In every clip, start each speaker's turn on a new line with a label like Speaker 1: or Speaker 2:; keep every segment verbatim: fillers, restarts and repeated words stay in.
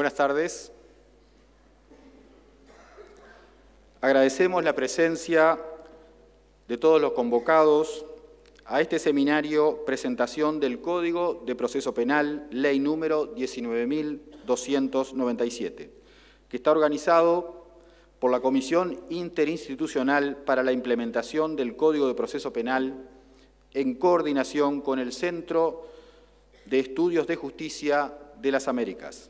Speaker 1: Buenas tardes. Agradecemos la presencia de todos los convocados a este seminario Presentación del Código de Proceso Penal, Ley número diecinueve mil doscientos noventa y siete, que está organizado por la Comisión Interinstitucional para la Implementación del Código de Proceso Penal en coordinación con el Centro de Estudios de Justicia de las Américas.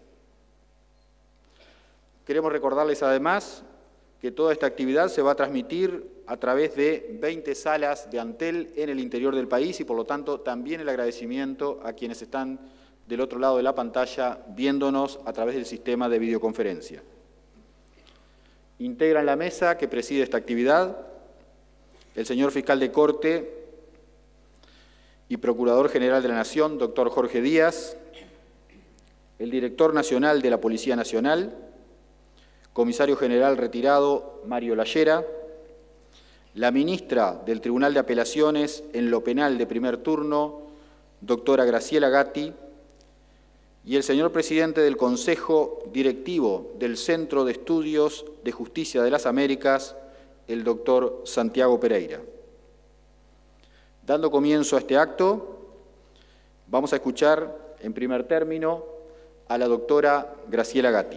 Speaker 1: Queremos recordarles además que toda esta actividad se va a transmitir a través de veinte salas de Antel en el interior del país y por lo tanto también el agradecimiento a quienes están del otro lado de la pantalla viéndonos a través del sistema de videoconferencia. Integran la mesa que preside esta actividad el señor Fiscal de Corte y Procurador General de la Nación, doctor Jorge Díaz, el Director Nacional de la Policía Nacional, Comisario General retirado Mario Lallera, la Ministra del Tribunal de Apelaciones en lo Penal de primer turno, doctora Graciela Gatti, y el señor Presidente del Consejo Directivo del Centro de Estudios de Justicia de las Américas, el doctor Santiago Pereira. Dando comienzo a este acto, vamos a escuchar en primer término a la doctora Graciela Gatti.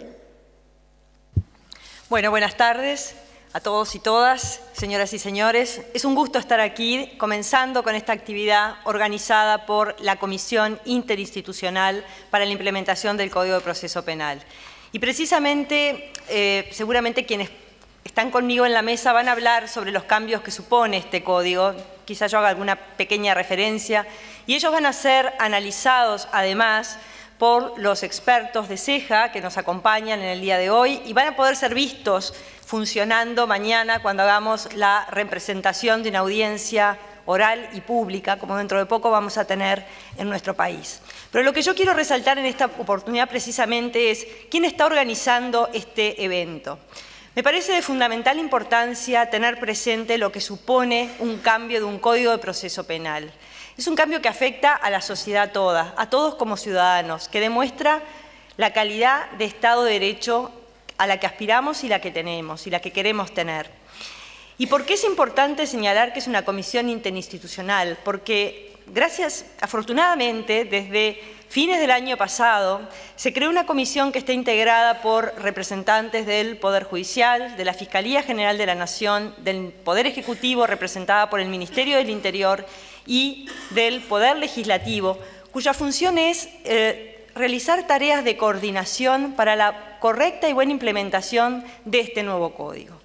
Speaker 2: Bueno, buenas tardes a todos y todas, señoras y señores. Es un gusto estar aquí, comenzando con esta actividad organizada por la Comisión Interinstitucional para la Implementación del Código de Proceso Penal. Y precisamente, eh, seguramente quienes están conmigo en la mesa van a hablar sobre los cambios que supone este código. Quizá yo haga alguna pequeña referencia. Y ellos van a ser analizados, además, por los expertos de CEJA que nos acompañan en el día de hoy y van a poder ser vistos funcionando mañana cuando hagamos la representación de una audiencia oral y pública, como dentro de poco vamos a tener en nuestro país. Pero lo que yo quiero resaltar en esta oportunidad precisamente es quién está organizando este evento. Me parece de fundamental importancia tener presente lo que supone un cambio de un Código de Proceso Penal. Es un cambio que afecta a la sociedad toda, a todos como ciudadanos, que demuestra la calidad de Estado de Derecho a la que aspiramos y la que tenemos y la que queremos tener. ¿Y por qué es importante señalar que es una comisión interinstitucional? Porque gracias, afortunadamente, desde fines del año pasado, se creó una comisión que está integrada por representantes del Poder Judicial, de la Fiscalía General de la Nación, del Poder Ejecutivo representada por el Ministerio del Interior y del Poder Legislativo, cuya función es eh, realizar tareas de coordinación para la correcta y buena implementación de este nuevo código.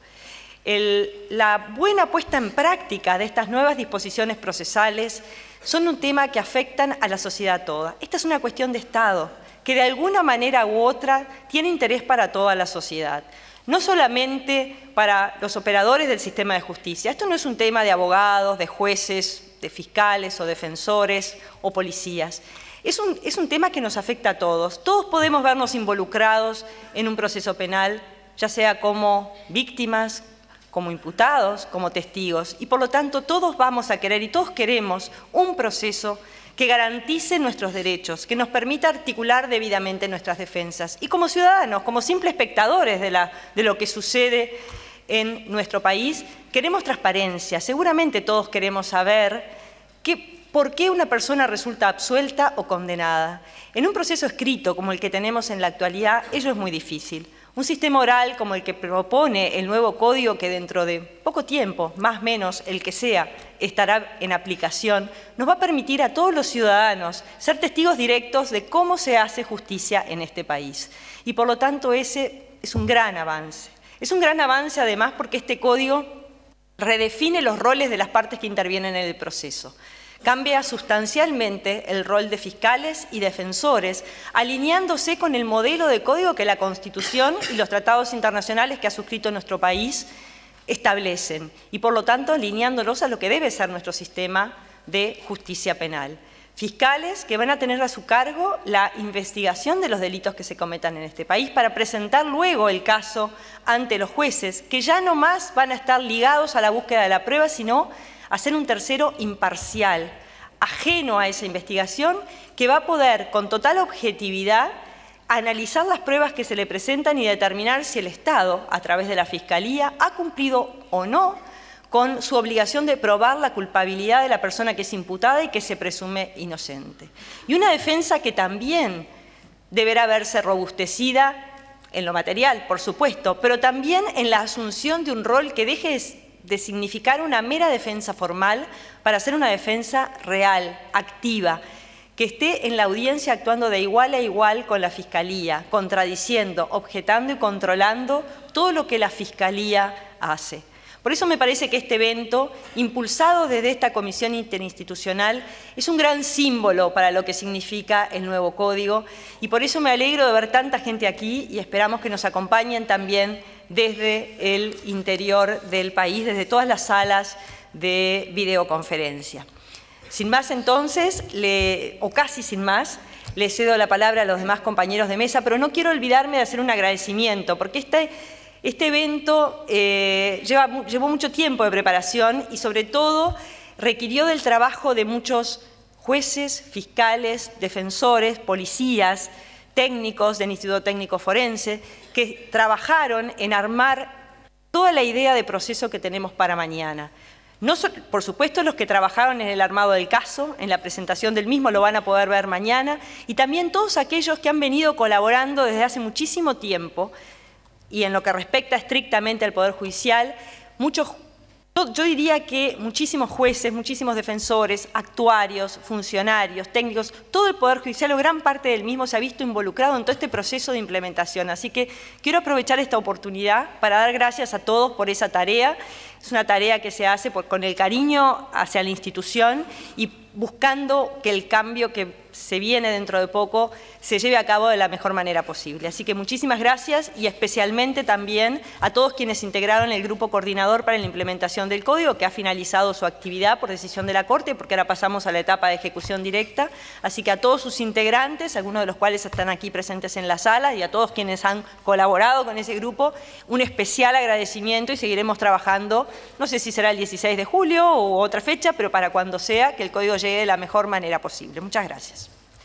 Speaker 2: El, la buena puesta en práctica de estas nuevas disposiciones procesales son un tema que afectan a la sociedad toda. Esta es una cuestión de Estado que de alguna manera u otra tiene interés para toda la sociedad. No solamente para los operadores del sistema de justicia. Esto no es un tema de abogados, de jueces, de fiscales o defensores o policías. Es un, es un tema que nos afecta a todos. Todos podemos vernos involucrados en un proceso penal, ya sea como víctimas, como imputados, como testigos. Y por lo tanto todos vamos a querer y todos queremos un proceso que garantice nuestros derechos, que nos permita articular debidamente nuestras defensas. Y como ciudadanos, como simples espectadores de, la, de lo que sucede en nuestro país, queremos transparencia. Seguramente todos queremos saber que, por qué una persona resulta absuelta o condenada. En un proceso escrito como el que tenemos en la actualidad, ello es muy difícil. Un sistema oral como el que propone el nuevo código, que dentro de poco tiempo, más o menos el que sea, estará en aplicación, nos va a permitir a todos los ciudadanos ser testigos directos de cómo se hace justicia en este país. Y por lo tanto ese es un gran avance. Es un gran avance además porque este código redefine los roles de las partes que intervienen en el proceso. Cambia sustancialmente el rol de fiscales y defensores, alineándose con el modelo de código que la Constitución y los tratados internacionales que ha suscrito nuestro país establecen, y por lo tanto alineándolos a lo que debe ser nuestro sistema de justicia penal. Fiscales que van a tener a su cargo la investigación de los delitos que se cometan en este país para presentar luego el caso ante los jueces, que ya no más van a estar ligados a la búsqueda de la prueba, sino a ser un tercero imparcial, ajeno a esa investigación, que va a poder con total objetividad analizar las pruebas que se le presentan y determinar si el Estado, a través de la Fiscalía, ha cumplido o no con su obligación de probar la culpabilidad de la persona que es imputada y que se presume inocente. Y una defensa que también deberá verse robustecida en lo material, por supuesto, pero también en la asunción de un rol que deje de significar una mera defensa formal para ser una defensa real, activa, que esté en la audiencia actuando de igual a igual con la Fiscalía, contradiciendo, objetando y controlando todo lo que la Fiscalía hace. Por eso me parece que este evento, impulsado desde esta comisión interinstitucional, es un gran símbolo para lo que significa el nuevo código y por eso me alegro de ver tanta gente aquí y esperamos que nos acompañen también desde el interior del país, desde todas las salas de videoconferencia. Sin más entonces, le, o casi sin más, le cedo la palabra a los demás compañeros de mesa, pero no quiero olvidarme de hacer un agradecimiento, porque este... Este evento eh, lleva, llevó mucho tiempo de preparación y sobre todo requirió del trabajo de muchos jueces, fiscales, defensores, policías, técnicos del Instituto Técnico Forense, que trabajaron en armar toda la idea de proceso que tenemos para mañana. No, por supuesto, los que trabajaron en el armado del caso, en la presentación del mismo lo van a poder ver mañana, y también todos aquellos que han venido colaborando desde hace muchísimo tiempo. Y en lo que respecta estrictamente al Poder Judicial, muchos, yo diría que muchísimos jueces, muchísimos defensores, actuarios, funcionarios, técnicos, todo el Poder Judicial o gran parte del mismo se ha visto involucrado en todo este proceso de implementación. Así que quiero aprovechar esta oportunidad para dar gracias a todos por esa tarea. Es una tarea que se hace por, con el cariño hacia la institución y buscando que el cambio que se viene dentro de poco se lleve a cabo de la mejor manera posible. Así que muchísimas gracias y especialmente también a todos quienes integraron el grupo coordinador para la implementación del código, que ha finalizado su actividad por decisión de la Corte, porque ahora pasamos a la etapa de ejecución directa. Así que a todos sus integrantes, algunos de los cuales están aquí presentes en la sala, y a todos quienes han colaborado con ese grupo, un especial agradecimiento y seguiremos trabajando, no sé si será el dieciséis de julio u otra fecha, pero para cuando sea, que el código llegue de la mejor manera posible. Muchas gracias.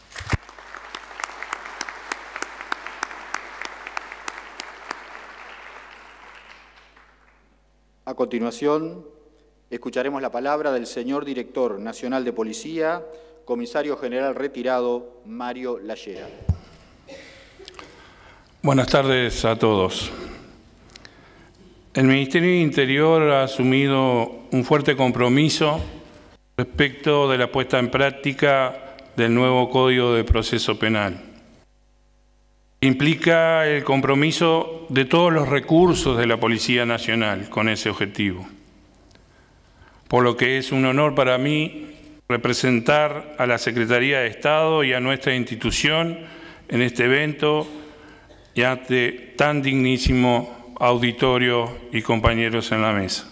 Speaker 1: A continuación, escucharemos la palabra del señor Director Nacional de Policía, Comisario General retirado, Mario Lallera.
Speaker 3: Buenas tardes a todos. El Ministerio del Interior ha asumido un fuerte compromiso respecto de la puesta en práctica del nuevo Código de Proceso Penal. Implica el compromiso de todos los recursos de la Policía Nacional con ese objetivo. Por lo que es un honor para mí representar a la Secretaría de Estado y a nuestra institución en este evento y ante tan dignísimo auditorio y compañeros en la mesa.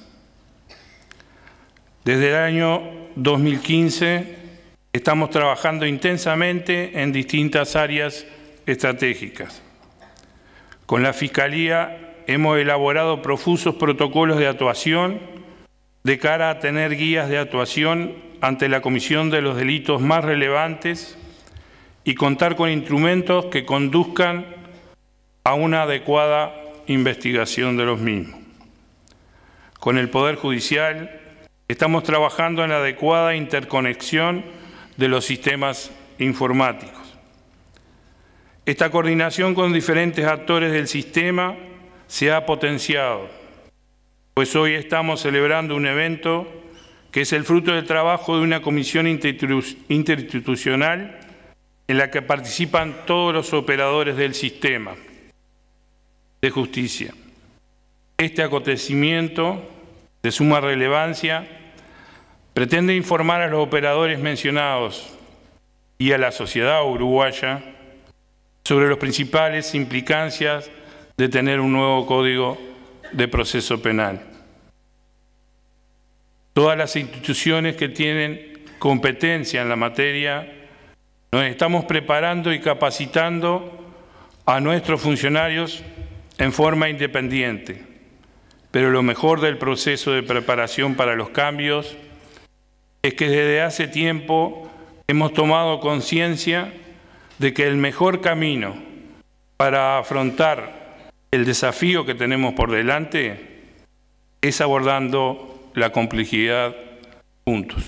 Speaker 3: Desde el año dos mil quince estamos trabajando intensamente en distintas áreas estratégicas. Con la Fiscalía hemos elaborado profusos protocolos de actuación de cara a tener guías de actuación ante la comisión de los delitos más relevantes y contar con instrumentos que conduzcan a una adecuada investigación de los mismos. Con el Poder Judicial estamos trabajando en la adecuada interconexión de los sistemas informáticos. Esta coordinación con diferentes actores del sistema se ha potenciado, pues hoy estamos celebrando un evento que es el fruto del trabajo de una comisión interinstitucional en la que participan todos los operadores del sistema de justicia. Este acontecimiento de suma relevancia pretende informar a los operadores mencionados y a la sociedad uruguaya sobre las principales implicancias de tener un nuevo Código de Proceso Penal. Todas las instituciones que tienen competencia en la materia nos estamos preparando y capacitando a nuestros funcionarios en forma independiente, pero lo mejor del proceso de preparación para los cambios es que desde hace tiempo hemos tomado conciencia de que el mejor camino para afrontar el desafío que tenemos por delante es abordando la complejidad juntos.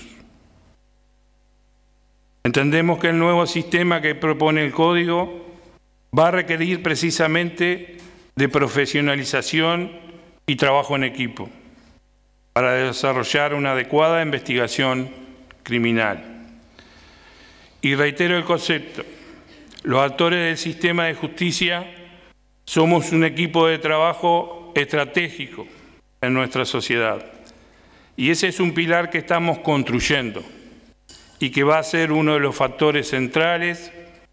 Speaker 3: Entendemos que el nuevo sistema que propone el Código va a requerir precisamente de profesionalización y trabajo en equipo para desarrollar una adecuada investigación criminal. Y reitero el concepto, los actores del sistema de justicia somos un equipo de trabajo estratégico en nuestra sociedad. Y ese es un pilar que estamos construyendo y que va a ser uno de los factores centrales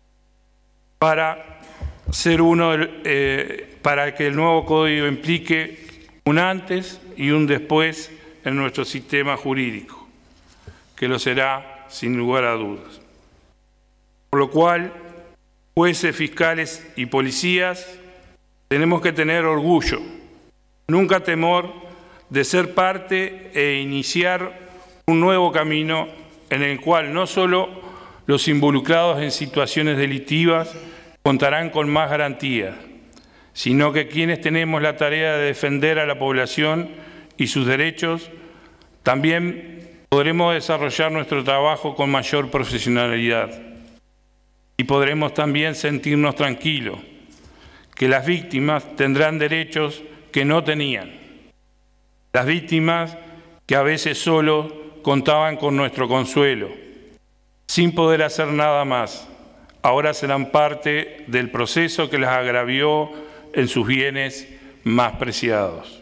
Speaker 3: para, ser uno de, eh, para que el nuevo Código implique un antes y un después en nuestro sistema jurídico, que lo será sin lugar a dudas. Por lo cual, jueces, fiscales y policías tenemos que tener orgullo, nunca temor de ser parte e iniciar un nuevo camino en el cual no solo los involucrados en situaciones delictivas contarán con más garantías, sino que quienes tenemos la tarea de defender a la población y sus derechos, también podremos desarrollar nuestro trabajo con mayor profesionalidad y podremos también sentirnos tranquilos, que las víctimas tendrán derechos que no tenían. Las víctimas que a veces solo contaban con nuestro consuelo, sin poder hacer nada más, ahora serán parte del proceso que las agravió en sus bienes más preciados.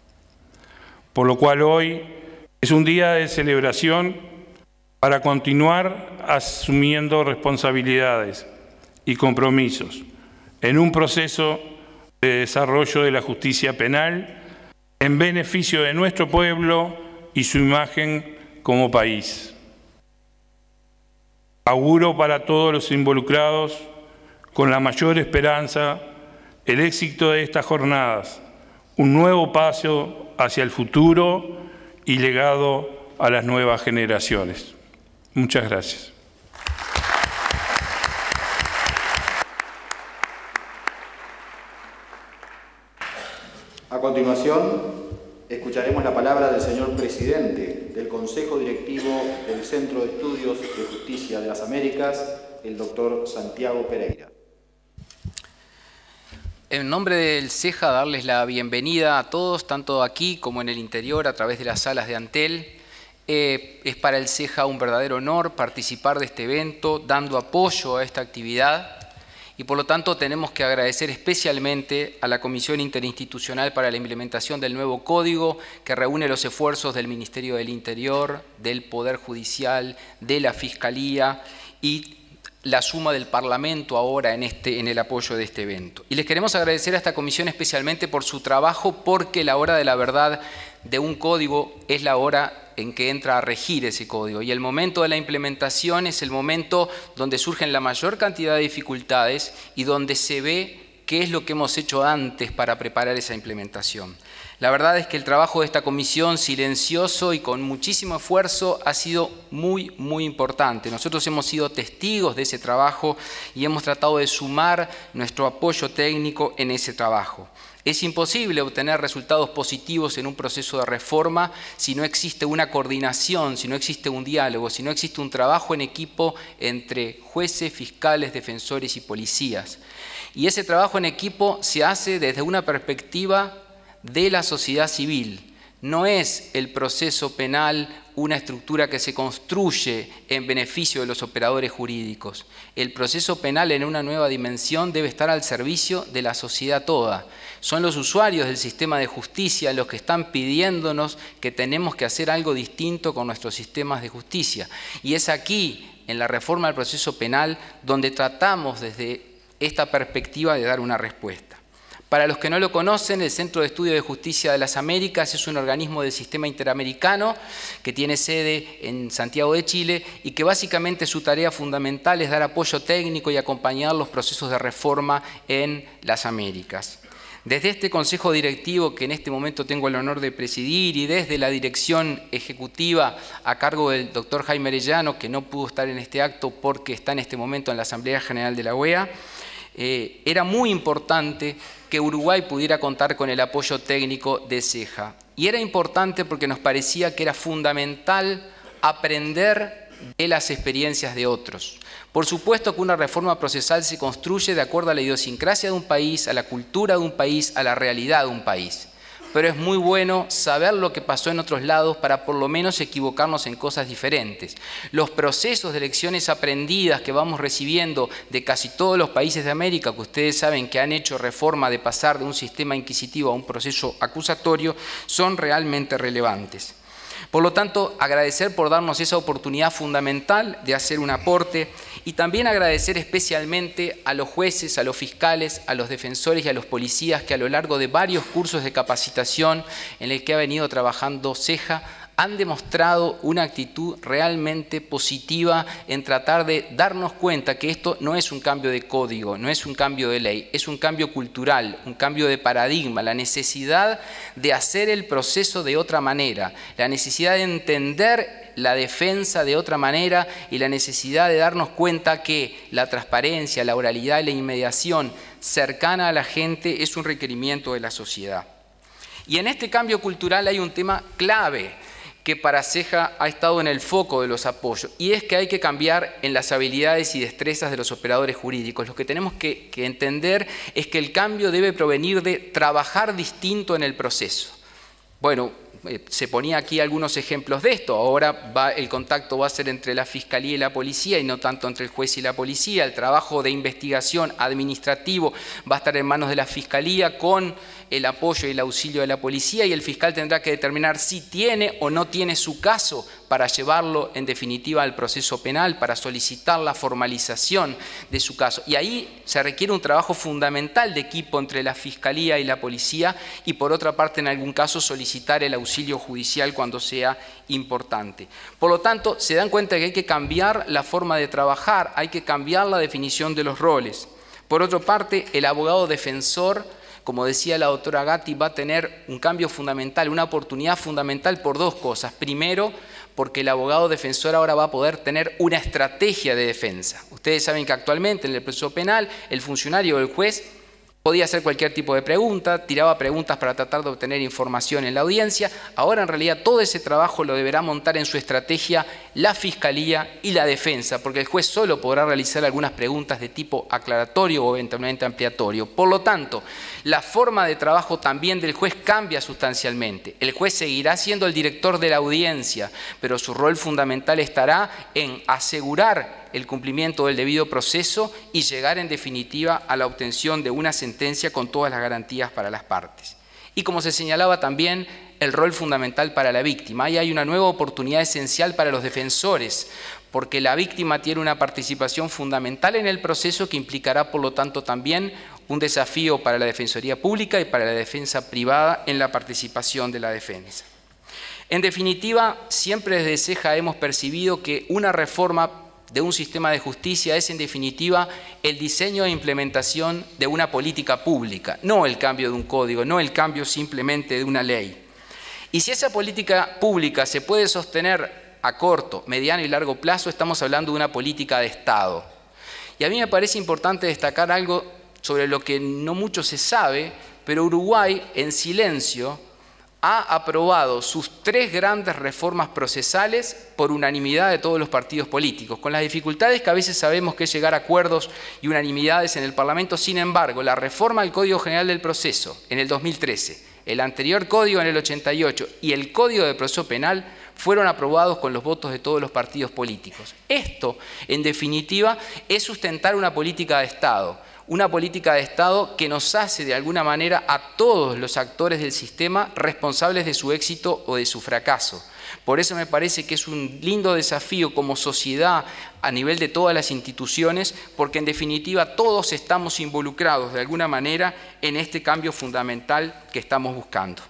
Speaker 3: Por lo cual hoy es un día de celebración para continuar asumiendo responsabilidades y compromisos en un proceso de desarrollo de la justicia penal en beneficio de nuestro pueblo y su imagen como país. Auguro para todos los involucrados, con la mayor esperanza, el éxito de estas jornadas, un nuevo paso hacia el futuro y legado a las nuevas generaciones. Muchas gracias.
Speaker 1: A continuación, escucharemos la palabra del señor presidente del Consejo Directivo del Centro de Estudios de Justicia de las Américas, el doctor Santiago Pereira.
Speaker 4: En nombre del CEJA, darles la bienvenida a todos, tanto aquí como en el interior, a través de las salas de Antel. Eh, es para el CEJA un verdadero honor participar de este evento, dando apoyo a esta actividad. Y por lo tanto tenemos que agradecer especialmente a la Comisión Interinstitucional para la Implementación del Nuevo Código, que reúne los esfuerzos del Ministerio del Interior, del Poder Judicial, de la Fiscalía y la suma del Parlamento ahora en, este, en el apoyo de este evento. Y les queremos agradecer a esta comisión especialmente por su trabajo, porque la hora de la verdad de un código es la hora en que entra a regir ese código. Y el momento de la implementación es el momento donde surgen la mayor cantidad de dificultades y donde se ve qué es lo que hemos hecho antes para preparar esa implementación. La verdad es que el trabajo de esta comisión, silencioso y con muchísimo esfuerzo, ha sido muy, muy importante. Nosotros hemos sido testigos de ese trabajo y hemos tratado de sumar nuestro apoyo técnico en ese trabajo. Es imposible obtener resultados positivos en un proceso de reforma si no existe una coordinación, si no existe un diálogo, si no existe un trabajo en equipo entre jueces, fiscales, defensores y policías. Y ese trabajo en equipo se hace desde una perspectiva de la sociedad civil. No es el proceso penal una estructura que se construye en beneficio de los operadores jurídicos. El proceso penal en una nueva dimensión debe estar al servicio de la sociedad toda. Son los usuarios del sistema de justicia los que están pidiéndonos que tenemos que hacer algo distinto con nuestros sistemas de justicia. Y es aquí, en la reforma del proceso penal, donde tratamos desde esta perspectiva de dar una respuesta. Para los que no lo conocen, el Centro de Estudios de Justicia de las Américas es un organismo del sistema interamericano que tiene sede en Santiago de Chile y que básicamente su tarea fundamental es dar apoyo técnico y acompañar los procesos de reforma en las Américas. Desde este Consejo Directivo, que en este momento tengo el honor de presidir, y desde la dirección ejecutiva a cargo del doctor Jaime Arellano, que no pudo estar en este acto porque está en este momento en la Asamblea General de la O E A, eh, era muy importante que Uruguay pudiera contar con el apoyo técnico de CEJA. Y era importante porque nos parecía que era fundamental aprender de las experiencias de otros. Por supuesto que una reforma procesal se construye de acuerdo a la idiosincrasia de un país, a la cultura de un país, a la realidad de un país. Pero es muy bueno saber lo que pasó en otros lados para por lo menos equivocarnos en cosas diferentes. Los procesos de lecciones aprendidas que vamos recibiendo de casi todos los países de América, que ustedes saben que han hecho reforma de pasar de un sistema inquisitivo a un proceso acusatorio, son realmente relevantes. Por lo tanto, agradecer por darnos esa oportunidad fundamental de hacer un aporte y también agradecer especialmente a los jueces, a los fiscales, a los defensores y a los policías que a lo largo de varios cursos de capacitación en el que ha venido trabajando CEJA han demostrado una actitud realmente positiva en tratar de darnos cuenta que esto no es un cambio de código, no es un cambio de ley, es un cambio cultural, un cambio de paradigma, la necesidad de hacer el proceso de otra manera, la necesidad de entender la defensa de otra manera y la necesidad de darnos cuenta que la transparencia, la oralidad y la inmediación cercana a la gente es un requerimiento de la sociedad. Y en este cambio cultural hay un tema clave que para CEJA ha estado en el foco de los apoyos, y es que hay que cambiar en las habilidades y destrezas de los operadores jurídicos. Lo que tenemos que, que entender es que el cambio debe provenir de trabajar distinto en el proceso. Bueno, eh, se ponía aquí algunos ejemplos de esto. Ahora va, el contacto va a ser entre la Fiscalía y la Policía y no tanto entre el juez y la Policía. El trabajo de investigación administrativo va a estar en manos de la Fiscalía con el apoyo y el auxilio de la Policía, y el fiscal tendrá que determinar si tiene o no tiene su caso para llevarlo en definitiva al proceso penal, para solicitar la formalización de su caso. Y ahí se requiere un trabajo fundamental de equipo entre la Fiscalía y la Policía y por otra parte en algún caso solicitar el auxilio judicial cuando sea importante. Por lo tanto, se dan cuenta que hay que cambiar la forma de trabajar, hay que cambiar la definición de los roles. Por otra parte, el abogado defensor, como decía la doctora Gatti, va a tener un cambio fundamental, una oportunidad fundamental por dos cosas. Primero, porque el abogado defensor ahora va a poder tener una estrategia de defensa. Ustedes saben que actualmente en el proceso penal el funcionario o el juez podía hacer cualquier tipo de pregunta, tiraba preguntas para tratar de obtener información en la audiencia. Ahora en realidad todo ese trabajo lo deberá montar en su estrategia la Fiscalía y la defensa, porque el juez solo podrá realizar algunas preguntas de tipo aclaratorio o eventualmente ampliatorio. Por lo tanto, la forma de trabajo también del juez cambia sustancialmente. El juez seguirá siendo el director de la audiencia, pero su rol fundamental estará en asegurar el cumplimiento del debido proceso y llegar en definitiva a la obtención de una sentencia con todas las garantías para las partes. Y como se señalaba también, el rol fundamental para la víctima. Ahí hay una nueva oportunidad esencial para los defensores, porque la víctima tiene una participación fundamental en el proceso que implicará, por lo tanto, también un desafío para la Defensoría Pública y para la defensa privada en la participación de la defensa. En definitiva, siempre desde CEJA hemos percibido que una reforma de un sistema de justicia es en definitiva el diseño e implementación de una política pública, no el cambio de un código, no el cambio simplemente de una ley. Y si esa política pública se puede sostener a corto, mediano y largo plazo, estamos hablando de una política de Estado. Y a mí me parece importante destacar algo sobre lo que no mucho se sabe, pero Uruguay en silencio ha aprobado sus tres grandes reformas procesales por unanimidad de todos los partidos políticos, con las dificultades que a veces sabemos que es llegar a acuerdos y unanimidades en el Parlamento. Sin embargo, la reforma al Código General del Proceso en el dos mil trece, el anterior código en el ochenta y ocho y el Código de Proceso Penal fueron aprobados con los votos de todos los partidos políticos. Esto, en definitiva, es sustentar una política de Estado, una política de Estado que nos hace de alguna manera a todos los actores del sistema responsables de su éxito o de su fracaso. Por eso me parece que es un lindo desafío como sociedad a nivel de todas las instituciones, porque en definitiva todos estamos involucrados de alguna manera en este cambio fundamental que estamos buscando.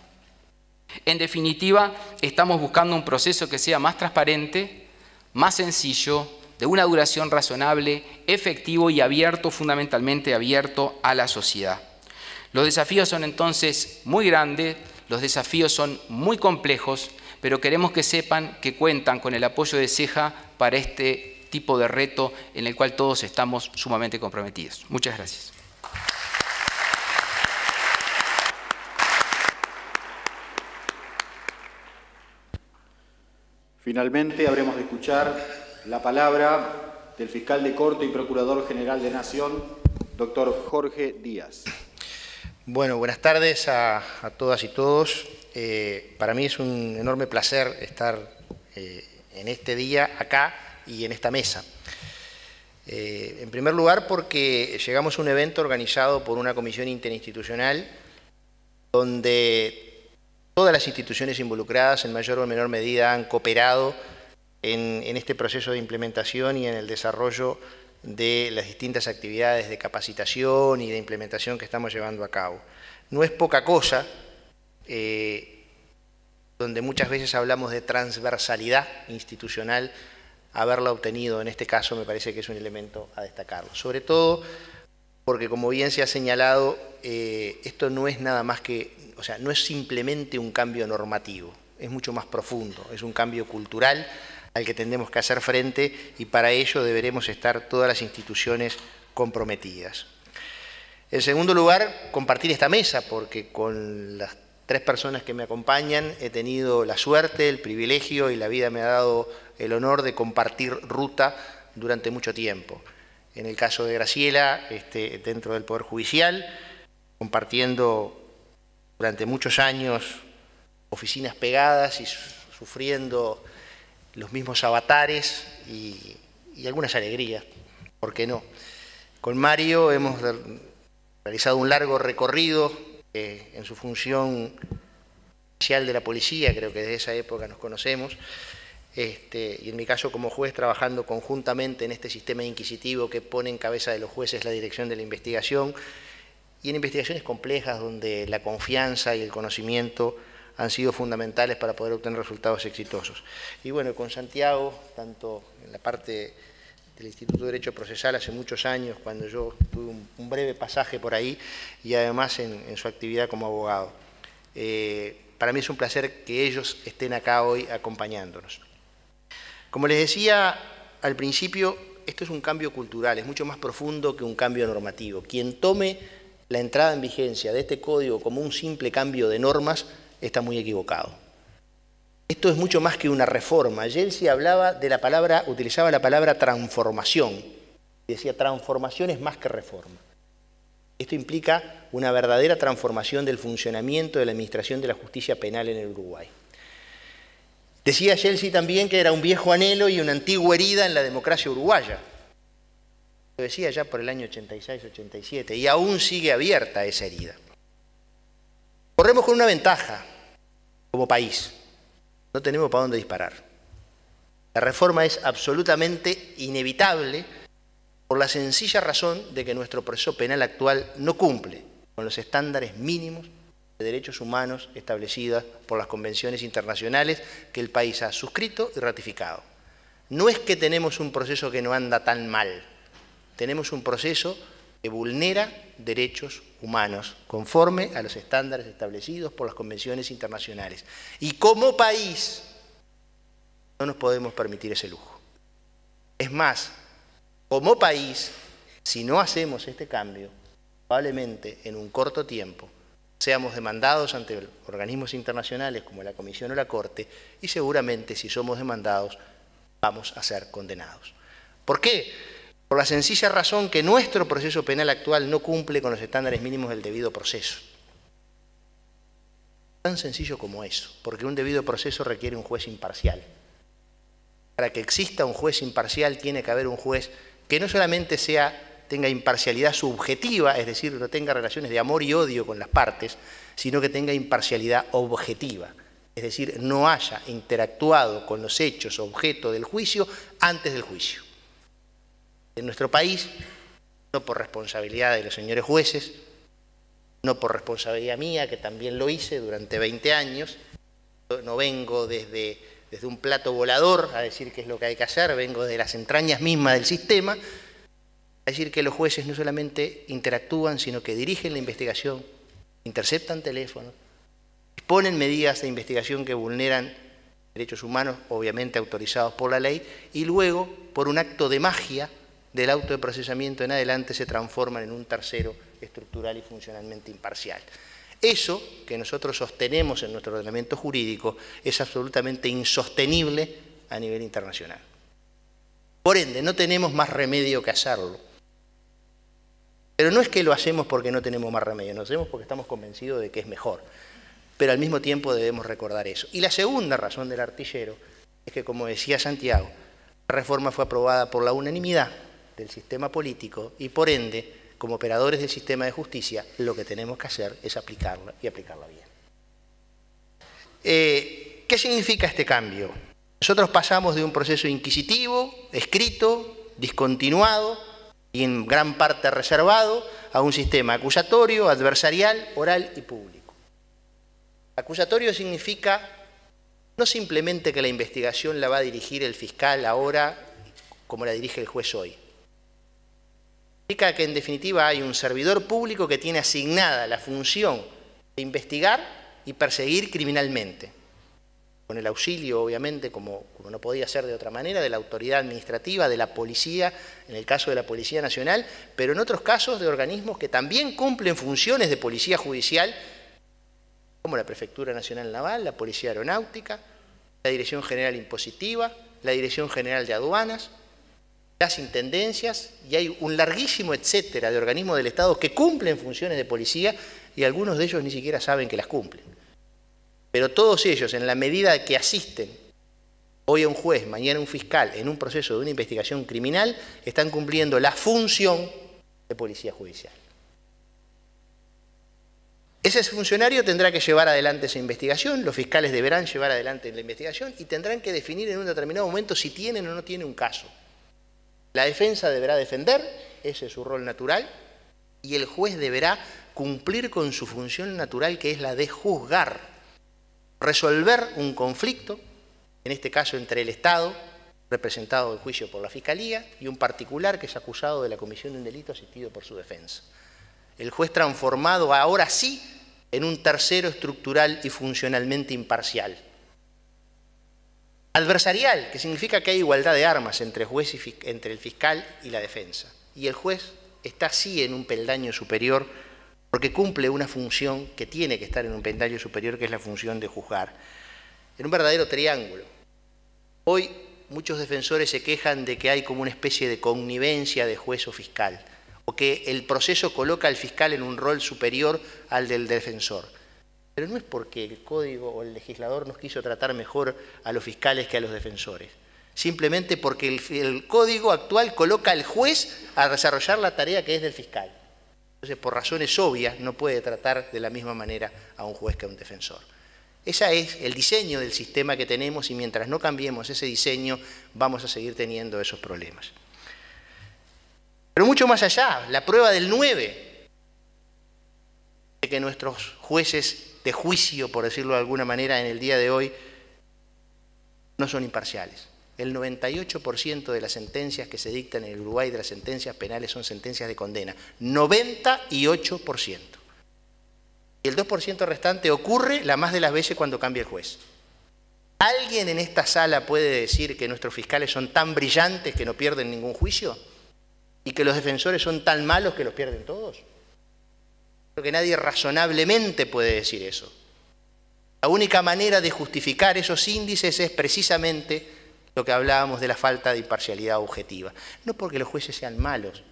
Speaker 4: En definitiva, estamos buscando un proceso que sea más transparente, más sencillo, de una duración razonable, efectivo y abierto, fundamentalmente abierto a la sociedad. Los desafíos son entonces muy grandes, los desafíos son muy complejos, pero queremos que sepan que cuentan con el apoyo de CEJA para este tipo de reto en el cual todos estamos sumamente comprometidos. Muchas gracias.
Speaker 1: Finalmente, habremos de escuchar la palabra del fiscal de Corte y Procurador General de Nación, doctor Jorge Díaz.
Speaker 5: Bueno, buenas tardes a, a todas y todos. Eh, para mí es un enorme placer estar eh, en este día acá y en esta mesa. Eh, en primer lugar, porque llegamos a un evento organizado por una comisión interinstitucional donde todas las instituciones involucradas en mayor o menor medida han cooperado en, en este proceso de implementación y en el desarrollo de las distintas actividades de capacitación y de implementación que estamos llevando a cabo. No es poca cosa, eh, donde muchas veces hablamos de transversalidad institucional, haberla obtenido en este caso me parece que es un elemento a destacarlo. Sobre todo porque, como bien se ha señalado, eh, esto no es nada más que, o sea, no es simplemente un cambio normativo, es mucho más profundo, es un cambio cultural al que tendremos que hacer frente y para ello deberemos estar todas las instituciones comprometidas. En segundo lugar, compartir esta mesa, porque con las tres personas que me acompañan he tenido la suerte, el privilegio y la vida me ha dado el honor de compartir ruta durante mucho tiempo. En el caso de Graciela, este, dentro del Poder Judicial, compartiendo durante muchos años oficinas pegadas y sufriendo los mismos avatares y, y algunas alegrías, ¿por qué no? Con Mario hemos realizado un largo recorrido eh, en su función oficial de la policía, creo que desde esa época nos conocemos, este, y en mi caso como juez trabajando conjuntamente en este sistema inquisitivo que pone en cabeza de los jueces la dirección de la investigación, y en investigaciones complejas donde la confianza y el conocimiento han sido fundamentales para poder obtener resultados exitosos. Y bueno, con Santiago, tanto en la parte del Instituto de Derecho Procesal hace muchos años, cuando yo tuve un, un breve pasaje por ahí, y además en, en su actividad como abogado. Eh, para mí es un placer que ellos estén acá hoy acompañándonos. Como les decía al principio, esto es un cambio cultural, es mucho más profundo que un cambio normativo. Quien tome la entrada en vigencia de este código como un simple cambio de normas está muy equivocado. Esto es mucho más que una reforma. Yeltsin hablaba de la palabra, utilizaba la palabra transformación. Y decía, transformación es más que reforma. Esto implica una verdadera transformación del funcionamiento de la administración de la justicia penal en el Uruguay. Decía Yeltsin también que era un viejo anhelo y una antigua herida en la democracia uruguaya. Lo decía ya por el año ochenta y seis, ochenta y siete, y aún sigue abierta esa herida. Corremos con una ventaja como país. No tenemos para dónde disparar. La reforma es absolutamente inevitable por la sencilla razón de que nuestro proceso penal actual no cumple con los estándares mínimos de derechos humanos establecidas por las convenciones internacionales que el país ha suscrito y ratificado. No es que tenemos un proceso que no anda tan mal, tenemos un proceso que vulnera derechos humanos conforme a los estándares establecidos por las convenciones internacionales. Y como país no nos podemos permitir ese lujo. Es más, como país, si no hacemos este cambio, probablemente en un corto tiempo seamos demandados ante organismos internacionales como la Comisión o la Corte, y seguramente si somos demandados vamos a ser condenados. ¿Por qué? Por la sencilla razón que nuestro proceso penal actual no cumple con los estándares mínimos del debido proceso. Tan sencillo como eso, porque un debido proceso requiere un juez imparcial. Para que exista un juez imparcial tiene que haber un juez que no solamente sea, tenga imparcialidad subjetiva, es decir, no tenga relaciones de amor y odio con las partes, sino que tenga imparcialidad objetiva. Es decir, no haya interactuado con los hechos objeto del juicio antes del juicio. En nuestro país, no por responsabilidad de los señores jueces, no por responsabilidad mía, que también lo hice durante veinte años, no vengo desde, desde un plato volador a decir qué es lo que hay que hacer, vengo de las entrañas mismas del sistema, a decir que los jueces no solamente interactúan, sino que dirigen la investigación, interceptan teléfonos, disponen medidas de investigación que vulneran derechos humanos, obviamente autorizados por la ley, y luego, por un acto de magia del auto de procesamiento en adelante, se transforman en un tercero estructural y funcionalmente imparcial. Eso que nosotros sostenemos en nuestro ordenamiento jurídico es absolutamente insostenible a nivel internacional. Por ende, no tenemos más remedio que hacerlo. Pero no es que lo hacemos porque no tenemos más remedio, lo hacemos porque estamos convencidos de que es mejor. Pero al mismo tiempo debemos recordar eso. Y la segunda razón del artillero es que, como decía Santiago, la reforma fue aprobada por la unanimidad del sistema político y, por ende, como operadores del sistema de justicia, lo que tenemos que hacer es aplicarla y aplicarla bien. Eh, ¿Qué significa este cambio? Nosotros pasamos de un proceso inquisitivo, escrito, discontinuado y en gran parte reservado, a un sistema acusatorio, adversarial, oral y público. Acusatorio significa no simplemente que la investigación la va a dirigir el fiscal ahora como la dirige el juez hoy. Significa que en definitiva hay un servidor público que tiene asignada la función de investigar y perseguir criminalmente, con el auxilio, obviamente, como, como no podía ser de otra manera, de la autoridad administrativa, de la policía, en el caso de la Policía Nacional, pero en otros casos de organismos que también cumplen funciones de policía judicial, como la Prefectura Nacional Naval, la Policía Aeronáutica, la Dirección General Impositiva, la Dirección General de Aduanas, las intendencias, y hay un larguísimo etcétera de organismos del Estado que cumplen funciones de policía y algunos de ellos ni siquiera saben que las cumplen. Pero todos ellos, en la medida que asisten hoy a un juez, mañana a un fiscal, en un proceso de una investigación criminal, están cumpliendo la función de policía judicial. Ese funcionario tendrá que llevar adelante esa investigación, los fiscales deberán llevar adelante la investigación y tendrán que definir en un determinado momento si tienen o no tienen un caso. La defensa deberá defender, ese es su rol natural, y el juez deberá cumplir con su función natural, que es la de juzgar, resolver un conflicto, en este caso entre el Estado, representado en juicio por la Fiscalía, y un particular que es acusado de la comisión de un delito asistido por su defensa. El juez transformado ahora sí en un tercero estructural y funcionalmente imparcial. Adversarial, que significa que hay igualdad de armas entre, juez y, entre el fiscal y la defensa. Y el juez está sí en un peldaño superior porque cumple una función que tiene que estar en un peldaño superior, que es la función de juzgar. En un verdadero triángulo. Hoy muchos defensores se quejan de que hay como una especie de connivencia de juez o fiscal, o que el proceso coloca al fiscal en un rol superior al del defensor. Pero no es porque el código o el legislador nos quiso tratar mejor a los fiscales que a los defensores. Simplemente porque el, el código actual coloca al juez a desarrollar la tarea que es del fiscal. Entonces, por razones obvias, no puede tratar de la misma manera a un juez que a un defensor. Ese es el diseño del sistema que tenemos y mientras no cambiemos ese diseño, vamos a seguir teniendo esos problemas. Pero mucho más allá, la prueba del nueve, de que nuestros jueces de juicio, por decirlo de alguna manera, en el día de hoy, no son imparciales. El noventa y ocho por ciento de las sentencias que se dictan en el Uruguay, de las sentencias penales, son sentencias de condena. noventa y ocho por ciento. Y el dos por ciento restante ocurre la más de las veces cuando cambia el juez. ¿Alguien en esta sala puede decir que nuestros fiscales son tan brillantes que no pierden ningún juicio? ¿Y que los defensores son tan malos que los pierden todos? Creo que nadie razonablemente puede decir eso. La única manera de justificar esos índices es precisamente lo que hablábamos de la falta de imparcialidad objetiva. No porque los jueces sean malos,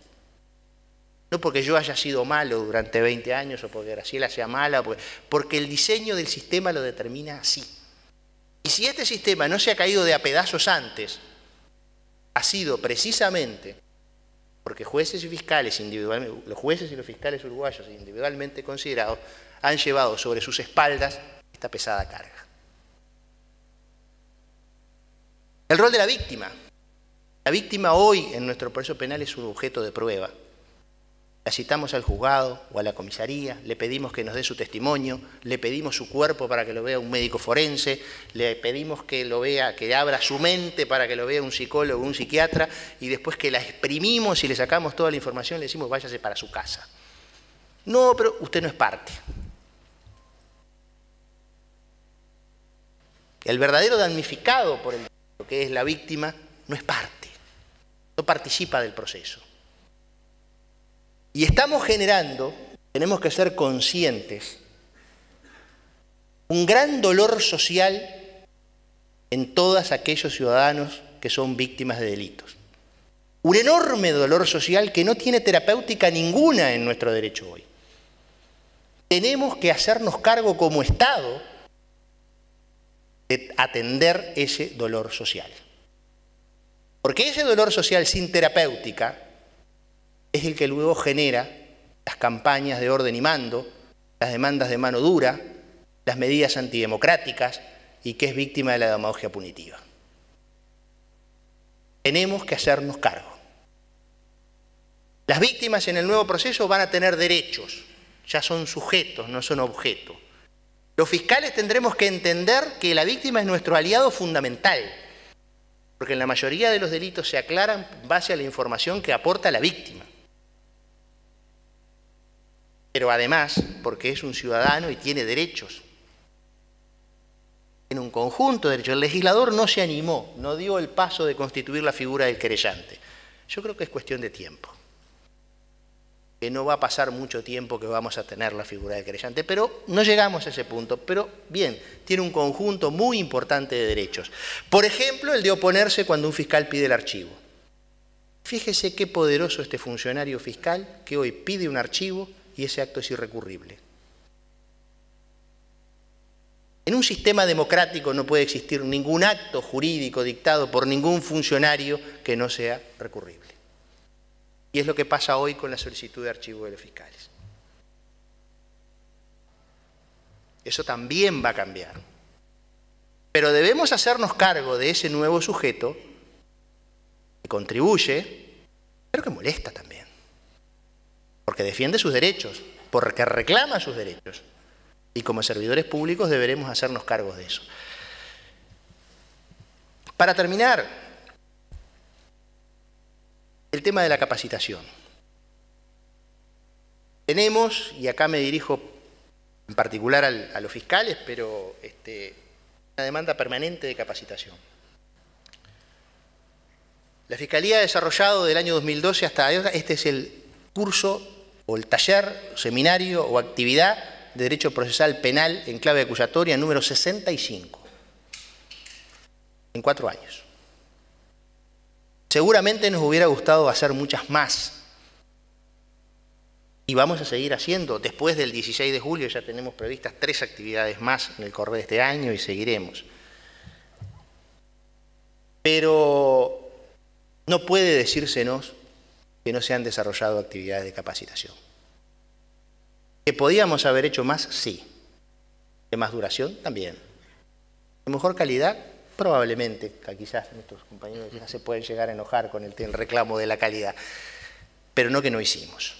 Speaker 5: no porque yo haya sido malo durante veinte años o porque Graciela sea mala, porque el diseño del sistema lo determina así. Y si este sistema no se ha caído de a pedazos antes, ha sido precisamente porque jueces y fiscales individualmente, los jueces y los fiscales uruguayos individualmente considerados han llevado sobre sus espaldas esta pesada carga. El rol de la víctima. La víctima hoy en nuestro proceso penal es un objeto de prueba. La citamos al juzgado o a la comisaría, le pedimos que nos dé su testimonio, le pedimos su cuerpo para que lo vea un médico forense, le pedimos que lo vea, que abra su mente para que lo vea un psicólogo o un psiquiatra, y después que la exprimimos y le sacamos toda la información, le decimos váyase para su casa. No, pero usted no es parte. El verdadero damnificado por el delito, que es la víctima, no es parte, no participa del proceso. Y estamos generando, tenemos que ser conscientes, un gran dolor social en todos aquellos ciudadanos que son víctimas de delitos. Un enorme dolor social que no tiene terapéutica ninguna en nuestro derecho hoy. Tenemos que hacernos cargo como Estado de atender ese dolor social. Porque ese dolor social sin terapéutica es el que luego genera las campañas de orden y mando, las demandas de mano dura, las medidas antidemocráticas y que es víctima de la demagogia punitiva. Tenemos que hacernos cargo. Las víctimas en el nuevo proceso van a tener derechos, ya son sujetos, no son objetos. Los fiscales tendremos que entender que la víctima es nuestro aliado fundamental, porque en la mayoría de los delitos se aclaran en base a la información que aporta la víctima. Pero además, porque es un ciudadano y tiene derechos. En un conjunto de derechos. El legislador no se animó, no dio el paso de constituir la figura del querellante. Yo creo que es cuestión de tiempo. Que no va a pasar mucho tiempo que vamos a tener la figura del querellante, pero no llegamos a ese punto. Pero bien, tiene un conjunto muy importante de derechos. Por ejemplo, el de oponerse cuando un fiscal pide el archivo. Fíjese qué poderoso este funcionario fiscal que hoy pide un archivo y ese acto es irrecurrible. En un sistema democrático no puede existir ningún acto jurídico dictado por ningún funcionario que no sea recurrible. Y es lo que pasa hoy con la solicitud de archivo de los fiscales. Eso también va a cambiar. Pero debemos hacernos cargo de ese nuevo sujeto que contribuye, pero que molesta también. Porque defiende sus derechos, porque reclama sus derechos. Y como servidores públicos deberemos hacernos cargo de eso. Para terminar, el tema de la capacitación. Tenemos, y acá me dirijo en particular al, a los fiscales, pero este, una demanda permanente de capacitación. La Fiscalía ha desarrollado del año dos mil doce hasta ahora, este es el curso o el taller, seminario o actividad de Derecho Procesal Penal en clave acusatoria número sesenta y cinco, en cuatro años. Seguramente nos hubiera gustado hacer muchas más, y vamos a seguir haciendo. Después del dieciséis de julio ya tenemos previstas tres actividades más en el correr de este año y seguiremos. Pero no puede decírsenos que no se han desarrollado actividades de capacitación. ¿Que podíamos haber hecho más? Sí. ¿De más duración? También. ¿De mejor calidad? Probablemente, que quizás nuestros compañeros quizás se pueden llegar a enojar con el, el reclamo de la calidad, pero no que no hicimos.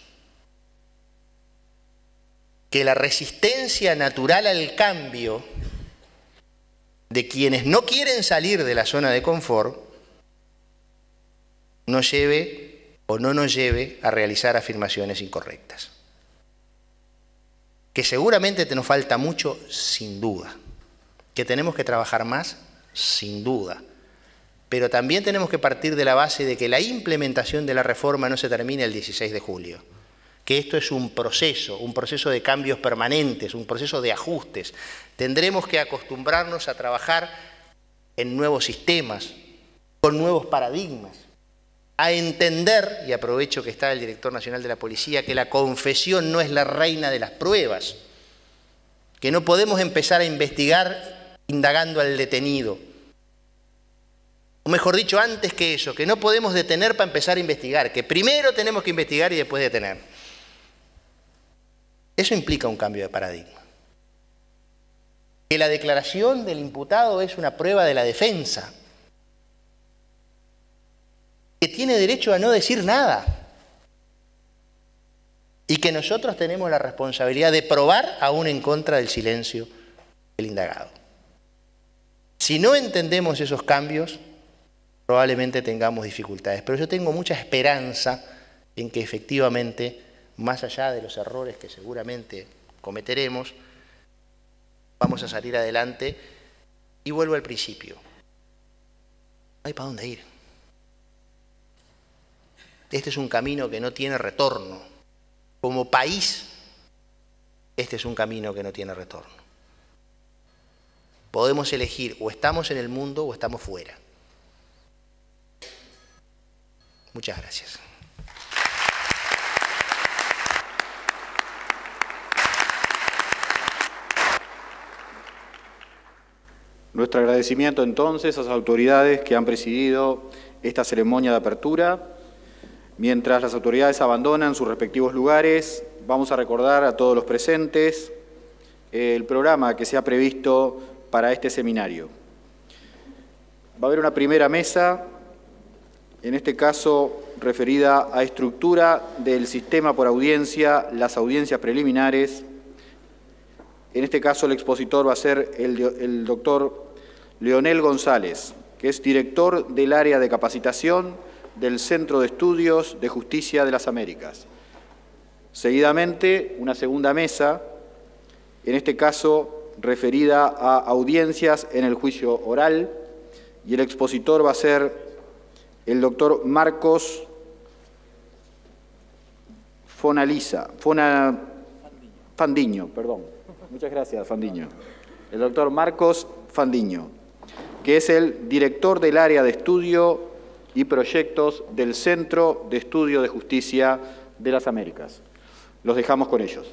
Speaker 5: Que la resistencia natural al cambio de quienes no quieren salir de la zona de confort no lleve o no nos lleve a realizar afirmaciones incorrectas. Que seguramente te nos falta mucho, sin duda. Que tenemos que trabajar más, sin duda. Pero también tenemos que partir de la base de que la implementación de la reforma no se termina el dieciséis de julio. Que esto es un proceso, un proceso de cambios permanentes, un proceso de ajustes. Tendremos que acostumbrarnos a trabajar en nuevos sistemas, con nuevos paradigmas, a entender, y aprovecho que está el director nacional de la policía, que la confesión no es la reina de las pruebas, que no podemos empezar a investigar indagando al detenido. O mejor dicho, antes que eso, que no podemos detener para empezar a investigar, que primero tenemos que investigar y después detener. Eso implica un cambio de paradigma. Que la declaración del imputado es una prueba de la defensa, que tiene derecho a no decir nada y que nosotros tenemos la responsabilidad de probar aún en contra del silencio del indagado. Si no entendemos esos cambios, probablemente tengamos dificultades, pero yo tengo mucha esperanza en que efectivamente, más allá de los errores que seguramente cometeremos, vamos a salir adelante Y vuelvo al principio. No hay para dónde ir. Este es un camino que no tiene retorno. Como país, este es un camino que no tiene retorno. Podemos elegir o estamos en el mundo o estamos fuera. Muchas gracias.
Speaker 1: Nuestro agradecimiento entonces a las autoridades que han presidido esta ceremonia de apertura. Mientras las autoridades abandonan sus respectivos lugares, vamos a recordar a todos los presentes el programa que se ha previsto para este seminario. Va a haber una primera mesa, en este caso referida a estructura del sistema por audiencia, las audiencias preliminares. En este caso el expositor va a ser el, el doctor Leonel González, que es director del área de capacitación del Centro de Estudios de Justicia de las Américas. Seguidamente, una segunda mesa, en este caso referida a audiencias en el juicio oral, y el expositor va a ser el doctor Marcos Fonaliza, Fona, Fandiño, perdón. Muchas gracias, Fandiño. El doctor Marcos Fandiño, que es el director del área de estudio y proyectos del Centro de Estudio de Justicia de las Américas. Los dejamos con ellos.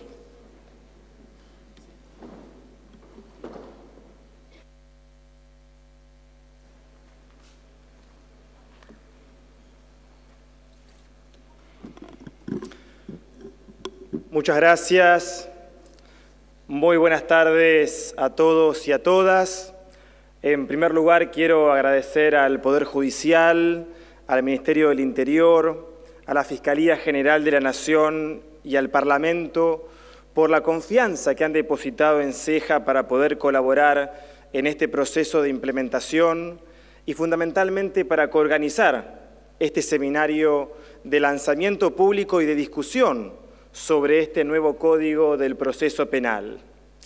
Speaker 6: Muchas gracias. Muy buenas tardes a todos y a todas. En primer lugar, quiero agradecer al Poder Judicial, al Ministerio del Interior, a la Fiscalía General de la Nación y al Parlamento por la confianza que han depositado en CEJA para poder colaborar en este proceso de implementación y fundamentalmente para coorganizar este seminario de lanzamiento público y de discusión sobre este nuevo Código del Proceso Penal.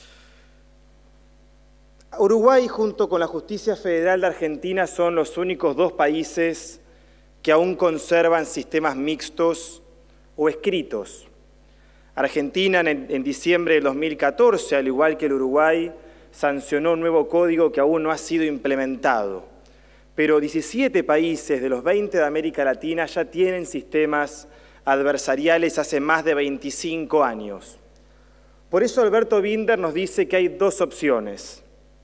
Speaker 6: Uruguay, junto con la Justicia Federal de Argentina, son los únicos dos países que aún conservan sistemas mixtos o escritos. Argentina, en, en diciembre de dos mil catorce, al igual que el Uruguay, sancionó un nuevo código que aún no ha sido implementado. Pero diecisiete países de los veinte de América Latina ya tienen sistemas adversariales hace más de veinticinco años. Por eso Alberto Binder nos dice que hay dos opciones.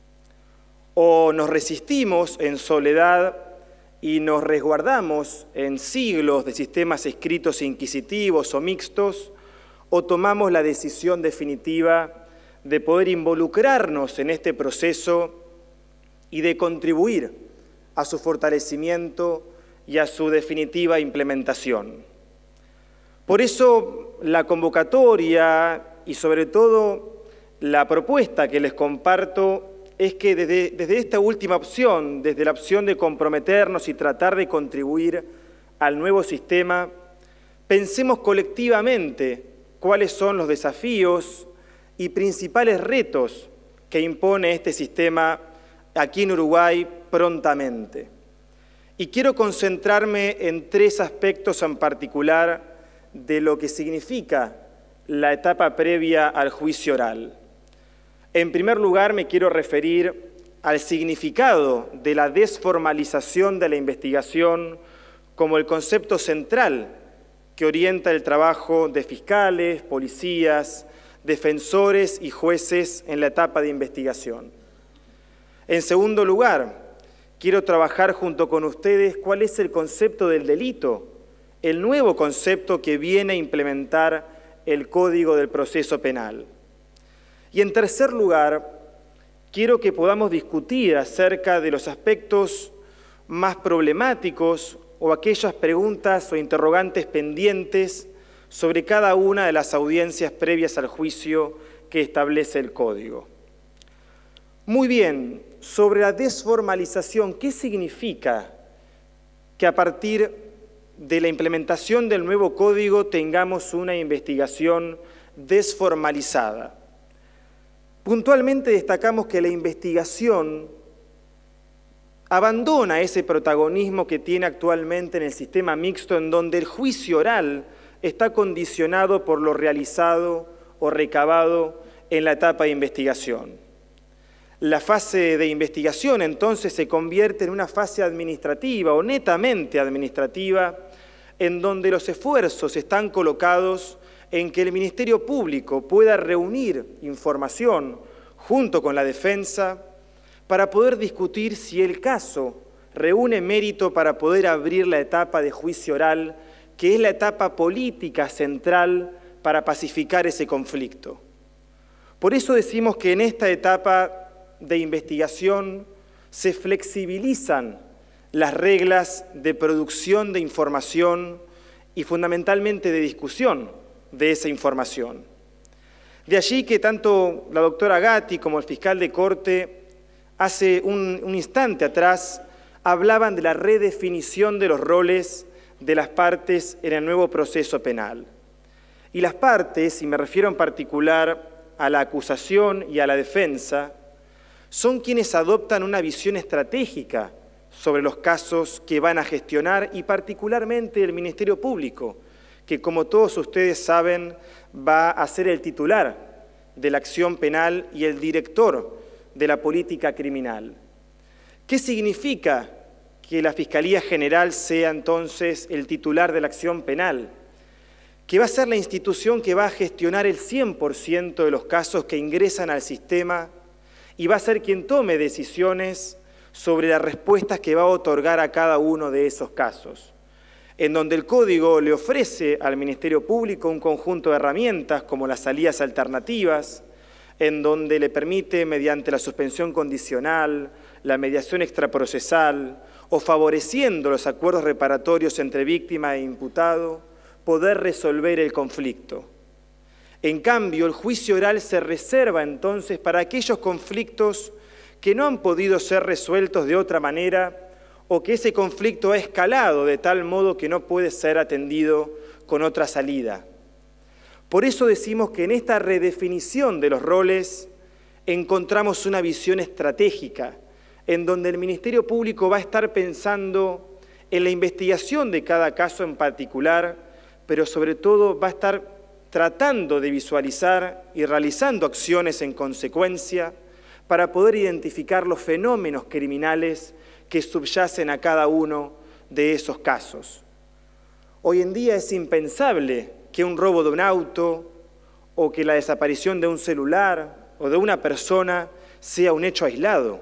Speaker 6: O nos resistimos en soledad y nos resguardamos en siglos de sistemas escritos inquisitivos o mixtos, o tomamos la decisión definitiva de poder involucrarnos en este proceso y de contribuir a su fortalecimiento y a su definitiva implementación. Por eso la convocatoria y sobre todo la propuesta que les comparto es que desde, desde esta última opción, desde la opción de comprometernos y tratar de contribuir al nuevo sistema, pensemos colectivamente cuáles son los desafíos y principales retos que impone este sistema aquí en Uruguay prontamente. Y quiero concentrarme en tres aspectos en particular de lo que significa la etapa previa al juicio oral. En primer lugar, me quiero referir al significado de la desformalización de la investigación como el concepto central que orienta el trabajo de fiscales, policías, defensores y jueces en la etapa de investigación. En segundo lugar, quiero trabajar junto con ustedes cuál es el concepto del delito, el nuevo concepto que viene a implementar el Código del Proceso Penal. Y en tercer lugar, quiero que podamos discutir acerca de los aspectos más problemáticos o aquellas preguntas o interrogantes pendientes sobre cada una de las audiencias previas al juicio que establece el Código. Muy bien, sobre la desformalización, ¿qué significa que a partir de la implementación del nuevo Código tengamos una investigación desformalizada? Puntualmente destacamos que la investigación abandona ese protagonismo que tiene actualmente en el sistema mixto, en donde el juicio oral está condicionado por lo realizado o recabado en la etapa de investigación. La fase de investigación entonces se convierte en una fase administrativa o netamente administrativa, en donde los esfuerzos están colocados en que el Ministerio Público pueda reunir información junto con la defensa para poder discutir si el caso reúne mérito para poder abrir la etapa de juicio oral, que es la etapa política central para pacificar ese conflicto. Por eso decimos que en esta etapa de investigación se flexibilizan las reglas de producción de información y fundamentalmente de discusión de esa información. De allí que tanto la doctora Gatti como el fiscal de Corte hace un, un instante atrás hablaban de la redefinición de los roles de las partes en el nuevo proceso penal. Y las partes, y me refiero en particular a la acusación y a la defensa, son quienes adoptan una visión estratégica sobre los casos que van a gestionar y particularmente el Ministerio Público, que como todos ustedes saben va a ser el titular de la acción penal y el director de la política criminal. ¿Qué significa que la Fiscalía General sea entonces el titular de la acción penal? Que va a ser la institución que va a gestionar el cien por ciento de los casos que ingresan al sistema y va a ser quien tome decisiones sobre las respuestas que va a otorgar a cada uno de esos casos, en donde el Código le ofrece al Ministerio Público un conjunto de herramientas como las salidas alternativas, en donde le permite, mediante la suspensión condicional, la mediación extraprocesal o favoreciendo los acuerdos reparatorios entre víctima e imputado, poder resolver el conflicto. En cambio, el juicio oral se reserva entonces para aquellos conflictos que no han podido ser resueltos de otra manera o que ese conflicto ha escalado de tal modo que no puede ser atendido con otra salida. Por eso decimos que en esta redefinición de los roles encontramos una visión estratégica en donde el Ministerio Público va a estar pensando en la investigación de cada caso en particular, pero sobre todo va a estar tratando de visualizar y realizando acciones en consecuencia para poder identificar los fenómenos criminales que subyacen a cada uno de esos casos. Hoy en día es impensable que un robo de un auto o que la desaparición de un celular o de una persona sea un hecho aislado.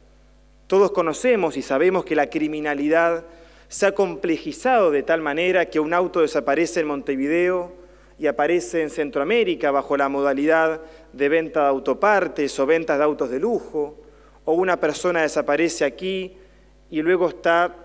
Speaker 6: Todos conocemos y sabemos que la criminalidad se ha complejizado de tal manera que un auto desaparece en Montevideo y aparece en Centroamérica bajo la modalidad de venta de autopartes o ventas de autos de lujo, o una persona desaparece aquí y luego está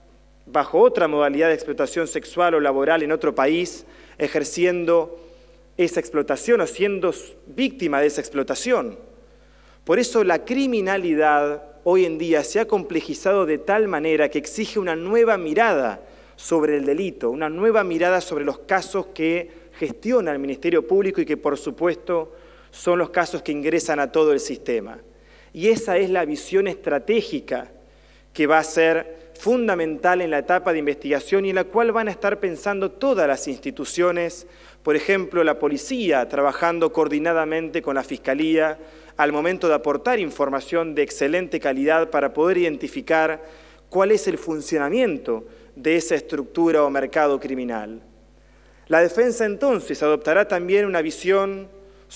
Speaker 6: bajo otra modalidad de explotación sexual o laboral en otro país, ejerciendo esa explotación o siendo víctima de esa explotación. Por eso la criminalidad hoy en día se ha complejizado de tal manera que exige una nueva mirada sobre el delito, una nueva mirada sobre los casos que gestiona el Ministerio Público y que, por supuesto, son los casos que ingresan a todo el sistema. Y esa es la visión estratégica que va a ser fundamental en la etapa de investigación y en la cual van a estar pensando todas las instituciones, por ejemplo, la policía, trabajando coordinadamente con la Fiscalía al momento de aportar información de excelente calidad para poder identificar cuál es el funcionamiento de esa estructura o mercado criminal. La defensa entonces adoptará también una visión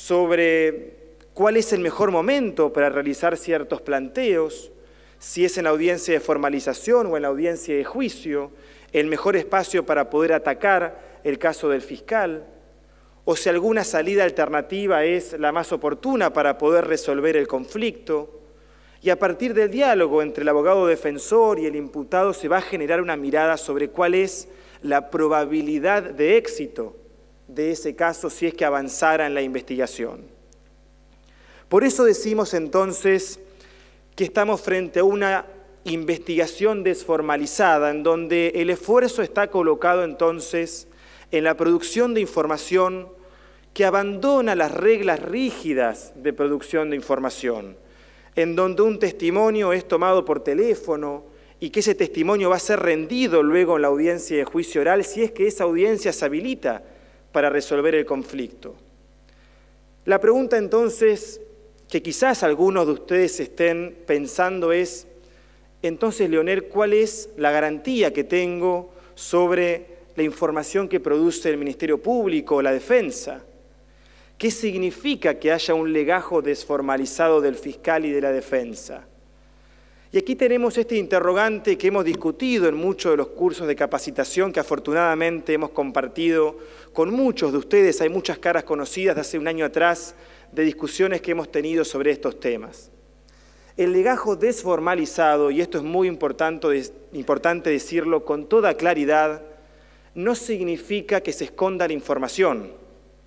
Speaker 6: sobre cuál es el mejor momento para realizar ciertos planteos, si es en la audiencia de formalización o en la audiencia de juicio, el mejor espacio para poder atacar el caso del fiscal, o si alguna salida alternativa es la más oportuna para poder resolver el conflicto. Y a partir del diálogo entre el abogado defensor y el imputado se va a generar una mirada sobre cuál es la probabilidad de éxito de ese caso si es que avanzara en la investigación. Por eso decimos entonces que estamos frente a una investigación desformalizada, en donde el esfuerzo está colocado entonces en la producción de información que abandona las reglas rígidas de producción de información, en donde un testimonio es tomado por teléfono y que ese testimonio va a ser rendido luego en la audiencia de juicio oral si es que esa audiencia se habilita para resolver el conflicto. La pregunta entonces que quizás algunos de ustedes estén pensando es, entonces, Leonel, ¿cuál es la garantía que tengo sobre la información que produce el Ministerio Público o la Defensa? ¿Qué significa que haya un legajo desformalizado del fiscal y de la defensa? Y aquí tenemos este interrogante que hemos discutido en muchos de los cursos de capacitación que afortunadamente hemos compartido con muchos de ustedes. Hay muchas caras conocidas de hace un año atrás de discusiones que hemos tenido sobre estos temas. El legajo desformalizado, y esto es muy importante, importante decirlo con toda claridad, no significa que se esconda la información.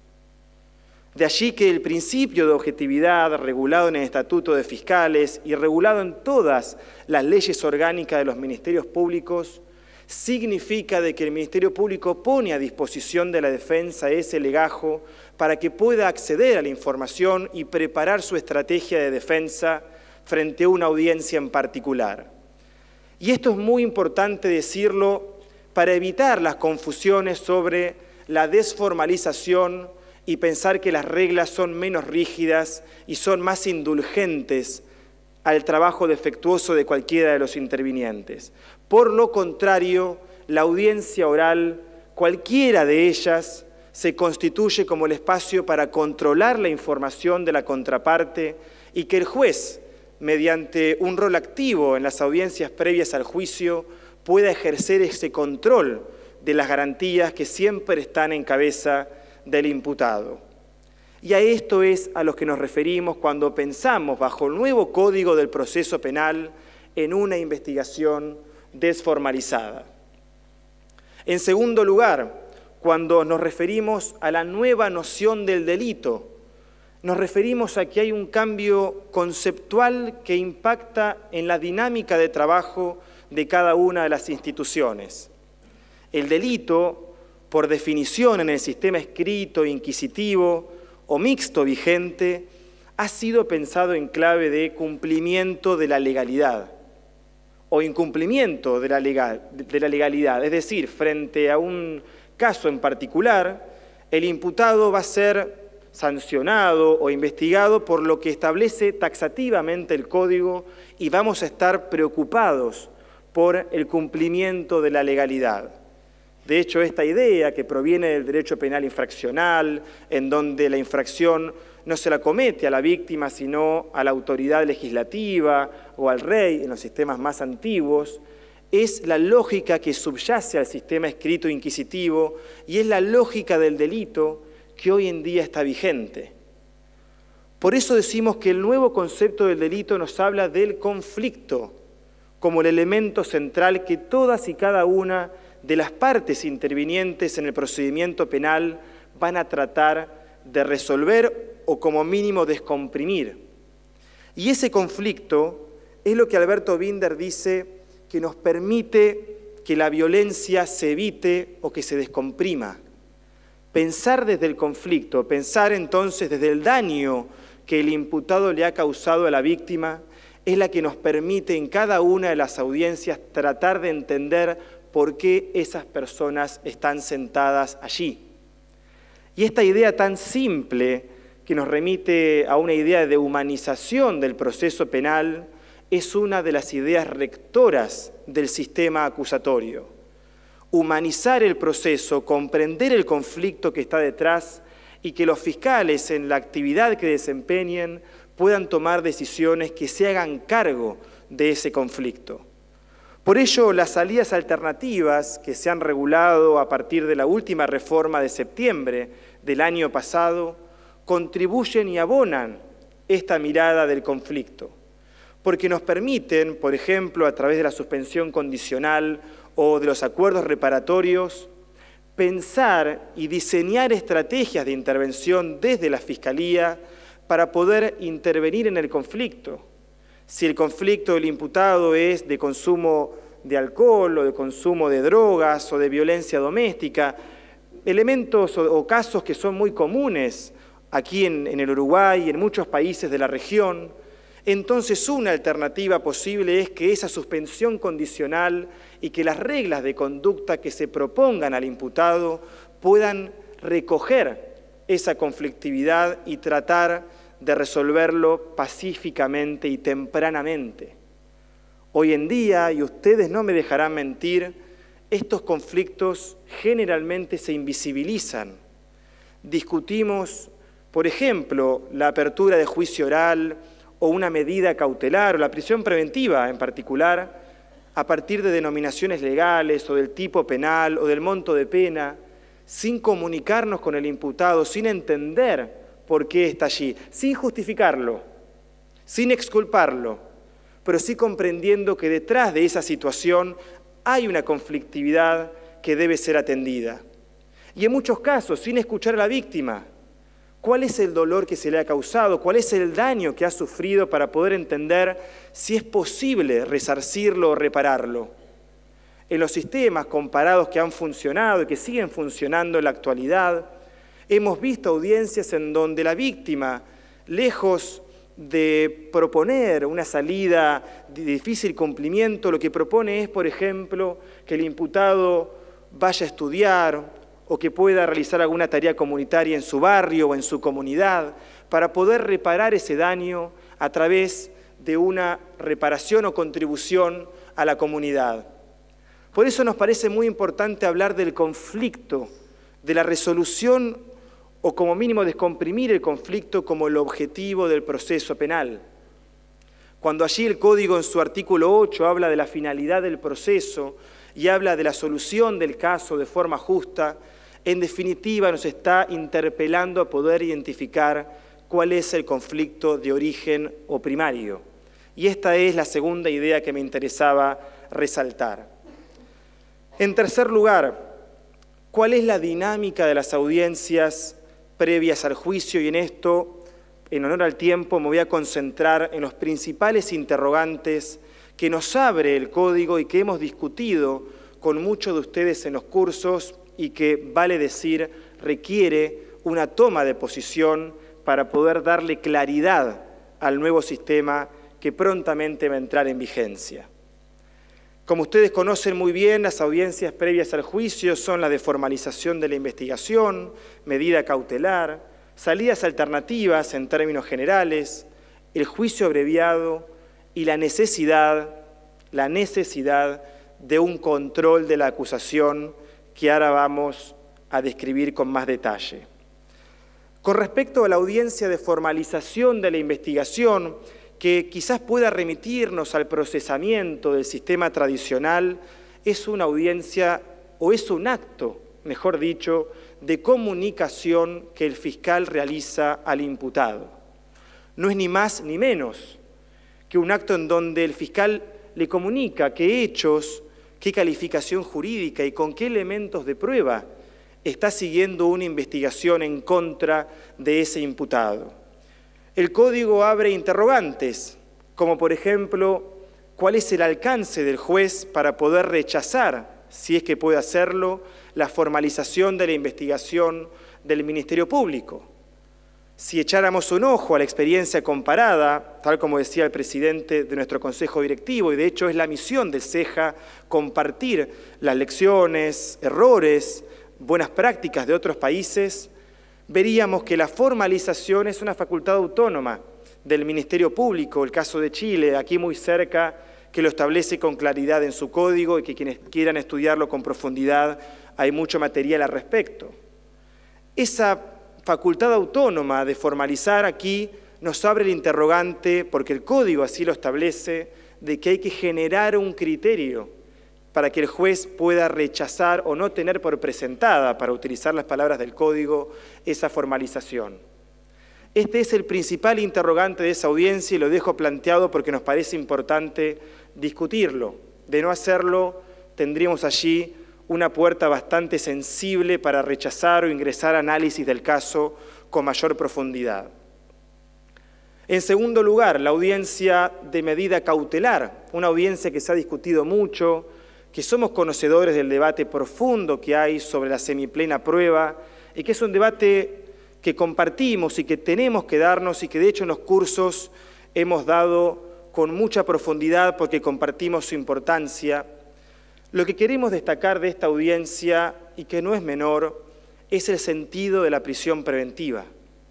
Speaker 6: De allí que el principio de objetividad regulado en el Estatuto de Fiscales y regulado en todas las leyes orgánicas de los ministerios públicos significa de que el Ministerio Público pone a disposición de la defensa ese legajo para que pueda acceder a la información y preparar su estrategia de defensa frente a una audiencia en particular. Y esto es muy importante decirlo para evitar las confusiones sobre la desformalización y pensar que las reglas son menos rígidas y son más indulgentes al trabajo defectuoso de cualquiera de los intervinientes. Por lo contrario, la audiencia oral, cualquiera de ellas, se constituye como el espacio para controlar la información de la contraparte y que el juez, mediante un rol activo en las audiencias previas al juicio, pueda ejercer ese control de las garantías que siempre están en cabeza del imputado. Y a esto es a lo que nos referimos cuando pensamos bajo el nuevo Código del Proceso Penal en una investigación desformalizada. En segundo lugar, cuando nos referimos a la nueva noción del delito, nos referimos a que hay un cambio conceptual que impacta en la dinámica de trabajo de cada una de las instituciones. El delito, por definición en el sistema escrito, inquisitivo o mixto vigente, ha sido pensado en clave de cumplimiento de la legalidad o incumplimiento de la, legal, de la legalidad. Es decir, frente a un caso en particular, el imputado va a ser sancionado o investigado por lo que establece taxativamente el Código y vamos a estar preocupados por el cumplimiento de la legalidad. De hecho, esta idea que proviene del derecho penal infraccional, en donde la infracción no se la comete a la víctima, sino a la autoridad legislativa o al rey en los sistemas más antiguos, es la lógica que subyace al sistema escrito inquisitivo y es la lógica del delito que hoy en día está vigente. Por eso decimos que el nuevo concepto del delito nos habla del conflicto como el elemento central que todas y cada una de las partes intervinientes en el procedimiento penal van a tratar de resolver o como mínimo descomprimir. Y ese conflicto es lo que Alberto Binder dice que nos permite que la violencia se evite o que se descomprima. Pensar desde el conflicto, pensar entonces desde el daño que el imputado le ha causado a la víctima, es la que nos permite en cada una de las audiencias tratar de entender por qué esas personas están sentadas allí. Y esta idea tan simple que nos remite a una idea de humanización del proceso penal es una de las ideas rectoras del sistema acusatorio. Humanizar el proceso, comprender el conflicto que está detrás y que los fiscales en la actividad que desempeñen puedan tomar decisiones que se hagan cargo de ese conflicto. Por ello, las salidas alternativas que se han regulado a partir de la última reforma de septiembre del año pasado contribuyen y abonan esta mirada del conflicto, porque nos permiten, por ejemplo, a través de la suspensión condicional o de los acuerdos reparatorios, pensar y diseñar estrategias de intervención desde la Fiscalía para poder intervenir en el conflicto. Si el conflicto del imputado es de consumo de alcohol o de consumo de drogas o de violencia doméstica, elementos o, o casos que son muy comunes aquí en, en el Uruguay y en muchos países de la región, entonces una alternativa posible es que esa suspensión condicional y que las reglas de conducta que se propongan al imputado puedan recoger esa conflictividad y tratar de resolverlo pacíficamente y tempranamente. Hoy en día, y ustedes no me dejarán mentir, estos conflictos generalmente se invisibilizan. Discutimos, por ejemplo, la apertura de juicio oral o una medida cautelar o la prisión preventiva en particular, a partir de denominaciones legales o del tipo penal o del monto de pena, sin comunicarnos con el imputado, sin entender por qué está allí, sin justificarlo, sin exculparlo, pero sí comprendiendo que detrás de esa situación hay una conflictividad que debe ser atendida. Y en muchos casos, sin escuchar a la víctima, cuál es el dolor que se le ha causado, cuál es el daño que ha sufrido para poder entender si es posible resarcirlo o repararlo. En los sistemas comparados que han funcionado y que siguen funcionando en la actualidad, hemos visto audiencias en donde la víctima, lejos de proponer una salida de difícil cumplimiento, lo que propone es, por ejemplo, que el imputado vaya a estudiar o que pueda realizar alguna tarea comunitaria en su barrio o en su comunidad para poder reparar ese daño a través de una reparación o contribución a la comunidad. Por eso nos parece muy importante hablar del conflicto, de la resolución o como mínimo descomprimir el conflicto como el objetivo del proceso penal. Cuando allí el Código en su artículo ocho habla de la finalidad del proceso y habla de la solución del caso de forma justa, en definitiva nos está interpelando a poder identificar cuál es el conflicto de origen o primario. Y esta es la segunda idea que me interesaba resaltar. En tercer lugar, ¿cuál es la dinámica de las audiencias previas al juicio? Y en esto, en honor al tiempo, me voy a concentrar en los principales interrogantes que nos abre el Código y que hemos discutido con muchos de ustedes en los cursos y que, vale decir, requiere una toma de posición para poder darle claridad al nuevo sistema que prontamente va a entrar en vigencia. Como ustedes conocen muy bien, las audiencias previas al juicio son la de formalización de la investigación, medida cautelar, salidas alternativas en términos generales, el juicio abreviado y la necesidad, la necesidad de un control de la acusación que ahora vamos a describir con más detalle. Con respecto a la audiencia de formalización de la investigación, que quizás pueda remitirnos al procesamiento del sistema tradicional, es una audiencia o es un acto, mejor dicho, de comunicación que el fiscal realiza al imputado. No es ni más ni menos que un acto en donde el fiscal le comunica qué hechos, qué calificación jurídica y con qué elementos de prueba está siguiendo una investigación en contra de ese imputado. El Código abre interrogantes, como por ejemplo, ¿cuál es el alcance del juez para poder rechazar, si es que puede hacerlo, la formalización de la investigación del Ministerio Público? Si echáramos un ojo a la experiencia comparada, tal como decía el presidente de nuestro Consejo Directivo, y de hecho es la misión del CEJA compartir las lecciones, errores, buenas prácticas de otros países, veríamos que la formalización es una facultad autónoma del Ministerio Público, el caso de Chile, aquí muy cerca, que lo establece con claridad en su código y que quienes quieran estudiarlo con profundidad, hay mucho material al respecto. Esa facultad autónoma de formalizar aquí nos abre el interrogante, porque el código así lo establece, de que hay que generar un criterio para que el juez pueda rechazar o no tener por presentada, para utilizar las palabras del código, esa formalización. Este es el principal interrogante de esa audiencia y lo dejo planteado porque nos parece importante discutirlo. De no hacerlo, tendríamos allí una puerta bastante sensible para rechazar o ingresar a análisis del caso con mayor profundidad. En segundo lugar, la audiencia de medida cautelar, una audiencia que se ha discutido mucho, que somos conocedores del debate profundo que hay sobre la semiplena prueba y que es un debate que compartimos y que tenemos que darnos y que de hecho en los cursos hemos dado con mucha profundidad porque compartimos su importancia. Lo que queremos destacar de esta audiencia, y que no es menor, es el sentido de la prisión preventiva.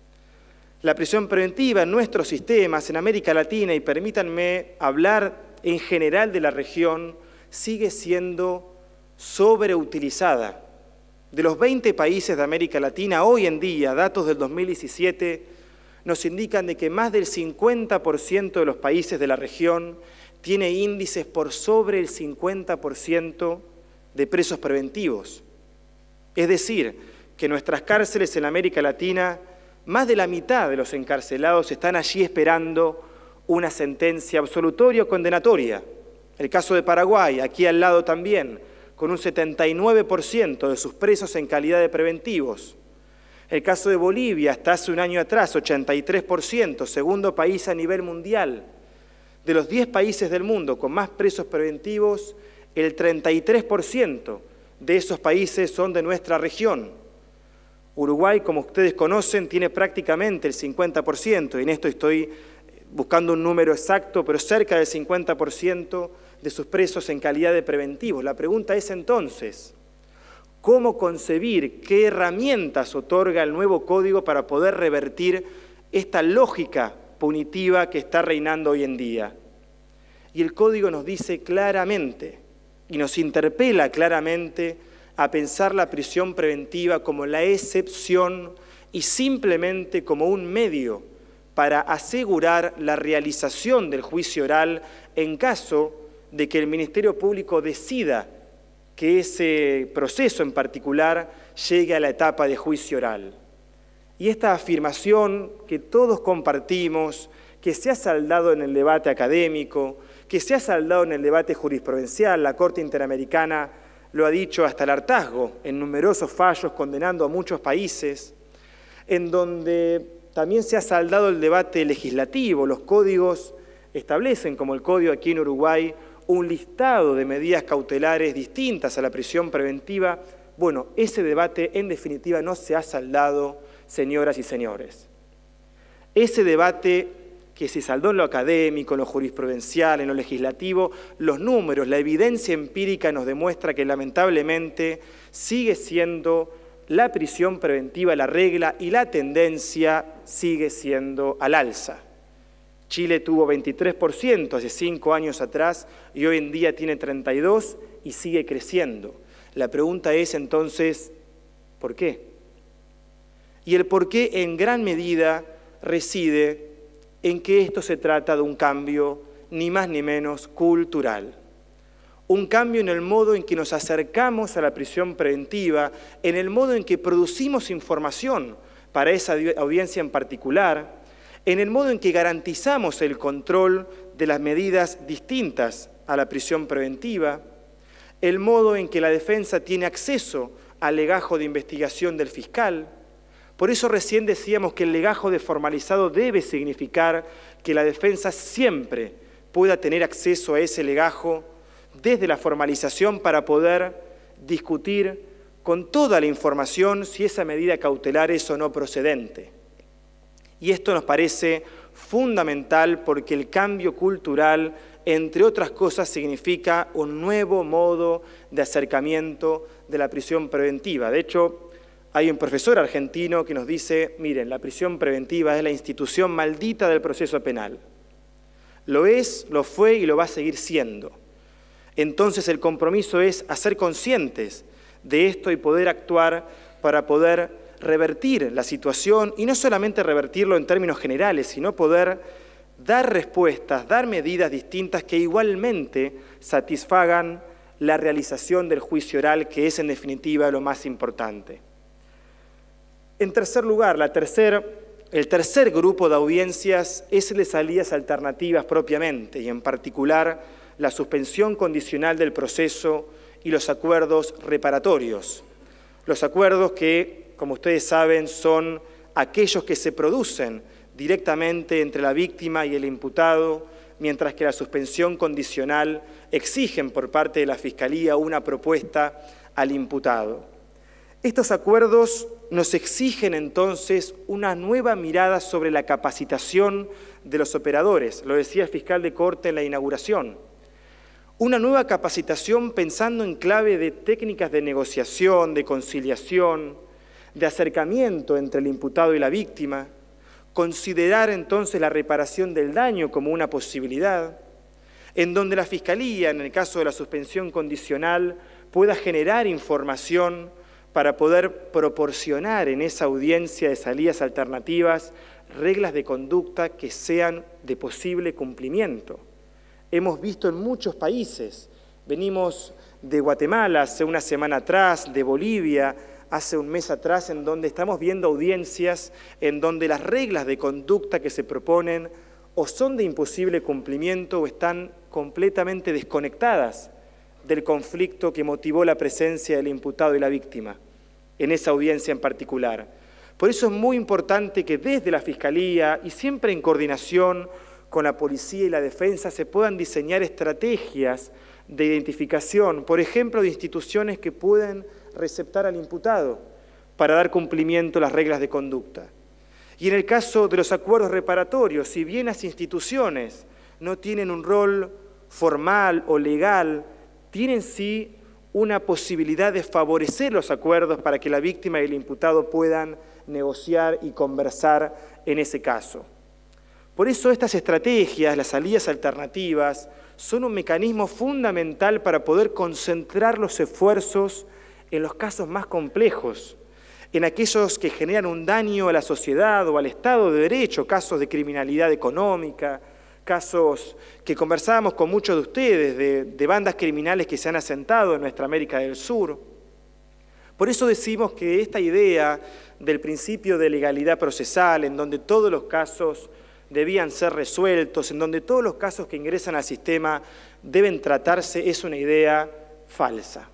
Speaker 6: La prisión preventiva en nuestros sistemas, en América Latina, y permítanme hablar en general de la región, sigue siendo sobreutilizada. De los veinte países de América Latina, hoy en día, datos del dos mil diecisiete, nos indican de que más del cincuenta por ciento de los países de la región tiene índices por sobre el cincuenta por ciento de presos preventivos. Es decir, que en nuestras cárceles en América Latina, más de la mitad de los encarcelados están allí esperando una sentencia absolutoria o condenatoria. El caso de Paraguay, aquí al lado también, con un setenta y nueve por ciento de sus presos en calidad de preventivos. El caso de Bolivia, hasta hace un año atrás, ochenta y tres por ciento, segundo país a nivel mundial. De los diez países del mundo con más presos preventivos, el treinta y tres por ciento de esos países son de nuestra región. Uruguay, como ustedes conocen, tiene prácticamente el cincuenta por ciento, y en esto estoy buscando un número exacto, pero cerca del cincuenta por ciento de sus presos en calidad de preventivos. La pregunta es entonces, ¿cómo concebir, qué herramientas otorga el nuevo código para poder revertir esta lógica punitiva que está reinando hoy en día? Y el código nos dice claramente, y nos interpela claramente, a pensar la prisión preventiva como la excepción y simplemente como un medio para asegurar la realización del juicio oral en caso de que el Ministerio Público decida que ese proceso en particular llegue a la etapa de juicio oral. Y esta afirmación que todos compartimos, que se ha saldado en el debate académico, que se ha saldado en el debate jurisprudencial, la Corte Interamericana lo ha dicho hasta el hartazgo en numerosos fallos condenando a muchos países, en donde también se ha saldado el debate legislativo. Los códigos establecen, como el código aquí en Uruguay, un listado de medidas cautelares distintas a la prisión preventiva. Bueno, ese debate en definitiva no se ha saldado, señoras y señores. Ese debate que se saldó en lo académico, en lo jurisprudencial, en lo legislativo, los números, la evidencia empírica nos demuestra que lamentablemente sigue siendo la prisión preventiva la regla y la tendencia sigue siendo al alza. Chile tuvo veintitrés por ciento hace cinco años atrás y hoy en día tiene treinta y dos por ciento y sigue creciendo. La pregunta es entonces, ¿por qué? Y el por qué en gran medida reside en que esto se trata de un cambio ni más ni menos cultural. Un cambio en el modo en que nos acercamos a la prisión preventiva, en el modo en que producimos información para esa audiencia en particular, en el modo en que garantizamos el control de las medidas distintas a la prisión preventiva, el modo en que la defensa tiene acceso al legajo de investigación del fiscal. Por eso recién decíamos que el legajo de formalizado debe significar que la defensa siempre pueda tener acceso a ese legajo desde la formalización para poder discutir con toda la información si esa medida cautelar es o no procedente. Y esto nos parece fundamental porque el cambio cultural, entre otras cosas, significa un nuevo modo de acercamiento de la prisión preventiva. De hecho, hay un profesor argentino que nos dice, miren, la prisión preventiva es la institución maldita del proceso penal. Lo es, lo fue y lo va a seguir siendo. Entonces el compromiso es hacer conscientes de esto y poder actuar para poder revertir la situación, y no solamente revertirlo en términos generales, sino poder dar respuestas, dar medidas distintas que igualmente satisfagan la realización del juicio oral, que es en definitiva lo más importante. En tercer lugar, la tercer, el tercer grupo de audiencias es el de salidas alternativas propiamente, y en particular la suspensión condicional del proceso y los acuerdos reparatorios. Los acuerdos que, como ustedes saben, son aquellos que se producen directamente entre la víctima y el imputado, mientras que la suspensión condicional exigen por parte de la Fiscalía una propuesta al imputado. Estos acuerdos nos exigen entonces una nueva mirada sobre la capacitación de los operadores, lo decía el fiscal de Corte en la inauguración. Una nueva capacitación pensando en clave de técnicas de negociación, de conciliación, de acercamiento entre el imputado y la víctima, considerar entonces la reparación del daño como una posibilidad, en donde la Fiscalía, en el caso de la suspensión condicional, pueda generar información para poder proporcionar en esa audiencia de salidas alternativas reglas de conducta que sean de posible cumplimiento. Hemos visto en muchos países, venimos de Guatemala hace una semana atrás, de Bolivia hace un mes atrás, en donde estamos viendo audiencias en donde las reglas de conducta que se proponen o son de imposible cumplimiento o están completamente desconectadas del conflicto que motivó la presencia del imputado y la víctima, en esa audiencia en particular. Por eso es muy importante que desde la Fiscalía, y siempre en coordinación con la policía y la defensa, se puedan diseñar estrategias de identificación, por ejemplo, de instituciones que pueden receptar al imputado para dar cumplimiento a las reglas de conducta. Y en el caso de los acuerdos reparatorios, si bien las instituciones no tienen un rol formal o legal, tienen sí una posibilidad de favorecer los acuerdos para que la víctima y el imputado puedan negociar y conversar en ese caso. Por eso estas estrategias, las salidas alternativas, son un mecanismo fundamental para poder concentrar los esfuerzos en los casos más complejos, en aquellos que generan un daño a la sociedad o al Estado de Derecho, casos de criminalidad económica, casos que conversábamos con muchos de ustedes, de, de bandas criminales que se han asentado en nuestra América del Sur. Por eso decimos que esta idea del principio de legalidad procesal, en donde todos los casos debían ser resueltos, en donde todos los casos que ingresan al sistema deben tratarse, es una idea falsa.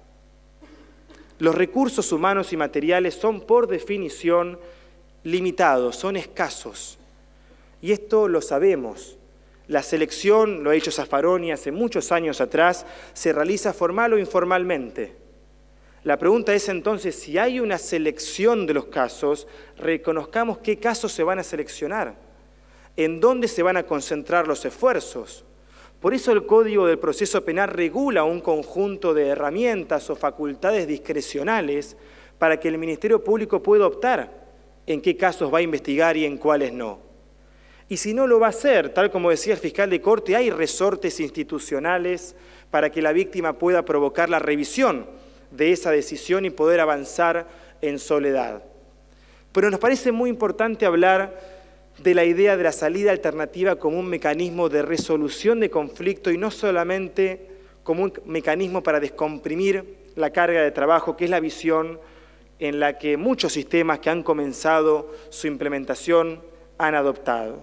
Speaker 6: Los recursos humanos y materiales son por definición limitados, son escasos. Y esto lo sabemos. La selección, lo ha dicho Zaffaroni hace muchos años atrás, se realiza formal o informalmente. La pregunta es entonces, si hay una selección de los casos, reconozcamos qué casos se van a seleccionar, en dónde se van a concentrar los esfuerzos. Por eso el Código del Proceso Penal regula un conjunto de herramientas o facultades discrecionales para que el Ministerio Público pueda optar en qué casos va a investigar y en cuáles no. Y si no lo va a hacer, tal como decía el fiscal de Corte, hay resortes institucionales para que la víctima pueda provocar la revisión de esa decisión y poder avanzar en soledad. Pero nos parece muy importante hablar de la idea de la salida alternativa como un mecanismo de resolución de conflicto y no solamente como un mecanismo para descomprimir la carga de trabajo, que es la visión en la que muchos sistemas que han comenzado su implementación han adoptado.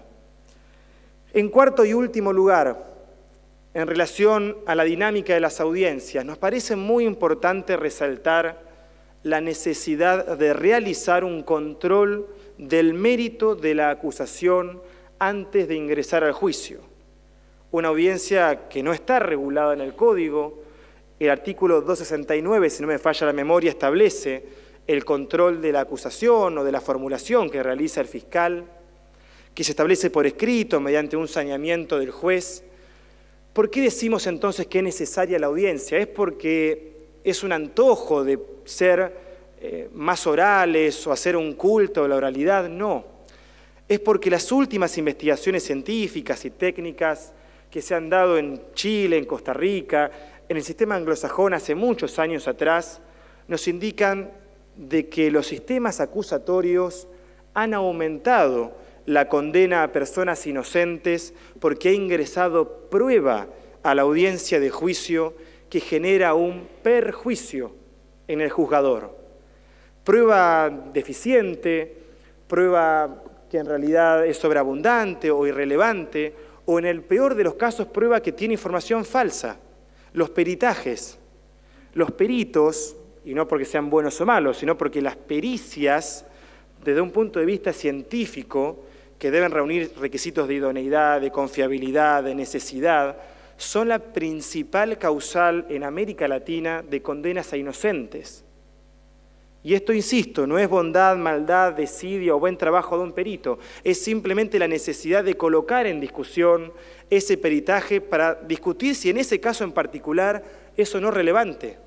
Speaker 6: En cuarto y último lugar, en relación a la dinámica de las audiencias, nos parece muy importante resaltar la necesidad de realizar un control del mérito de la acusación antes de ingresar al juicio. Una audiencia que no está regulada en el Código, el artículo doscientos sesenta y nueve, si no me falla la memoria, establece el control de la acusación o de la formulación que realiza el fiscal, que se establece por escrito mediante un saneamiento del juez. ¿Por qué decimos entonces que es necesaria la audiencia? ¿Es porque es un antojo de ser eh, más orales o hacer un culto a la oralidad? No. Es porque las últimas investigaciones científicas y técnicas que se han dado en Chile, en Costa Rica, en el sistema anglosajón hace muchos años atrás, nos indican de que los sistemas acusatorios han aumentado la condena a personas inocentes porque ha ingresado prueba a la audiencia de juicio que genera un perjuicio en el juzgador. Prueba deficiente, prueba que en realidad es sobreabundante o irrelevante, o en el peor de los casos, prueba que tiene información falsa. Los peritajes. Los peritos, y no porque sean buenos o malos, sino porque las pericias, desde un punto de vista científico, que deben reunir requisitos de idoneidad, de confiabilidad, de necesidad, son la principal causal en América Latina de condenas a inocentes. Y esto, insisto, no es bondad, maldad, desidia o buen trabajo de un perito, es simplemente la necesidad de colocar en discusión ese peritaje para discutir si en ese caso en particular es o no relevante.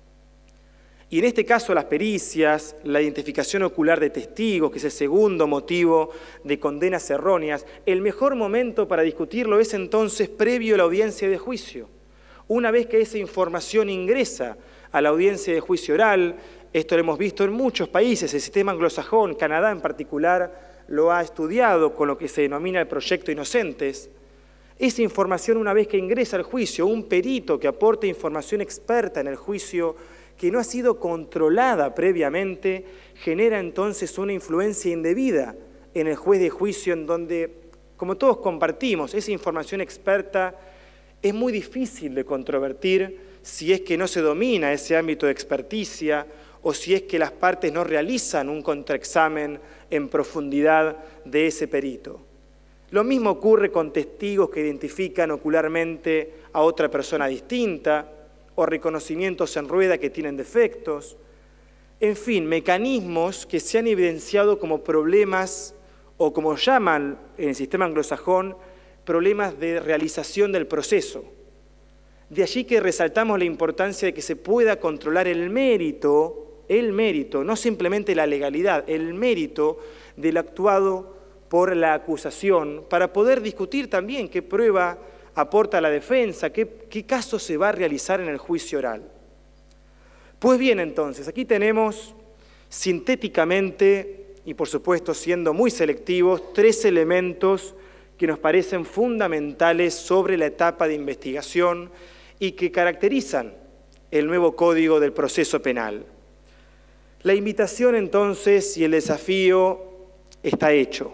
Speaker 6: Y en este caso las pericias, la identificación ocular de testigos, que es el segundo motivo de condenas erróneas, el mejor momento para discutirlo es entonces previo a la audiencia de juicio. Una vez que esa información ingresa a la audiencia de juicio oral, esto lo hemos visto en muchos países, el sistema anglosajón, Canadá en particular, lo ha estudiado con lo que se denomina el proyecto Inocentes. Esa información, una vez que ingresa al juicio, un perito que aporte información experta en el juicio que no ha sido controlada previamente, genera entonces una influencia indebida en el juez de juicio, en donde, como todos compartimos, esa información experta es muy difícil de controvertir si es que no se domina ese ámbito de experticia o si es que las partes no realizan un contraexamen en profundidad de ese perito. Lo mismo ocurre con testigos que identifican ocularmente a otra persona distinta, o reconocimientos en rueda que tienen defectos, en fin, mecanismos que se han evidenciado como problemas, o como llaman en el sistema anglosajón, problemas de realización del proceso. De allí que resaltamos la importancia de que se pueda controlar el mérito, el mérito, no simplemente la legalidad, el mérito del actuado por la acusación, para poder discutir también qué prueba aporta la defensa, qué, qué caso se va a realizar en el juicio oral. Pues bien, entonces, aquí tenemos sintéticamente, y por supuesto siendo muy selectivos, tres elementos que nos parecen fundamentales sobre la etapa de investigación y que caracterizan el nuevo Código del Proceso Penal. La invitación, entonces, y el desafío está hecho.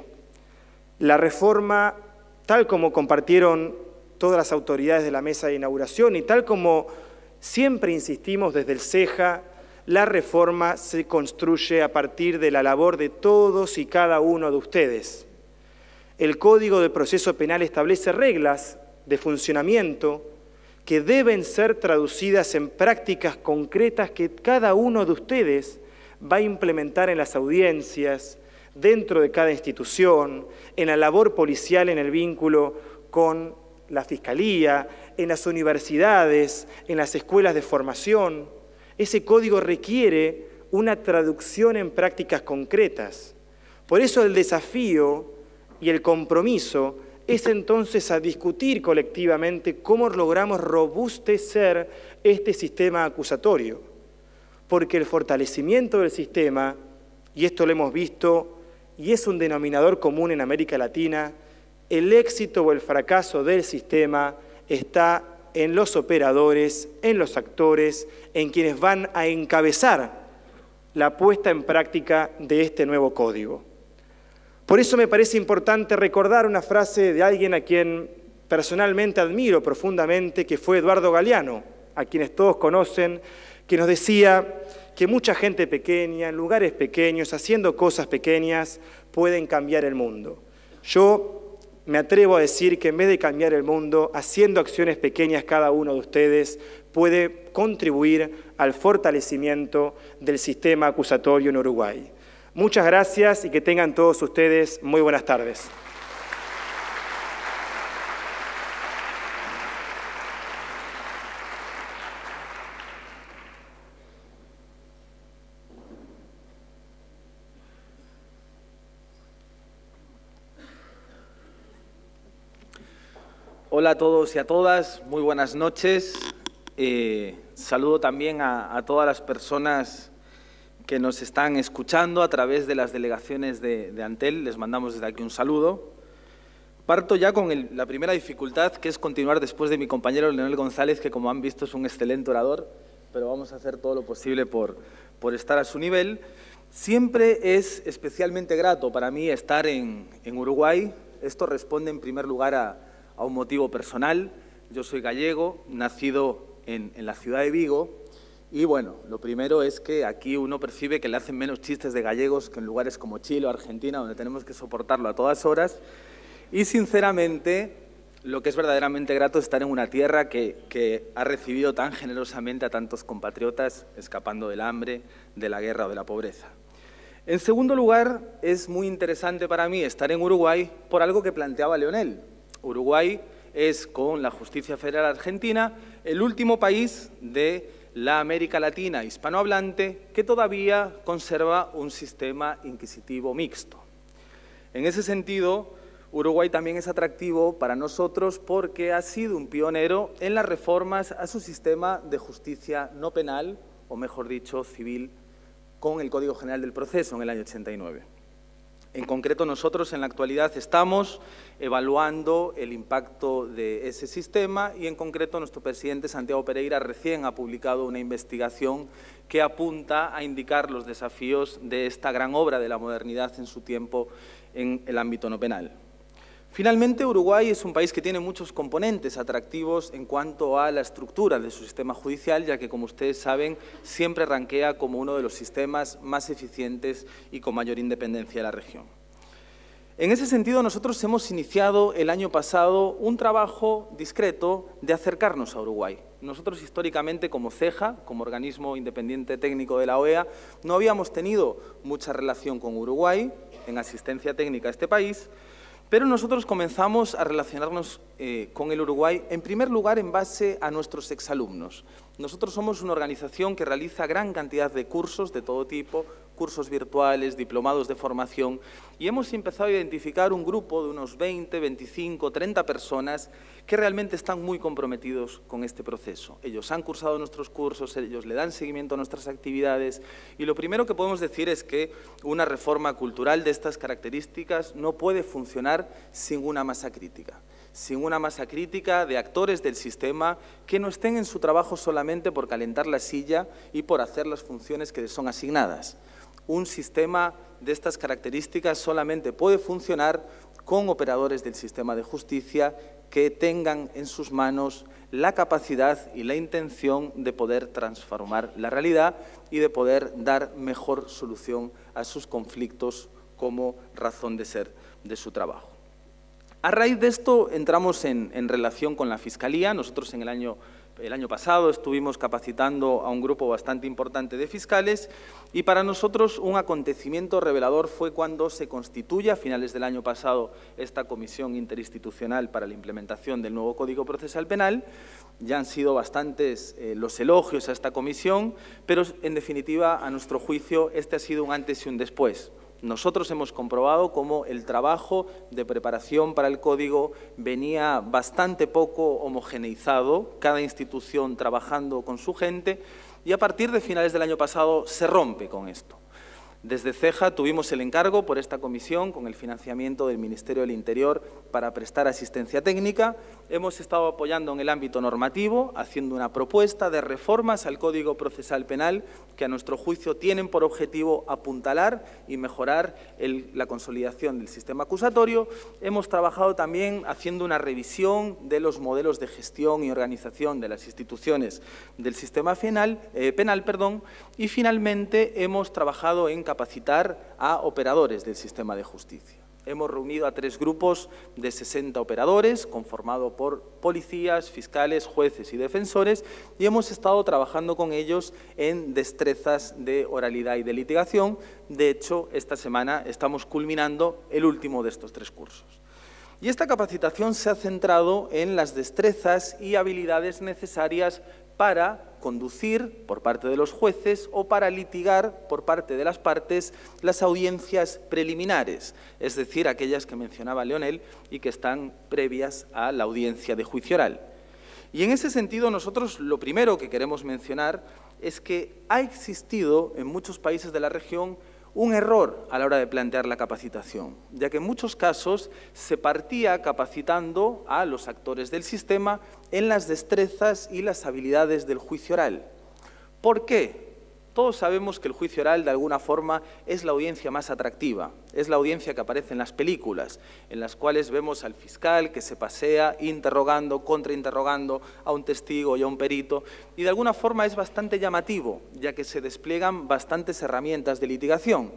Speaker 6: La reforma, tal como compartieron todas las autoridades de la mesa de inauguración y tal como siempre insistimos desde el CEJA, la reforma se construye a partir de la labor de todos y cada uno de ustedes. El Código de Proceso Penal establece reglas de funcionamiento que deben ser traducidas en prácticas concretas que cada uno de ustedes va a implementar en las audiencias, dentro de cada institución, en la labor policial, en el vínculo con la Fiscalía, en las universidades, en las escuelas de formación. Ese código requiere una traducción en prácticas concretas. Por eso el desafío y el compromiso es entonces a discutir colectivamente cómo logramos robustecer este sistema acusatorio. Porque el fortalecimiento del sistema, y esto lo hemos visto, y es un denominador común en América Latina, el éxito o el fracaso del sistema está en los operadores, en los actores, en quienes van a encabezar la puesta en práctica de este nuevo código. Por eso me parece importante recordar una frase de alguien a quien personalmente admiro profundamente, que fue Eduardo Galeano, a quienes todos conocen, que nos decía que mucha gente pequeña, en lugares pequeños, haciendo cosas pequeñas, pueden cambiar el mundo. Yo me atrevo a decir que en vez de cambiar el mundo, haciendo acciones pequeñas cada uno de ustedes, puede contribuir al fortalecimiento del sistema acusatorio en Uruguay. Muchas gracias y que tengan todos ustedes muy buenas tardes.
Speaker 7: Hola a todos y a todas, muy buenas noches. Eh, saludo también a, a todas las personas que nos están escuchando a través de las delegaciones de, de Antel. Les mandamos desde aquí un saludo. Parto ya con el, la primera dificultad, que es continuar después de mi compañero Leonel González, que como han visto es un excelente orador, pero vamos a hacer todo lo posible por, por estar a su nivel. Siempre es especialmente grato para mí estar en, en Uruguay. Esto responde en primer lugar a a un motivo personal. Yo soy gallego, nacido en, en la ciudad de Vigo, y bueno, lo primero es que aquí uno percibe que le hacen menos chistes de gallegos que en lugares como Chile o Argentina, donde tenemos que soportarlo a todas horas, y sinceramente Lo que es verdaderamente grato es estar en una tierra que, que ha recibido tan generosamente a tantos compatriotas escapando del hambre, de la guerra o de la pobreza. En segundo lugar, es muy interesante para mí estar en Uruguay por algo que planteaba Leonel. Uruguay es, con la Justicia Federal Argentina, el último país de la América Latina hispanohablante que todavía conserva un sistema inquisitivo mixto. En ese sentido, Uruguay también es atractivo para nosotros porque ha sido un pionero en las reformas a su sistema de justicia no penal, o mejor dicho, civil, con el Código General del Proceso en el año ochenta y nueve. En concreto, nosotros en la actualidad estamos evaluando el impacto de ese sistema y, en concreto, nuestro presidente Santiago Pereira recién ha publicado una investigación que apunta a indicar los desafíos de esta gran obra de la modernidad en su tiempo en el ámbito no penal. Finalmente, Uruguay es un país que tiene muchos componentes atractivos en cuanto a la estructura de su sistema judicial, ya que, como ustedes saben, siempre ranquea como uno de los sistemas más eficientes y con mayor independencia de la región. En ese sentido, nosotros hemos iniciado el año pasado un trabajo discreto de acercarnos a Uruguay. Nosotros, históricamente, como CEJA, como organismo independiente técnico de la O E A, no habíamos tenido mucha relación con Uruguay en asistencia técnica a este país, pero nosotros comenzamos a relacionarnos eh, con el Uruguay, en primer lugar, en base a nuestros exalumnos. Nosotros somos una organización que realiza gran cantidad de cursos de todo tipo, cursos virtuales, diplomados de formación, y hemos empezado a identificar un grupo de unos veinte, veinticinco, treinta personas que realmente están muy comprometidos con este proceso. Ellos han cursado nuestros cursos, ellos le dan seguimiento a nuestras actividades, y lo primero que podemos decir es que una reforma cultural de estas características no puede funcionar sin una masa crítica. Sin una masa crítica de actores del sistema que no estén en su trabajo solamente por calentar la silla y por hacer las funciones que les son asignadas. Un sistema de estas características solamente puede funcionar con operadores del sistema de justicia que tengan en sus manos la capacidad y la intención de poder transformar la realidad y de poder dar mejor solución a sus conflictos como razón de ser de su trabajo. A raíz de esto entramos en, en relación con la Fiscalía. Nosotros en el año, el año pasado estuvimos capacitando a un grupo bastante importante de fiscales y para nosotros un acontecimiento revelador fue cuando se constituye a finales del año pasado esta Comisión Interinstitucional para la implementación del nuevo Código Procesal Penal. Ya han sido bastantes eh, los elogios a esta comisión, pero en definitiva, a nuestro juicio, este ha sido un antes y un después. Nosotros hemos comprobado cómo el trabajo de preparación para el Código venía bastante poco homogeneizado, cada institución trabajando con su gente, y a partir de finales del año pasado se rompe con esto. Desde CEJA tuvimos el encargo por esta comisión, con el financiamiento del Ministerio del Interior, para prestar asistencia técnica. Hemos estado apoyando en el ámbito normativo, haciendo una propuesta de reformas al Código Procesal Penal que a nuestro juicio tienen por objetivo apuntalar y mejorar el, la consolidación del sistema acusatorio. Hemos trabajado también haciendo una revisión de los modelos de gestión y organización de las instituciones del sistema penal, eh, penal perdón, y finalmente hemos trabajado en capacitar a operadores del sistema de justicia. Hemos reunido a tres grupos de sesenta operadores, conformados por policías, fiscales, jueces y defensores, y hemos estado trabajando con ellos en destrezas de oralidad y de litigación. De hecho, esta semana estamos culminando el último de estos tres cursos. Y esta capacitación se ha centrado en las destrezas y habilidades necesarias para conducir por parte de los jueces o para litigar por parte de las partes las audiencias preliminares, es decir, aquellas que mencionaba Leonel y que están previas a la audiencia de juicio oral. Y en ese sentido nosotros lo primero que queremos mencionar es que ha existido en muchos países de la región un error a la hora de plantear la capacitación, ya que en muchos casos se partía capacitando a los actores del sistema en las destrezas y las habilidades del juicio oral. ¿Por qué? Todos sabemos que el juicio oral, de alguna forma, es la audiencia más atractiva, es la audiencia que aparece en las películas, en las cuales vemos al fiscal que se pasea interrogando, contrainterrogando a un testigo y a un perito, y de alguna forma es bastante llamativo, ya que se despliegan bastantes herramientas de litigación.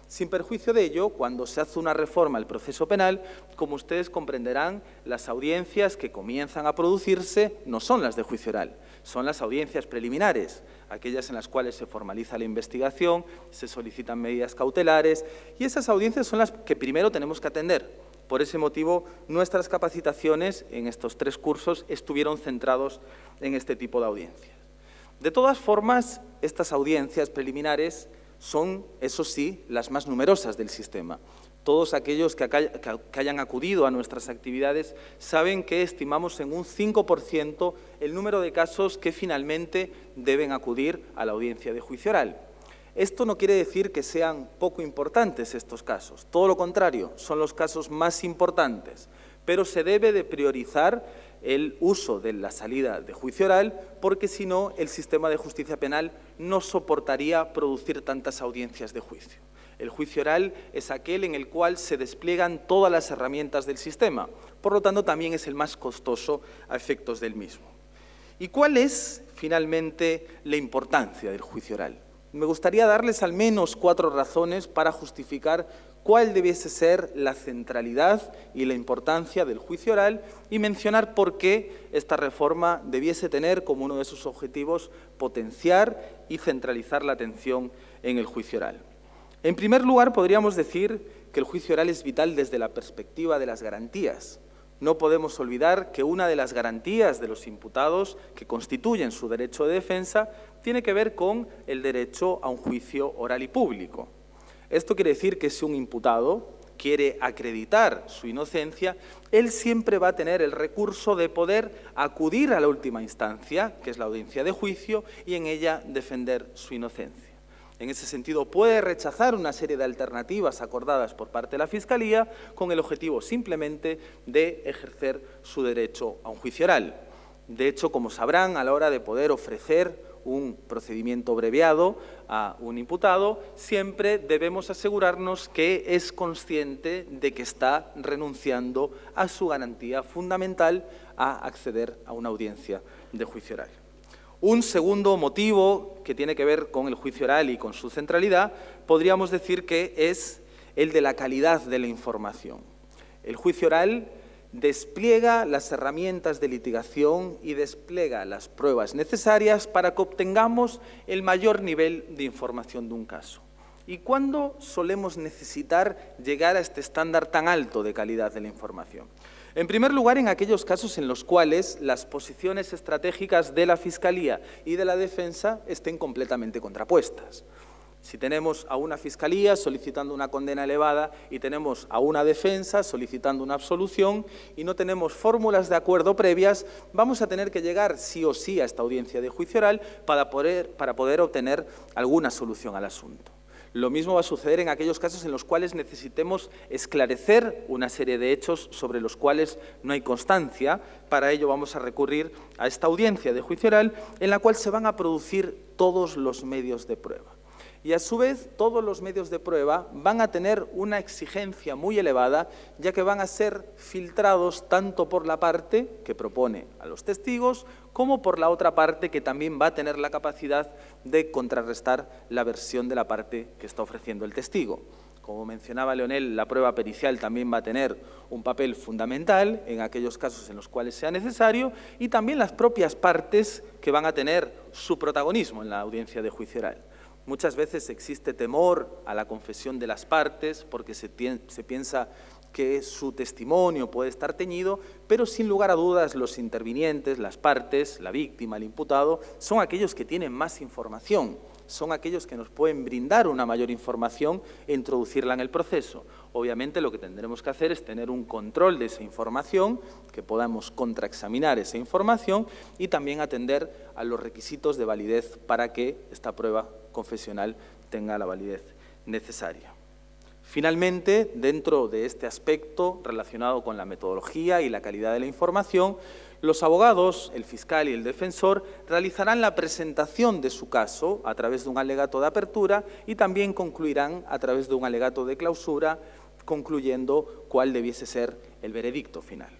Speaker 7: Sin perjuicio de ello, cuando se hace una reforma al proceso penal, como ustedes comprenderán, las audiencias que comienzan a producirse no son las de juicio oral, son las audiencias preliminares, aquellas en las cuales se formaliza la investigación, se solicitan medidas cautelares, y esas audiencias son las que primero tenemos que atender. Por ese motivo, nuestras capacitaciones en estos tres cursos estuvieron centrados en este tipo de audiencias. De todas formas, estas audiencias preliminares son, eso sí, las más numerosas del sistema. Todos aquellos que, acá, que hayan acudido a nuestras actividades saben que estimamos en un cinco por ciento el número de casos que finalmente deben acudir a la audiencia de juicio oral. Esto no quiere decir que sean poco importantes estos casos, todo lo contrario, son los casos más importantes, pero se debe de priorizar el uso de la salida de juicio oral, porque si no, el sistema de justicia penal no soportaría producir tantas audiencias de juicio. El juicio oral es aquel en el cual se despliegan todas las herramientas del sistema, por lo tanto también es el más costoso a efectos del mismo. ¿Y cuál es, finalmente, la importancia del juicio oral? Me gustaría darles al menos cuatro razones para justificar cuál debiese ser la centralidad y la importancia del juicio oral y mencionar por qué esta reforma debiese tener como uno de sus objetivos potenciar y centralizar la atención en el juicio oral. En primer lugar, podríamos decir que el juicio oral es vital desde la perspectiva de las garantías. No podemos olvidar que una de las garantías de los imputados que constituyen su derecho de defensa tiene que ver con el derecho a un juicio oral y público. Esto quiere decir que si un imputado quiere acreditar su inocencia, él siempre va a tener el recurso de poder acudir a la última instancia, que es la audiencia de juicio, y en ella defender su inocencia. En ese sentido, puede rechazar una serie de alternativas acordadas por parte de la Fiscalía con el objetivo simplemente de ejercer su derecho a un juicio oral. De hecho, como sabrán, a la hora de poder ofrecer un procedimiento abreviado a un imputado, siempre debemos asegurarnos que es consciente de que está renunciando a su garantía fundamental a acceder a una audiencia de juicio oral. Un segundo motivo que tiene que ver con el juicio oral y con su centralidad, podríamos decir que es el de la calidad de la información. El juicio oral despliega las herramientas de litigación y despliega las pruebas necesarias para que obtengamos el mayor nivel de información de un caso. ¿Y cuándo solemos necesitar llegar a este estándar tan alto de calidad de la información? En primer lugar, en aquellos casos en los cuales las posiciones estratégicas de la Fiscalía y de la defensa estén completamente contrapuestas. Si tenemos a una Fiscalía solicitando una condena elevada y tenemos a una defensa solicitando una absolución y no tenemos fórmulas de acuerdo previas, vamos a tener que llegar sí o sí a esta audiencia de juicio oral para poder, para poder obtener alguna solución al asunto. Lo mismo va a suceder en aquellos casos en los cuales necesitemos esclarecer una serie de hechos sobre los cuales no hay constancia. Para ello vamos a recurrir a esta audiencia de juicio oral en la cual se van a producir todos los medios de prueba. Y a su vez, todos los medios de prueba van a tener una exigencia muy elevada, ya que van a ser filtrados tanto por la parte que propone a los testigos, como por la otra parte que también va a tener la capacidad de contrarrestar la versión de la parte que está ofreciendo el testigo. Como mencionaba Leonel, la prueba pericial también va a tener un papel fundamental en aquellos casos en los cuales sea necesario, y también las propias partes que van a tener su protagonismo en la audiencia de juicio oral. Muchas veces existe temor a la confesión de las partes porque se, se piensa que su testimonio puede estar teñido, pero sin lugar a dudas los intervinientes, las partes, la víctima, el imputado, son aquellos que tienen más información, son aquellos que nos pueden brindar una mayor información e introducirla en el proceso. Obviamente lo que tendremos que hacer es tener un control de esa información, que podamos contraexaminar esa información y también atender a los requisitos de validez para que esta prueba confesional tenga la validez necesaria. Finalmente, dentro de este aspecto relacionado con la metodología y la calidad de la información, los abogados, el fiscal y el defensor, realizarán la presentación de su caso a través de un alegato de apertura y también concluirán a través de un alegato de clausura, concluyendo cuál debiese ser el veredicto final.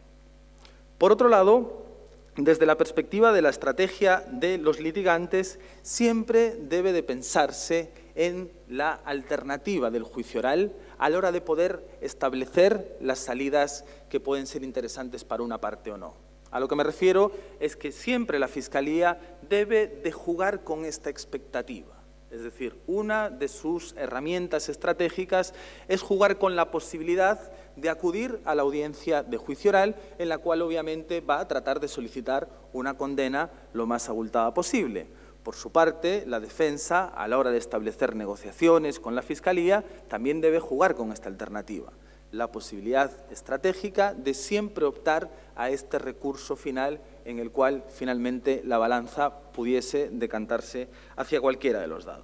Speaker 7: Por otro lado, desde la perspectiva de la estrategia de los litigantes, siempre debe de pensarse en la alternativa del juicio oral a la hora de poder establecer las salidas que pueden ser interesantes para una parte o no. A lo que me refiero es que siempre la Fiscalía debe de jugar con esta expectativa. Es decir, una de sus herramientas estratégicas es jugar con la posibilidad de acudir a la audiencia de juicio oral, en la cual obviamente va a tratar de solicitar una condena lo más abultada posible. Por su parte, la defensa, a la hora de establecer negociaciones con la Fiscalía, también debe jugar con esta alternativa. La posibilidad estratégica de siempre optar a este recurso final en el cual finalmente la balanza pudiese decantarse hacia cualquiera de los dados.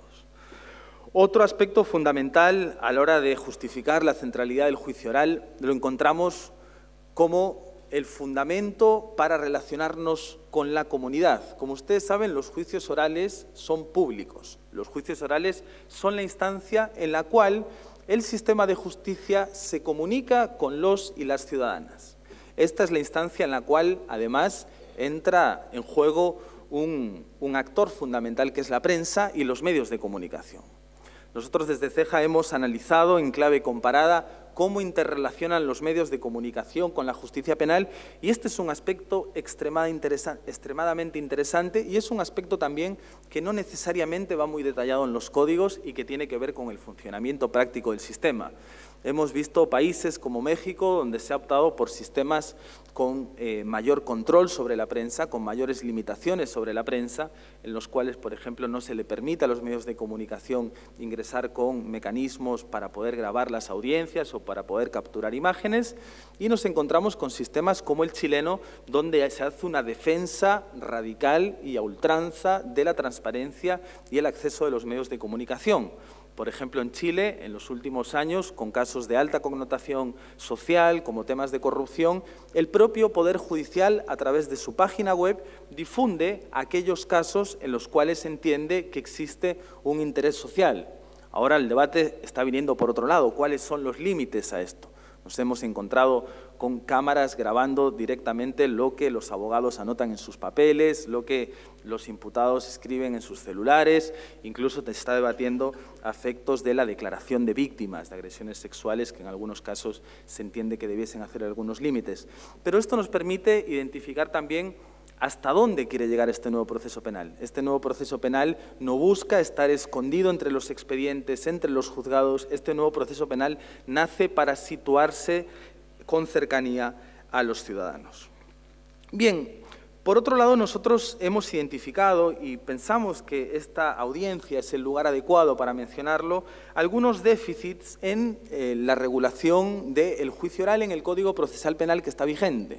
Speaker 7: Otro aspecto fundamental a la hora de justificar la centralidad del juicio oral lo encontramos como el fundamento para relacionarnos con la comunidad. Como ustedes saben, los juicios orales son públicos. Los juicios orales son la instancia en la cual el sistema de justicia se comunica con los y las ciudadanas. Esta es la instancia en la cual, además, entra en juego un, un actor fundamental que es la prensa y los medios de comunicación. Nosotros desde CEJA hemos analizado en clave comparada cómo interrelacionan los medios de comunicación con la justicia penal y este es un aspecto extremadamente interesante y es un aspecto también que no necesariamente va muy detallado en los códigos y que tiene que ver con el funcionamiento práctico del sistema. Hemos visto países como México donde se ha optado por sistemas con eh, mayor control sobre la prensa, con mayores limitaciones sobre la prensa, en los cuales, por ejemplo, no se le permite a los medios de comunicación ingresar con mecanismos para poder grabar las audiencias o para poder capturar imágenes, y nos encontramos con sistemas como el chileno, donde se hace una defensa radical y a ultranza de la transparencia y el acceso de los medios de comunicación. Por ejemplo, en Chile, en los últimos años, con casos de alta connotación social, como temas de corrupción, el propio Poder Judicial, a través de su página web, difunde aquellos casos en los cuales se entiende que existe un interés social. Ahora el debate está viniendo por otro lado. ¿Cuáles son los límites a esto? Nos hemos encontrado con cámaras grabando directamente lo que los abogados anotan en sus papeles, lo que los imputados escriben en sus celulares, incluso se está debatiendo a efectos de la declaración de víctimas de agresiones sexuales, que en algunos casos se entiende que debiesen hacer algunos límites. Pero esto nos permite identificar también hasta dónde quiere llegar este nuevo proceso penal. Este nuevo proceso penal no busca estar escondido entre los expedientes, entre los juzgados. Este nuevo proceso penal nace para situarse con cercanía a los ciudadanos. Bien, por otro lado, nosotros hemos identificado, y pensamos que esta audiencia es el lugar adecuado para mencionarlo, algunos déficits en eh, la regulación del juicio oral en el Código Procesal Penal que está vigente.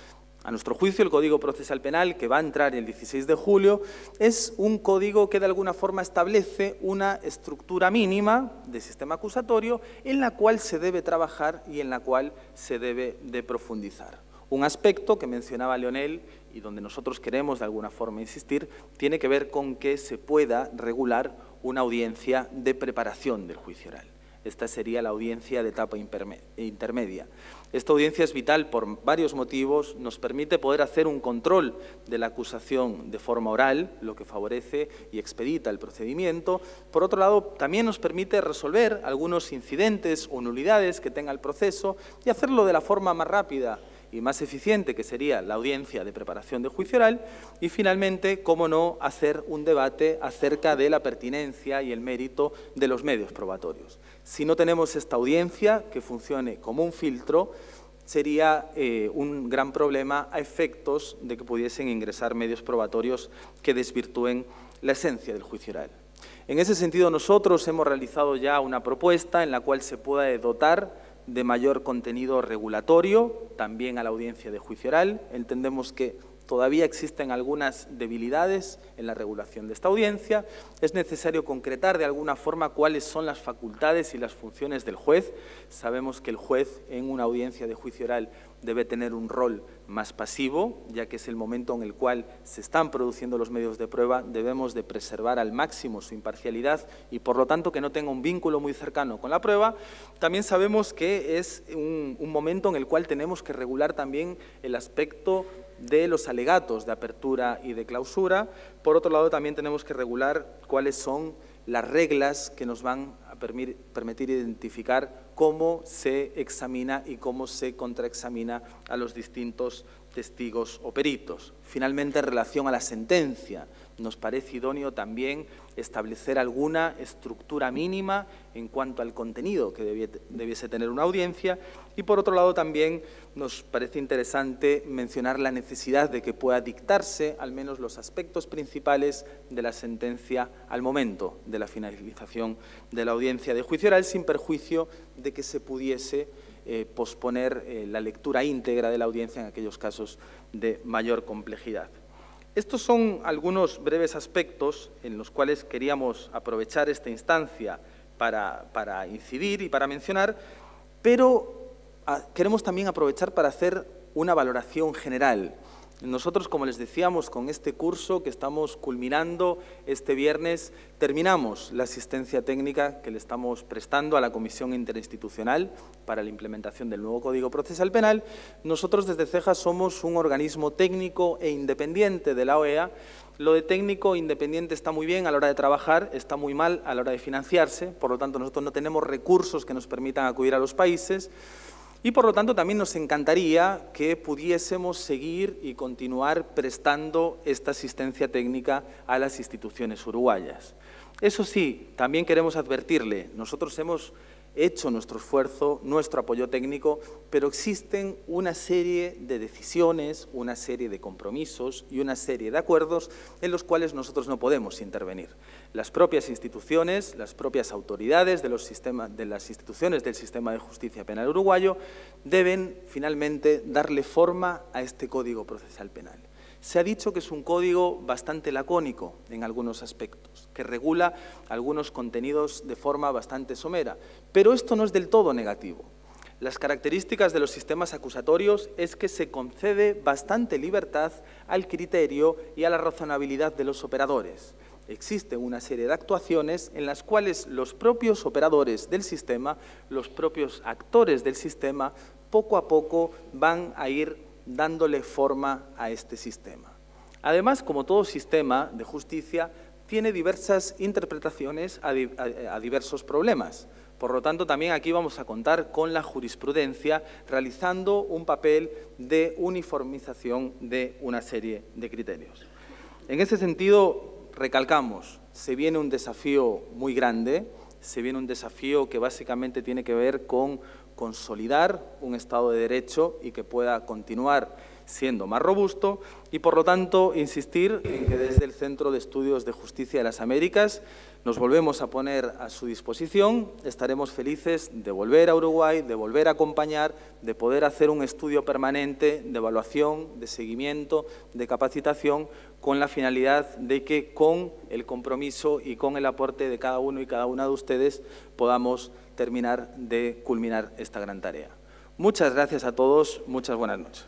Speaker 7: A nuestro juicio, el Código Procesal Penal, que va a entrar el dieciséis de julio, es un código que de alguna forma establece una estructura mínima de sistema acusatorio en la cual se debe trabajar y en la cual se debe de profundizar. Un aspecto que mencionaba Leonel y donde nosotros queremos de alguna forma insistir, tiene que ver con que se pueda regular una audiencia de preparación del juicio oral. Esta sería la audiencia de etapa intermedia. Esta audiencia es vital por varios motivos. Nos permite poder hacer un control de la acusación de forma oral, lo que favorece y expedita el procedimiento. Por otro lado, también nos permite resolver algunos incidentes o nulidades que tenga el proceso y hacerlo de la forma más rápida y más eficiente, que sería la audiencia de preparación de juicio oral, y finalmente, cómo no, hacer un debate acerca de la pertinencia y el mérito de los medios probatorios. Si no tenemos esta audiencia que funcione como un filtro, sería eh, un gran problema a efectos de que pudiesen ingresar medios probatorios que desvirtúen la esencia del juicio oral. En ese sentido, nosotros hemos realizado ya una propuesta en la cual se pueda dotar de mayor contenido regulatorio, también a la audiencia de juicio oral. Entendemos que todavía existen algunas debilidades en la regulación de esta audiencia. Es necesario concretar de alguna forma cuáles son las facultades y las funciones del juez. Sabemos que el juez en una audiencia de juicio oral debe tener un rol más pasivo, ya que es el momento en el cual se están produciendo los medios de prueba. Debemos de preservar al máximo su imparcialidad y, por lo tanto, que no tenga un vínculo muy cercano con la prueba. También sabemos que es un, un momento en el cual tenemos que regular también el aspecto de los alegatos de apertura y de clausura. Por otro lado, también tenemos que regular cuáles son las reglas que nos van a permitir identificar cómo se examina y cómo se contraexamina a los distintos testigos o peritos. Finalmente, en relación a la sentencia, nos parece idóneo también establecer alguna estructura mínima en cuanto al contenido que debiese tener una audiencia y, por otro lado, también nos parece interesante mencionar la necesidad de que pueda dictarse al menos los aspectos principales de la sentencia al momento de la finalización de la audiencia de juicio oral, sin perjuicio de que se pudiese eh, posponer eh, la lectura íntegra de la audiencia en aquellos casos de mayor complejidad. Estos son algunos breves aspectos en los cuales queríamos aprovechar esta instancia para, para incidir y para mencionar, pero a, queremos también aprovechar para hacer una valoración general. Nosotros, como les decíamos, con este curso que estamos culminando este viernes, terminamos la asistencia técnica que le estamos prestando a la Comisión Interinstitucional para la implementación del nuevo Código Procesal Penal. Nosotros desde CEJA somos un organismo técnico e independiente de la O E A. Lo de técnico e independiente está muy bien a la hora de trabajar, está muy mal a la hora de financiarse, por lo tanto nosotros no tenemos recursos que nos permitan acudir a los países. Y, por lo tanto, también nos encantaría que pudiésemos seguir y continuar prestando esta asistencia técnica a las instituciones uruguayas. Eso sí, también queremos advertirle, nosotros hemos hecho nuestro esfuerzo, nuestro apoyo técnico, pero existen una serie de decisiones, una serie de compromisos y una serie de acuerdos en los cuales nosotros no podemos intervenir. Las propias instituciones, las propias autoridades de, los sistemas, de las instituciones del sistema de justicia penal uruguayo deben finalmente darle forma a este Código Procesal Penal. Se ha dicho que es un código bastante lacónico en algunos aspectos, que regula algunos contenidos de forma bastante somera, pero esto no es del todo negativo. Las características de los sistemas acusatorios es que se concede bastante libertad al criterio y a la razonabilidad de los operadores. Existe una serie de actuaciones en las cuales los propios operadores del sistema, los propios actores del sistema, poco a poco van a ir dándole forma a este sistema. Además, como todo sistema de justicia, tiene diversas interpretaciones a, di a, a diversos problemas. Por lo tanto, también aquí vamos a contar con la jurisprudencia realizando un papel de uniformización de una serie de criterios. En ese sentido, recalcamos, se viene un desafío muy grande, se viene un desafío que básicamente tiene que ver con consolidar un Estado de Derecho y que pueda continuar siendo más robusto y, por lo tanto, insistir en que desde el Centro de Estudios de Justicia de las Américas nos volvemos a poner a su disposición. Estaremos felices de volver a Uruguay, de volver a acompañar, de poder hacer un estudio permanente de evaluación, de seguimiento, de capacitación, con la finalidad de que con el compromiso y con el aporte de cada uno y cada una de ustedes podamos terminar de culminar esta gran tarea. Muchas gracias a todos, muchas buenas noches.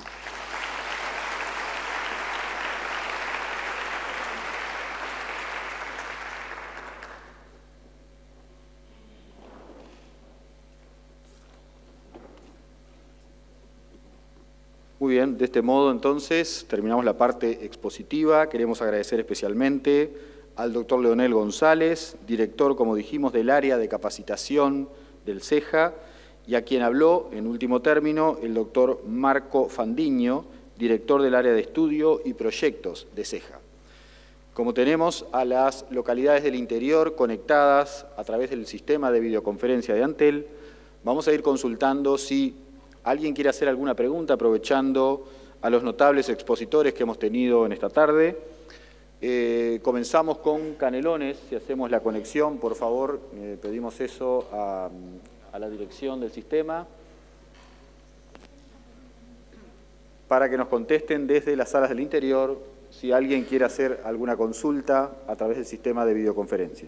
Speaker 1: Muy bien, de este modo entonces terminamos la parte expositiva. Queremos agradecer especialmente al doctor Leonel González, director, como dijimos, del área de capacitación del CEJA, y a quien habló, en último término, el doctor Marco Fandiño, director del área de estudio y proyectos de CEJA. Como tenemos a las localidades del interior conectadas a través del sistema de videoconferencia de Antel, vamos a ir consultando si alguien quiere hacer alguna pregunta, aprovechando a los notables expositores que hemos tenido en esta tarde. Eh, comenzamos con Canelones, si hacemos la conexión, por favor, eh, pedimos eso a, a la dirección del sistema, para que nos contesten desde las salas del interior si alguien quiere hacer alguna consulta a través del sistema de videoconferencia.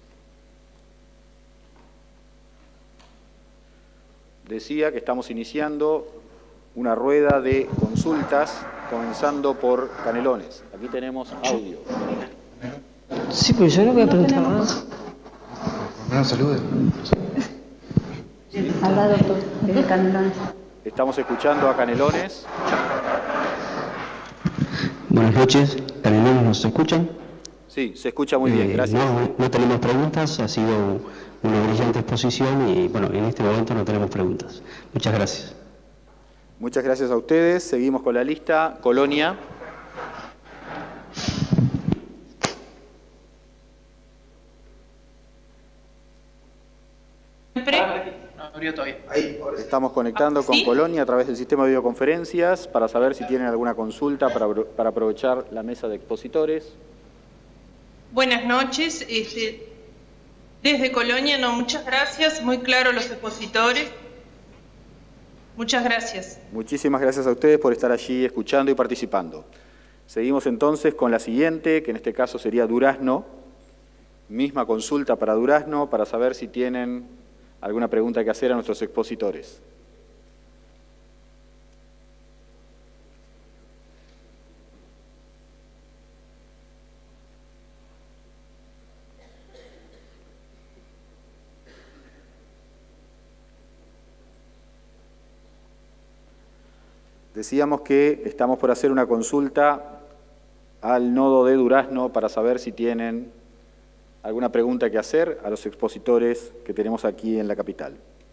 Speaker 1: Decía que estamos iniciando una rueda de consultas, comenzando por Canelones. Aquí tenemos audio.
Speaker 8: Sí, pero yo no voy a preguntar más.
Speaker 9: No, salude.
Speaker 10: Habla, doctor, desde Canelones.
Speaker 1: Estamos escuchando a Canelones.
Speaker 8: Buenas noches, Canelones, ¿nos escuchan?
Speaker 1: Sí, se escucha muy bien, gracias.
Speaker 11: Eh, no, no tenemos preguntas, ha sido una brillante exposición y bueno, en este momento no tenemos preguntas. Muchas gracias.
Speaker 1: Muchas gracias a ustedes. Seguimos con la lista. Colonia. Estamos conectando con Colonia a través del sistema de videoconferencias para saber si tienen alguna consulta para, para aprovechar la mesa de expositores.
Speaker 12: Buenas noches. Este, desde Colonia, no, muchas gracias. Muy claro los expositores. Muchas gracias.
Speaker 1: Muchísimas gracias a ustedes por estar allí escuchando y participando. Seguimos entonces con la siguiente, que en este caso sería Durazno. Misma consulta para Durazno, para saber si tienen alguna pregunta que hacer a nuestros expositores. Decíamos que estamos por hacer una consulta al nodo de Durazno para saber si tienen alguna pregunta que hacer a los expositores que tenemos aquí en la capital.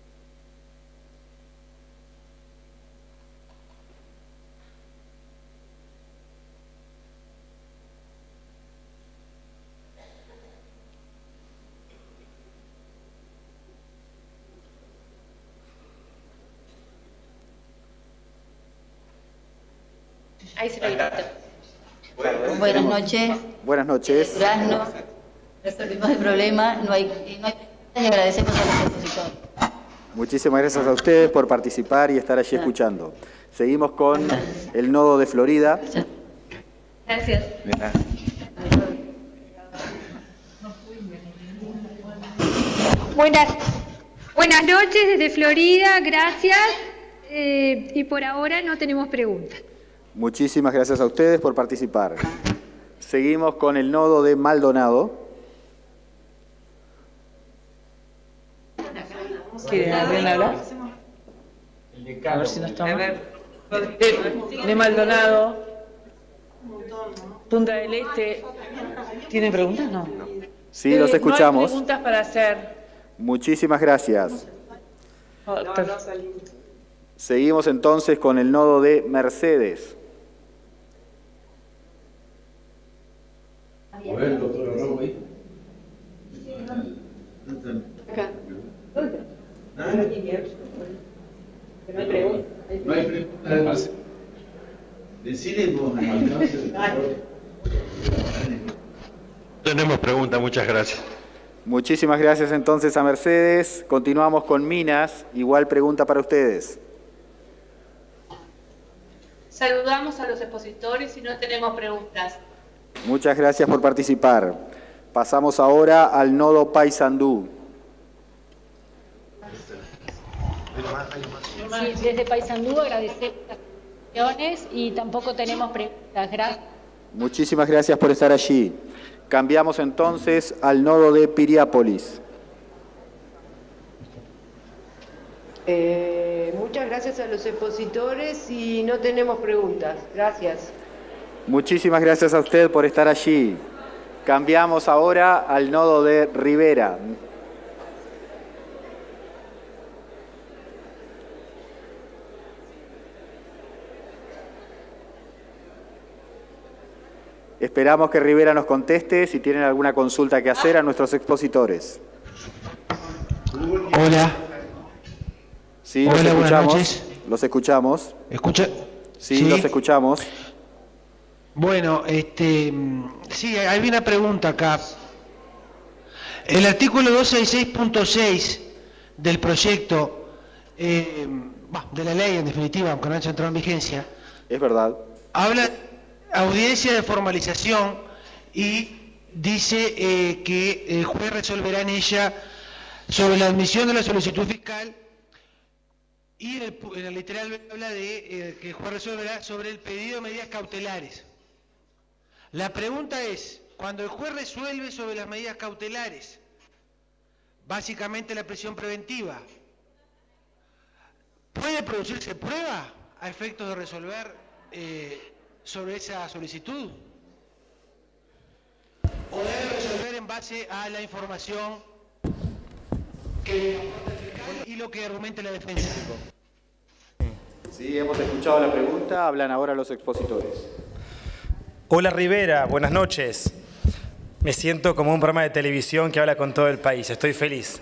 Speaker 10: Ahí se lo grito. Buenas noches.
Speaker 1: Buenas noches.
Speaker 10: Durazno, resolvimos el problema, no hay, no hay y agradecemos a los expositores.
Speaker 1: Muchísimas gracias a ustedes por participar y estar allí escuchando. Seguimos con el nodo de Florida.
Speaker 10: Gracias.
Speaker 13: Buenas, buenas noches desde Florida, gracias. Eh, y por ahora no tenemos preguntas.
Speaker 1: Muchísimas gracias a ustedes por participar. Seguimos con el nodo de Maldonado.
Speaker 14: ¿Quiere alguien hablar? A ver si no estamos. De, de Maldonado, Punta del Este. ¿Tienen preguntas? No.
Speaker 1: Sí, los escuchamos.
Speaker 14: No hay preguntas para hacer.
Speaker 1: Muchísimas gracias. Seguimos entonces con el nodo de Mercedes.
Speaker 15: Bueno, doctor Robo ahí.
Speaker 16: Acá.
Speaker 15: No hay preguntas. No hay preguntas. Decile vos, no alcance.
Speaker 17: Tenemos preguntas, muchas gracias.
Speaker 1: Muchísimas gracias entonces a Mercedes. Continuamos con Minas. Igual pregunta para ustedes.
Speaker 18: Saludamos a los expositores y no tenemos preguntas.
Speaker 1: Muchas gracias por participar. Pasamos ahora al nodo Paysandú.
Speaker 19: Sí, desde Paysandú agradecemos las presentaciones y tampoco tenemos preguntas. Gracias.
Speaker 1: Muchísimas gracias por estar allí. Cambiamos entonces al nodo de Piriápolis.
Speaker 20: Eh, muchas gracias a los expositores y no tenemos preguntas. Gracias.
Speaker 1: Muchísimas gracias a usted por estar allí. Cambiamos ahora al nodo de Rivera. Esperamos que Rivera nos conteste si tienen alguna consulta que hacer a nuestros expositores.
Speaker 5: Hola.
Speaker 1: Sí,
Speaker 5: Hola,
Speaker 1: los escuchamos.
Speaker 5: buenas noches.
Speaker 1: Los escuchamos.
Speaker 5: ¿Escucha?
Speaker 1: Sí, sí, los escuchamos.
Speaker 5: Bueno, este, sí, hay una pregunta acá. El artículo doscientos sesenta y seis punto seis del proyecto, eh, de la ley en definitiva, aunque no haya entrado en vigencia,
Speaker 1: es verdad,
Speaker 5: habla audiencia de formalización y dice eh, que el juez resolverá en ella sobre la admisión de la solicitud fiscal y en el, en el literal habla de eh, que el juez resolverá sobre el pedido de medidas cautelares. La pregunta es, cuando el juez resuelve sobre las medidas cautelares, básicamente la prisión preventiva, ¿puede producirse prueba a efectos de resolver eh, sobre esa solicitud? base a la información que y lo que argumenta la defensa.
Speaker 1: Sí, hemos escuchado la pregunta, hablan ahora los expositores.
Speaker 6: Hola Rivera, buenas noches. Me siento como un programa de televisión que habla con todo el país, estoy feliz.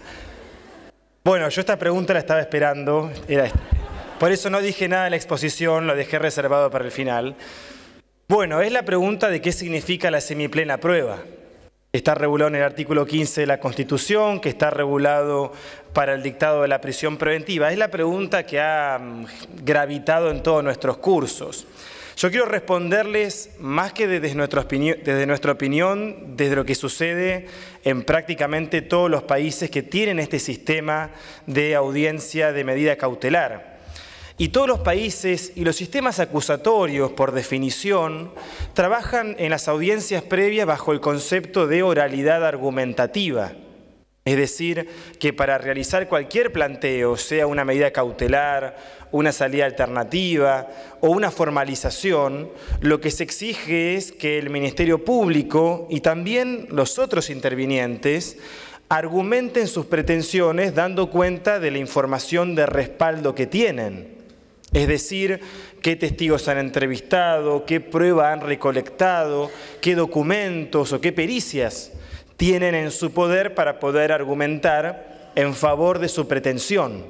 Speaker 6: Bueno, yo esta pregunta la estaba esperando, era esta. Por eso no dije nada en la exposición, lo dejé reservado para el final. Bueno, es la pregunta de qué significa la semiplena prueba. Está regulado en el artículo quince de la Constitución, que está regulado para el dictado de la prisión preventiva. Es la pregunta que ha gravitado en todos nuestros cursos. Yo quiero responderles, más que desde nuestra opinión, desde nuestra opinión, desde lo que sucede en prácticamente todos los países que tienen este sistema de audiencia de medida cautelar. Y todos los países y los sistemas acusatorios, por definición, trabajan en las audiencias previas bajo el concepto de oralidad argumentativa. Es decir, que para realizar cualquier planteo, sea una medida cautelar, una salida alternativa o una formalización, lo que se exige es que el Ministerio Público y también los otros intervinientes argumenten sus pretensiones dando cuenta de la información de respaldo que tienen. Es decir, qué testigos han entrevistado, qué prueba han recolectado, qué documentos o qué pericias tienen en su poder para poder argumentar en favor de su pretensión.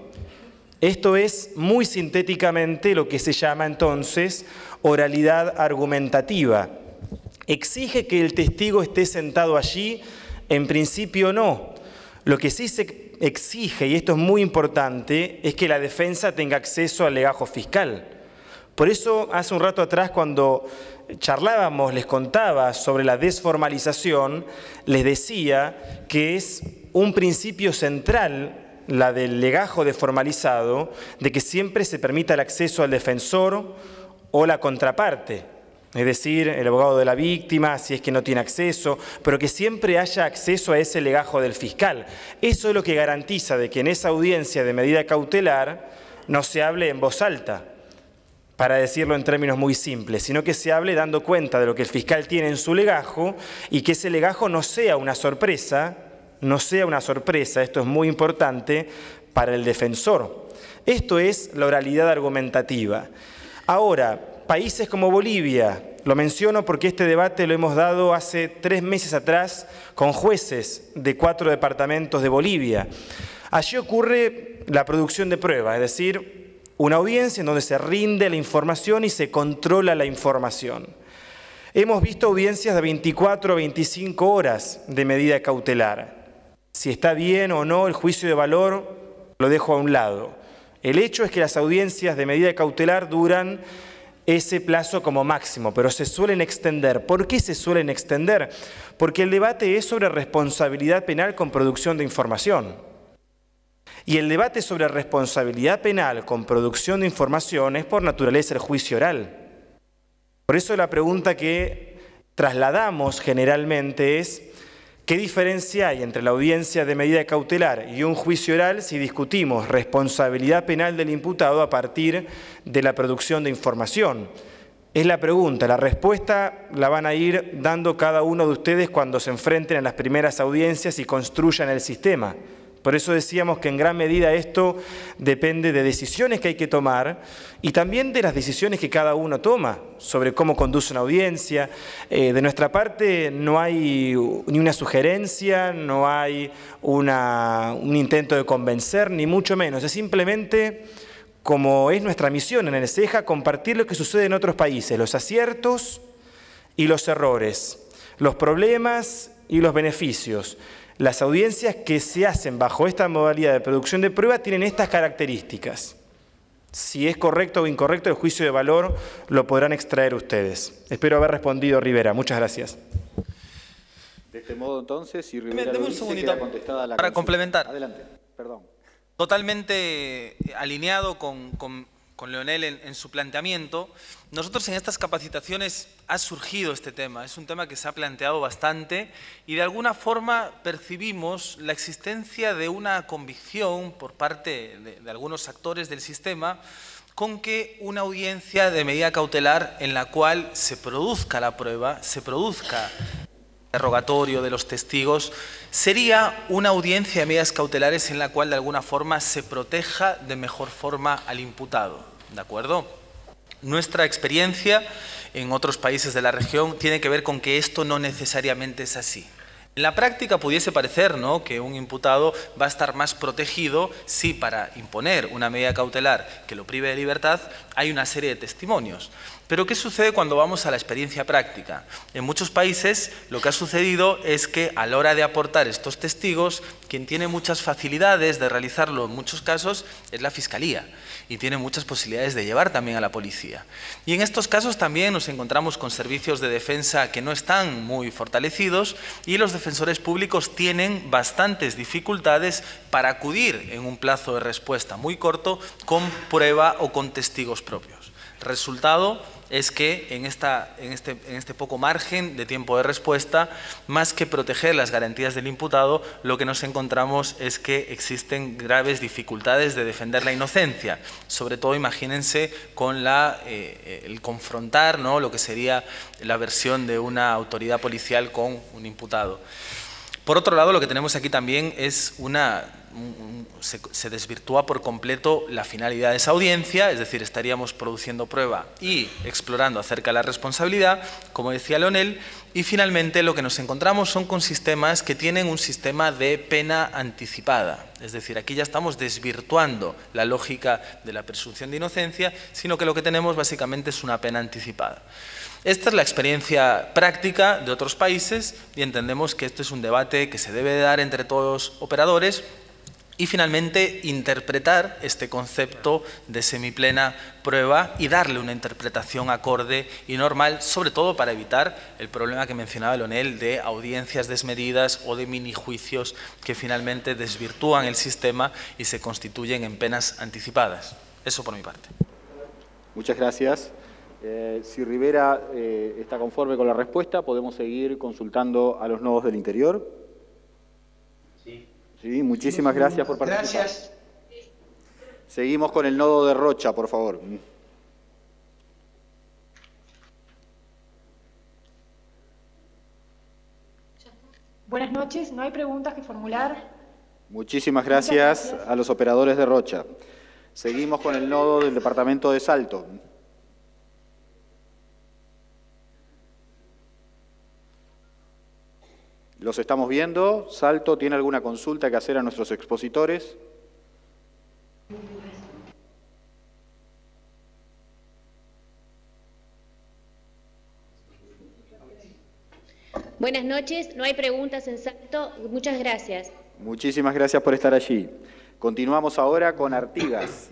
Speaker 6: Esto es muy sintéticamente lo que se llama entonces oralidad argumentativa. ¿Exige que el testigo esté sentado allí? En principio no. Lo que sí se exige, y esto es muy importante, es que la defensa tenga acceso al legajo fiscal. Por eso, hace un rato atrás, cuando charlábamos, les contaba sobre la desformalización, les decía que es un principio central, la del legajo desformalizado, de que siempre se permita el acceso al defensor o la contraparte, es decir, el abogado de la víctima, si es que no tiene acceso, pero que siempre haya acceso a ese legajo del fiscal. Eso es lo que garantiza de que en esa audiencia de medida cautelar no se hable en voz alta, para decirlo en términos muy simples, sino que se hable dando cuenta de lo que el fiscal tiene en su legajo y que ese legajo no sea una sorpresa, no sea una sorpresa, esto es muy importante, para el defensor. Esto es la oralidad argumentativa. Ahora, países como Bolivia, lo menciono porque este debate lo hemos dado hace tres meses atrás con jueces de cuatro departamentos de Bolivia. Allí ocurre la producción de pruebas, es decir, una audiencia en donde se rinde la información y se controla la información. Hemos visto audiencias de veinticuatro o veinticinco horas de medida cautelar. Si está bien o no el juicio de valor, lo dejo a un lado. El hecho es que las audiencias de medida cautelar duran ese plazo como máximo, pero se suelen extender. ¿Por qué se suelen extender? Porque el debate es sobre responsabilidad penal con producción de información. Y el debate sobre responsabilidad penal con producción de información es por naturaleza el juicio oral. Por eso la pregunta que trasladamos generalmente es: ¿qué diferencia hay entre la audiencia de medida cautelar y un juicio oral si discutimos responsabilidad penal del imputado a partir de la producción de información? Es la pregunta, la respuesta la van a ir dando cada uno de ustedes cuando se enfrenten a las primeras audiencias y construyan el sistema. Por eso decíamos que en gran medida esto depende de decisiones que hay que tomar y también de las decisiones que cada uno toma sobre cómo conduce una audiencia. Eh, de nuestra parte no hay ni una sugerencia, no hay una, un intento de convencer, ni mucho menos. Es simplemente, como es nuestra misión en el CEJA, compartir lo que sucede en otros países, los aciertos y los errores, los problemas y los beneficios. Las audiencias que se hacen bajo esta modalidad de producción de prueba tienen estas características. Si es correcto o incorrecto el juicio de valor lo podrán extraer ustedes. Espero haber respondido, Rivera. Muchas gracias.
Speaker 1: De este modo, entonces, si Rivera
Speaker 7: Deme
Speaker 1: lo
Speaker 7: un
Speaker 1: dice,
Speaker 7: segundito
Speaker 1: queda contestada la
Speaker 7: para
Speaker 1: consulta.
Speaker 7: complementar.
Speaker 1: Adelante, perdón.
Speaker 7: Totalmente alineado con, con, con Leonel en, en su planteamiento. Nosotros en estas capacitaciones ha surgido este tema, es un tema que se ha planteado bastante y de alguna forma percibimos la existencia de una convicción por parte de, de algunos actores del sistema con que una audiencia de medida cautelar en la cual se produzca la prueba, se produzca interrogatorio de los testigos, sería una audiencia de medidas cautelares en la cual de alguna forma se proteja de mejor forma al imputado, ¿de acuerdo? Nuestra experiencia en otros países de la región tiene que ver con que esto no necesariamente es así. En la práctica pudiese parecer, ¿no?, que un imputado va a estar más protegido si para imponer una medida cautelar que lo prive de libertad hay una serie de testimonios. Pero ¿qué sucede cuando vamos a la experiencia práctica? En muchos países lo que ha sucedido es que a la hora de aportar estos testigos, quien tiene muchas facilidades de realizarlo en muchos casos es la Fiscalía y tiene muchas posibilidades de llevar también a la policía. Y en estos casos también nos encontramos con servicios de defensa que no están muy fortalecidos y los defensores públicos tienen bastantes dificultades para acudir en un plazo de respuesta muy corto con prueba o con testigos propios. Resultado es que en, esta, en, este, en este poco margen de tiempo de respuesta, más que proteger las garantías del imputado, lo que nos encontramos es que existen graves dificultades de defender la inocencia. Sobre todo, imagínense con la, eh, el confrontar, ¿no?, lo que sería la versión de una autoridad policial con un imputado. Por otro lado, lo que tenemos aquí también es una... Se, se desvirtúa por completo la finalidad de esa audiencia, es decir, estaríamos produciendo prueba y explorando acerca de la responsabilidad, como decía Leonel, y finalmente lo que nos encontramos son con sistemas que tienen un sistema de pena anticipada, es decir, aquí ya estamos desvirtuando la lógica de la presunción de inocencia, sino que lo que tenemos básicamente es una pena anticipada. Esta es la experiencia práctica de otros países y entendemos que esto es un debate que se debe de dar entre todos los operadores y finalmente interpretar este concepto de semiplena prueba y darle una interpretación acorde y normal, sobre todo para evitar el problema que mencionaba Leonel de audiencias desmedidas o de minijuicios que finalmente desvirtúan el sistema y se constituyen en penas anticipadas. Eso por mi parte.
Speaker 1: Muchas gracias. Eh, si Rivera eh, está conforme con la respuesta, podemos seguir consultando a los nodos del interior. Sí. Sí, muchísimas gracias por participar.
Speaker 5: Gracias.
Speaker 1: Seguimos con el nodo de Rocha, por favor.
Speaker 16: Buenas noches, no hay preguntas que formular.
Speaker 1: Muchísimas gracias, gracias a los operadores de Rocha. Seguimos con el nodo del departamento de Salto. Los estamos viendo. Salto, ¿tiene alguna consulta que hacer a nuestros expositores?
Speaker 21: Buenas noches, no hay preguntas en Salto. Muchas gracias.
Speaker 1: Muchísimas gracias por estar allí. Continuamos ahora con Artigas.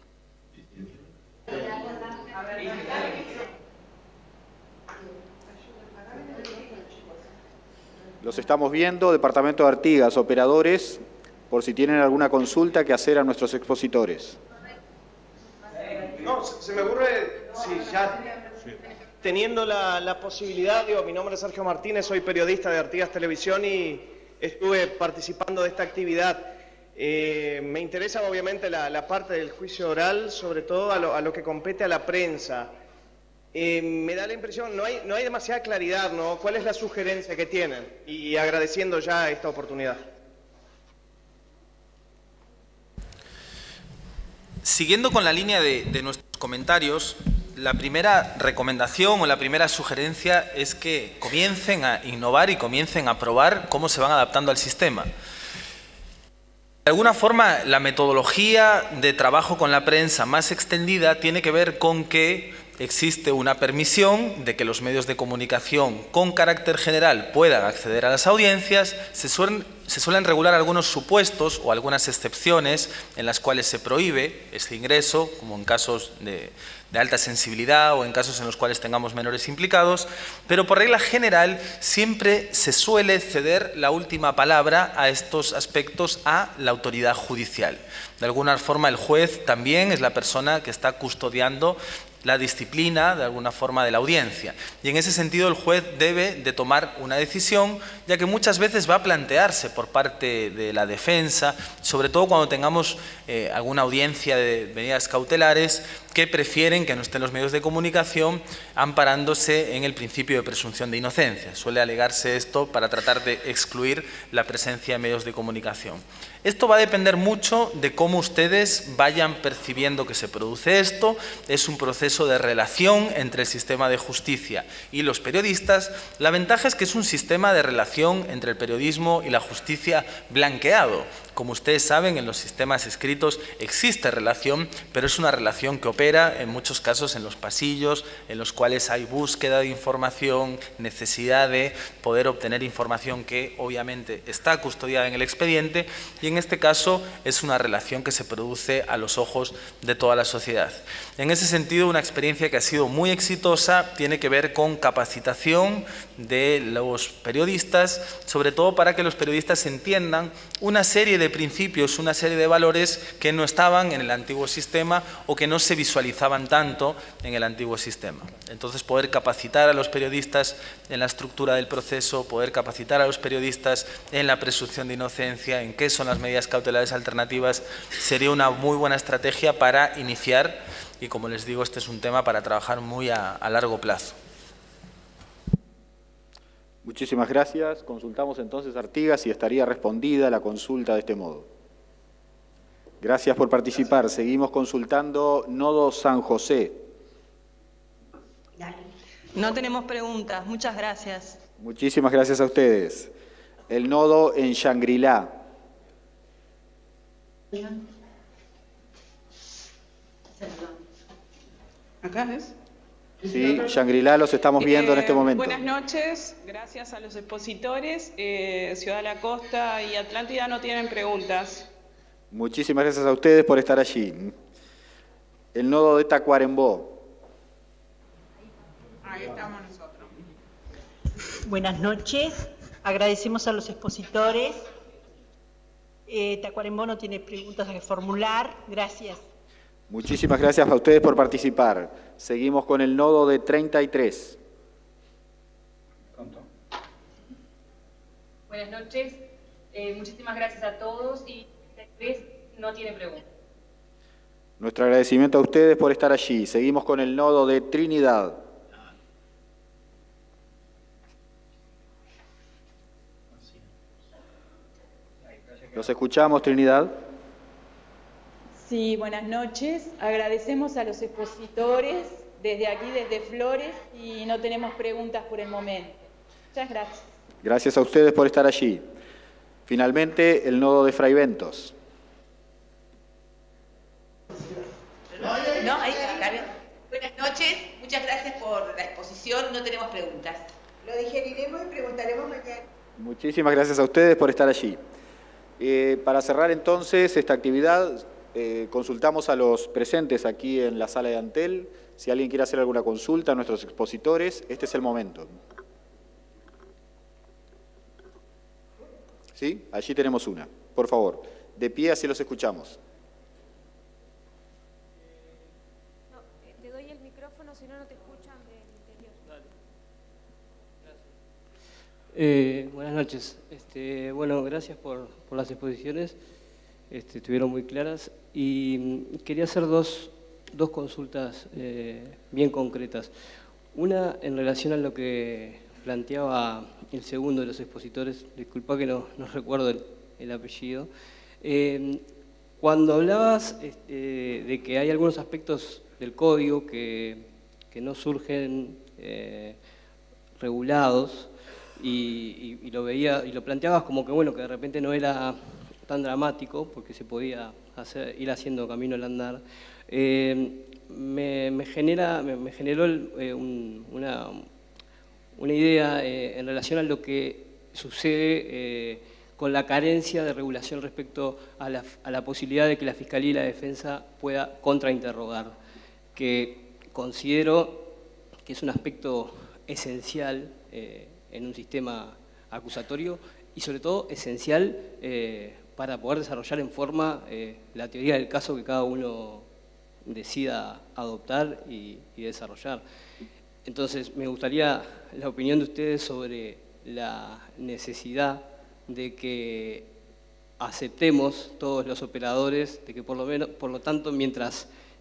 Speaker 1: Los estamos viendo, Departamento de Artigas, operadores, por si tienen alguna consulta que hacer a nuestros expositores.
Speaker 22: No, se me ocurre, si ya teniendo la, la posibilidad, digo, mi nombre es Sergio Martínez, soy periodista de Artigas Televisión y estuve participando de esta actividad. Eh, me interesa obviamente la, la parte del juicio oral, sobre todo a lo, a lo que compete a la prensa. Eh, me da la impresión, no hay, no hay demasiada claridad, ¿no? ¿Cuál es la sugerencia que tienen? Y agradeciendo ya esta oportunidad.
Speaker 7: Siguiendo con la línea de, de nuestros comentarios, la primera recomendación o la primera sugerencia es que comiencen a innovar y comiencen a probar cómo se van adaptando al sistema. De alguna forma, la metodología de trabajo con la prensa más extendida tiene que ver con que existe una permisión de que los medios de comunicación con carácter general puedan acceder a las audiencias. Se suelen, se suelen regular algunos supuestos o algunas excepciones en las cuales se prohíbe este ingreso, como en casos de, de alta sensibilidad o en casos en los cuales tengamos menores implicados, pero por regla general siempre se suele ceder la última palabra a estos aspectos a la autoridad judicial. De alguna forma el juez también es la persona que está custodiando la disciplina, de alguna forma, de la audiencia. Y en ese sentido el juez debe de tomar una decisión, ya que muchas veces va a plantearse por parte de la defensa, sobre todo cuando tengamos eh, alguna audiencia de medidas cautelares, que prefieren que no estén los medios de comunicación, amparándose en el principio de presunción de inocencia. Suele alegarse esto para tratar de excluir la presencia de medios de comunicación. Esto va a depender mucho de cómo ustedes vayan percibiendo que se produce esto. Es un proceso de relación entre el sistema de justicia y los periodistas. La ventaja es que es un sistema de relación entre el periodismo y la justicia blanqueado. Como ustedes saben, en los sistemas escritos existe relación, pero es una relación que opera en muchos casos en los pasillos, en los cuales hay búsqueda de información, necesidad de poder obtener información que obviamente está custodiada en el expediente, y en este caso es una relación que se produce a los ojos de toda la sociedad. En ese sentido, una experiencia que ha sido muy exitosa tiene que ver con capacitación de los periodistas, sobre todo para que los periodistas entiendan una serie de principios, una serie de valores que no estaban en el antiguo sistema o que no se visualizaban tanto en el antiguo sistema. Entonces, poder capacitar a los periodistas en la estructura del proceso, poder capacitar a los periodistas en la presunción de inocencia, en qué son las medidas cautelares alternativas, sería una muy buena estrategia para iniciar, y como les digo, este es un tema para trabajar muy a, a largo plazo.
Speaker 1: Muchísimas gracias. Consultamos entonces a Artigas y estaría respondida la consulta de este modo. Gracias por participar. Seguimos consultando Nodo San José.
Speaker 2: No tenemos preguntas. Muchas gracias.
Speaker 1: Muchísimas gracias a ustedes. El nodo en Shangri-La.
Speaker 3: ¿Acá es?
Speaker 1: Sí, Shangri-La los estamos viendo
Speaker 3: eh,
Speaker 1: en este momento.
Speaker 3: Buenas noches, gracias a los expositores. Eh, Ciudad de la Costa y Atlántida no tienen preguntas.
Speaker 1: Muchísimas gracias a ustedes por estar allí. El nodo de Tacuarembó.
Speaker 3: Ahí estamos nosotros.
Speaker 23: Buenas noches, agradecemos a los expositores. Eh, Tacuarembó no tiene preguntas que formular, gracias.
Speaker 1: Muchísimas gracias a ustedes por participar. Seguimos con el nodo de treinta y tres.
Speaker 18: Buenas noches, eh, muchísimas gracias a todos y esta vez no tiene preguntas.
Speaker 1: Nuestro agradecimiento a ustedes por estar allí. Seguimos con el nodo de Trinidad. ¿Los escuchamos, Trinidad?
Speaker 3: Sí, buenas noches. Agradecemos a los expositores desde aquí, desde Flores, y no tenemos preguntas por el momento. Muchas gracias.
Speaker 1: Gracias a ustedes por estar allí. Finalmente, el nodo de Fraiventos.
Speaker 24: No, ahí está bien. Buenas noches, muchas gracias por la exposición, no tenemos preguntas.
Speaker 20: Lo digeriremos y preguntaremos mañana.
Speaker 1: Muchísimas gracias a ustedes por estar allí. Eh, para cerrar entonces esta actividad, eh, consultamos a los presentes aquí en la sala de Antel. Si alguien quiere hacer alguna consulta a nuestros expositores, este es el momento. ¿Sí? Allí tenemos una. Por favor, de pie así los escuchamos.
Speaker 25: No, te doy el micrófono, si no, no te escuchan del interior. Dale.
Speaker 26: Gracias. Eh, buenas noches. Este, bueno, gracias por, por las exposiciones. Este, estuvieron muy claras. Y quería hacer dos, dos consultas eh, bien concretas. Una en relación a lo que planteaba el segundo de los expositores, disculpa que no, no recuerdo el, el apellido. Eh, cuando hablabas este, de que hay algunos aspectos del código que, que no surgen eh, regulados, y, y, y lo veía y lo planteabas como que bueno, que de repente no era tan dramático porque se podía hacer, ir haciendo camino al andar, eh, me, me, genera, me, me generó eh, un, una, una idea eh, en relación a lo que sucede eh, con la carencia de regulación respecto a la, a la posibilidad de que la Fiscalía y la Defensa pueda contrainterrogar, que considero que es un aspecto esencial eh, en un sistema acusatorio y sobre todo esencial eh, para poder desarrollar en forma eh, la teoría del caso que cada uno decida adoptar y, y desarrollar. Entonces, me gustaría la opinión de ustedes sobre la necesidad de que aceptemos todos los operadores, de que por lo menos, por lo tanto, mientras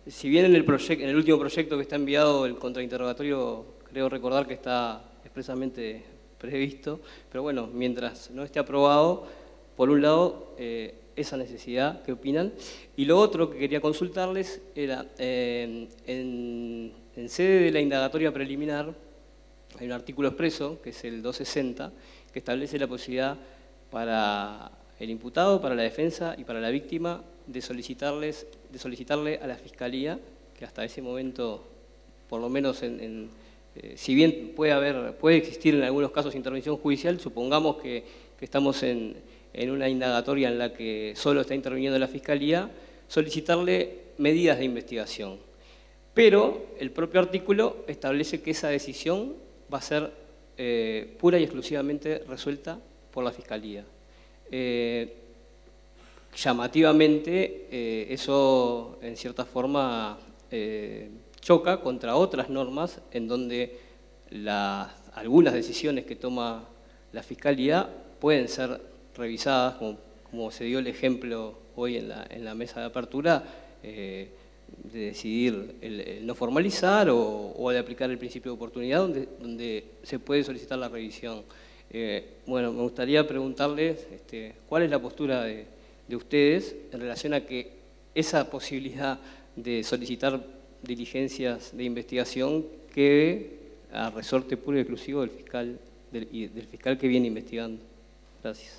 Speaker 26: si bien en el, en el último proyecto que está enviado el contrainterrogatorio, creo recordar que está expresamente previsto, pero bueno, mientras no esté aprobado, por un lado, eh, esa necesidad, ¿qué opinan? Y lo otro que quería consultarles era, eh, en, en sede de la indagatoria preliminar, hay un artículo expreso, que es el doscientos sesenta, que establece la posibilidad para el imputado, para la defensa y para la víctima de solicitarles, de solicitarle a la Fiscalía, que hasta ese momento, por lo menos en, en eh, si bien puede haber, puede existir en algunos casos intervención judicial, supongamos que, que estamos en, en una indagatoria en la que solo está interviniendo la Fiscalía, solicitarle medidas de investigación. Pero el propio artículo establece que esa decisión va a ser eh, pura y exclusivamente resuelta por la Fiscalía. Eh, llamativamente, eh, eso en cierta forma eh, choca contra otras normas en donde las, algunas decisiones que toma la Fiscalía pueden ser revisadas, como, como se dio el ejemplo hoy en la, en la mesa de apertura, eh, de decidir el, el no formalizar o, o de aplicar el principio de oportunidad, donde, donde se puede solicitar la revisión. Eh, bueno, me gustaría preguntarles este, cuál es la postura de, de ustedes en relación a que esa posibilidad de solicitar diligencias de investigación quede a resorte puro y exclusivo del fiscal, del, y del fiscal que viene investigando. Gracias.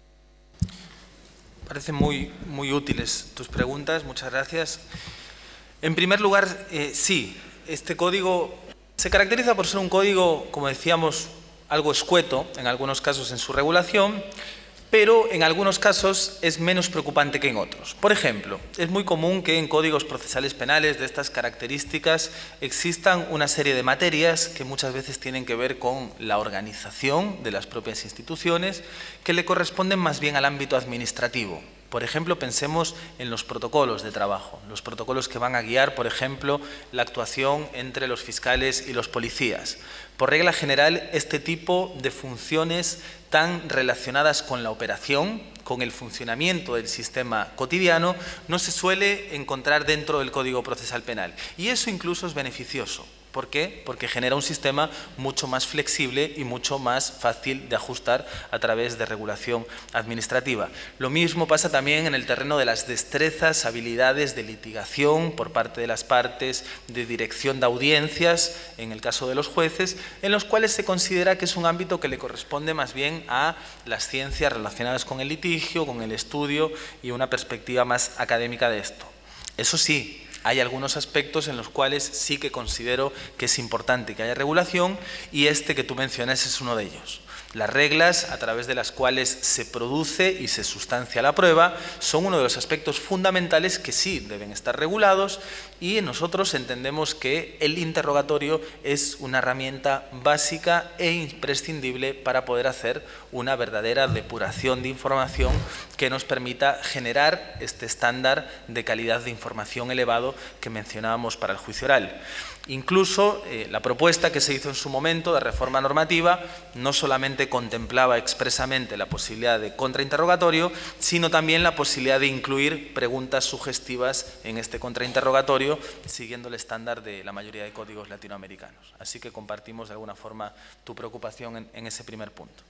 Speaker 7: Parecen muy, muy útiles tus preguntas, muchas gracias. En primer lugar, eh, sí, este código se caracteriza por ser un código, como decíamos, algo escueto, en algunos casos en su regulación, pero en algunos casos es menos preocupante que en otros. Por ejemplo, es muy común que en códigos procesales penales de estas características existan una serie de materias que muchas veces tienen que ver con la organización de las propias instituciones, que le corresponden más bien al ámbito administrativo. Por ejemplo, pensemos en los protocolos de trabajo, los protocolos que van a guiar, por ejemplo, la actuación entre los fiscales y los policías. Por regla general, este tipo de funciones tan relacionadas con la operación, con el funcionamiento del sistema cotidiano, no se suele encontrar dentro del Código Procesal Penal. Y eso incluso es beneficioso. ¿Por qué? Porque genera un sistema mucho más flexible y mucho más fácil de ajustar a través de regulación administrativa. Lo mismo pasa también en el terreno de las destrezas, habilidades de litigación por parte de las partes, de dirección de audiencias, en el caso de los jueces, en los cuales se considera que es un ámbito que le corresponde más bien a las ciencias relacionadas con el litigio, con el estudio y una perspectiva más académica de esto. Eso sí, hay algunos aspectos en los cuales sí que considero que es importante que haya regulación y este que tú mencionas es uno de ellos. Las reglas a través de las cuales se produce y se sustancia la prueba son uno de los aspectos fundamentales que sí deben estar regulados y nosotros entendemos que el interrogatorio es una herramienta básica e imprescindible para poder hacer una verdadera depuración de información que nos permita generar este estándar de calidad de información elevado que mencionábamos para el juicio oral. Incluso eh, la propuesta que se hizo en su momento de reforma normativa no solamente contemplaba expresamente la posibilidad de contrainterrogatorio, sino también la posibilidad de incluir preguntas sugestivas en este contrainterrogatorio, siguiendo el estándar de la mayoría de códigos latinoamericanos. Así que compartimos de alguna forma tu preocupación en, en ese primer punto.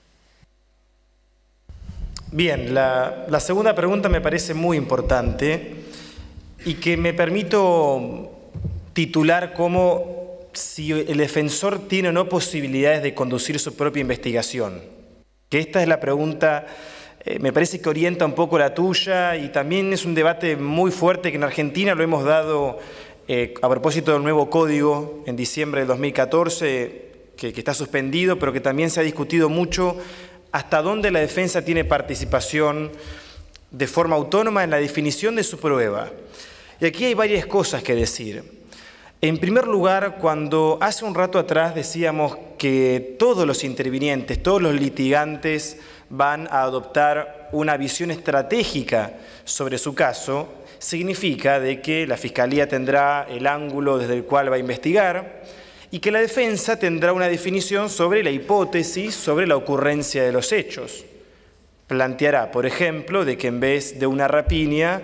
Speaker 6: Bien, la, la segunda pregunta me parece muy importante y que me permito titular como si el defensor tiene o no posibilidades de conducir su propia investigación. Que esta es la pregunta, eh, me parece que orienta un poco la tuya y también es un debate muy fuerte que en Argentina lo hemos dado eh, a propósito del nuevo código en diciembre de dos mil catorce, que, que está suspendido, pero que también se ha discutido mucho hasta dónde la defensa tiene participación de forma autónoma en la definición de su prueba. Y aquí hay varias cosas que decir. En primer lugar, cuando hace un rato atrás decíamos que todos los intervinientes, todos los litigantes van a adoptar una visión estratégica sobre su caso, significa de que la Fiscalía tendrá el ángulo desde el cual va a investigar y que la defensa tendrá una definición sobre la hipótesis, sobre la ocurrencia de los hechos. Planteará, por ejemplo, de que en vez de una rapiña,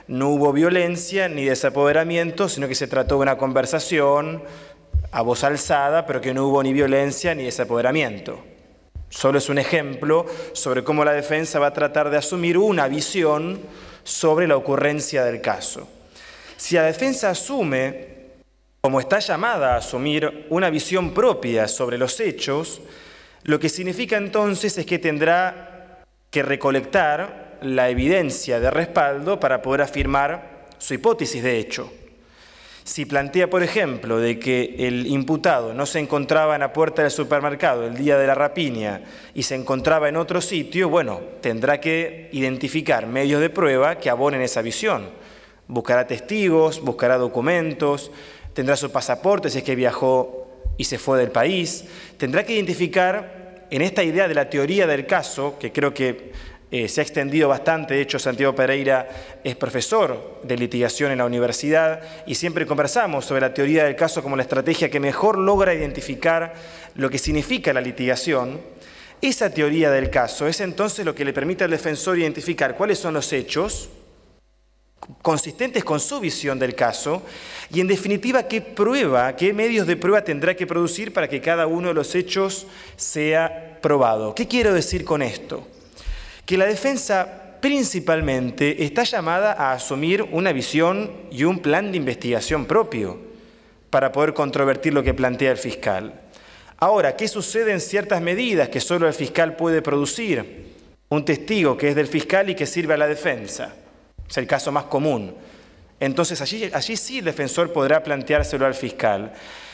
Speaker 6: no hubo violencia ni desapoderamiento, sino que se trató de una conversación a voz alzada, pero que no hubo ni violencia ni desapoderamiento. Solo es un ejemplo sobre cómo la defensa va a tratar de asumir una visión sobre la ocurrencia del caso. Si la defensa asume, como está llamada a asumir, una visión propia sobre los hechos, lo que significa entonces es que tendrá que recolectar la evidencia de respaldo para poder afirmar su hipótesis de hecho. Si plantea, por ejemplo, de que el imputado no se encontraba en la puerta del supermercado el día de la rapiña y se encontraba en otro sitio, bueno, tendrá que identificar medios de prueba que abonen esa visión. Buscará testigos, buscará documentos, tendrá su pasaporte si es que viajó y se fue del país. Tendrá que identificar en esta idea de la teoría del caso, que creo que Eh, se ha extendido bastante. De hecho, Santiago Pereira es profesor de litigación en la universidad y siempre conversamos sobre la teoría del caso como la estrategia que mejor logra identificar lo que significa la litigación. Esa teoría del caso es entonces lo que le permite al defensor identificar cuáles son los hechos consistentes con su visión del caso y, en definitiva, qué prueba, qué medios de prueba tendrá que producir para que cada uno de los hechos sea probado. ¿Qué quiero decir con esto? Que la defensa principalmente está llamada a asumir una visión y un plan de investigación propio para poder controvertir lo que plantea el fiscal. Ahora, ¿qué sucede en ciertas medidas que solo el fiscal puede producir? Un testigo que es del fiscal y que sirve a la defensa. Es el caso más común. Entonces, allí, allí sí el defensor podrá planteárselo al fiscal.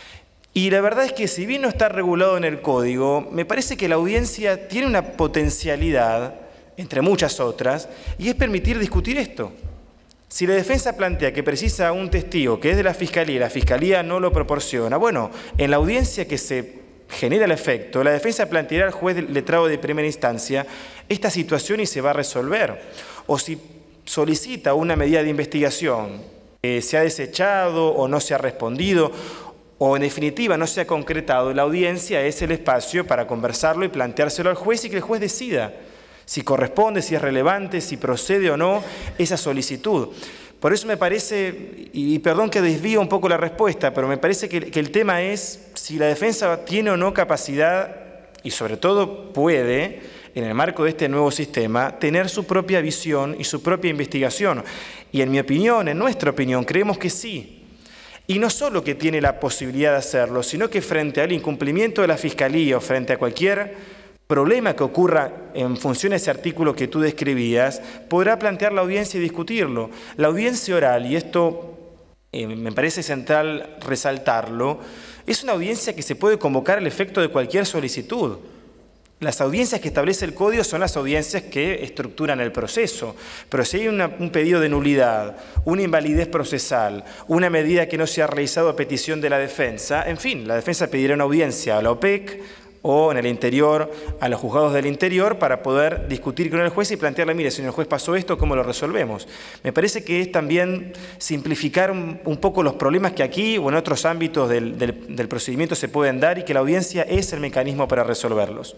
Speaker 6: Y la verdad es que, si bien no está regulado en el código, me parece que la audiencia tiene una potencialidad, entre muchas otras, y es permitir discutir esto. Si la defensa plantea que precisa un testigo que es de la Fiscalía y la Fiscalía no lo proporciona, bueno, en la audiencia que se genera el efecto, la defensa planteará al juez letrado de primera instancia esta situación y se va a resolver. O si solicita una medida de investigación que se ha desechado o no se ha respondido, o en definitiva no se ha concretado, la audiencia es el espacio para conversarlo y planteárselo al juez y que el juez decida si corresponde, si es relevante, si procede o no esa solicitud. Por eso me parece, y perdón que desvío un poco la respuesta, pero me parece que, que el tema es si la defensa tiene o no capacidad, y sobre todo puede, en el marco de este nuevo sistema, tener su propia visión y su propia investigación. Y en mi opinión, en nuestra opinión, creemos que sí. Y no solo que tiene la posibilidad de hacerlo, sino que frente al incumplimiento de la Fiscalía o frente a cualquier problema que ocurra en función de ese artículo que tú describías, podrá plantear la audiencia y discutirlo. La audiencia oral, y esto eh, me parece central resaltarlo, es una audiencia que se puede convocar al efecto de cualquier solicitud. Las audiencias que establece el Código son las audiencias que estructuran el proceso, pero si hay una, un pedido de nulidad, una invalidez procesal, una medida que no se ha realizado a petición de la defensa, en fin, la defensa pedirá una audiencia a la O P E C o en el interior, a los juzgados del interior, para poder discutir con el juez y plantearle, mire, señor juez, pasó esto, ¿cómo lo resolvemos? Me parece que es también simplificar un, un poco los problemas que aquí o en otros ámbitos del, del, del procedimiento se pueden dar y que la audiencia es el mecanismo para resolverlos.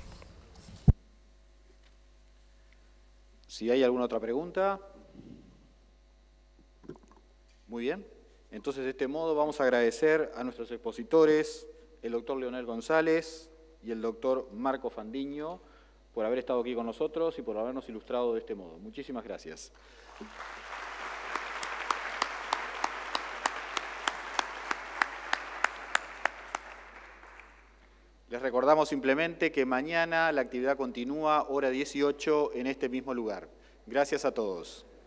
Speaker 1: Si hay alguna otra pregunta. Muy bien. Entonces, de este modo, vamos a agradecer a nuestros expositores, el doctor Leonel González y el doctor Marco Fandiño, por haber estado aquí con nosotros y por habernos ilustrado de este modo. Muchísimas gracias. Les recordamos simplemente que mañana la actividad continúa hora dieciocho en este mismo lugar. Gracias a todos.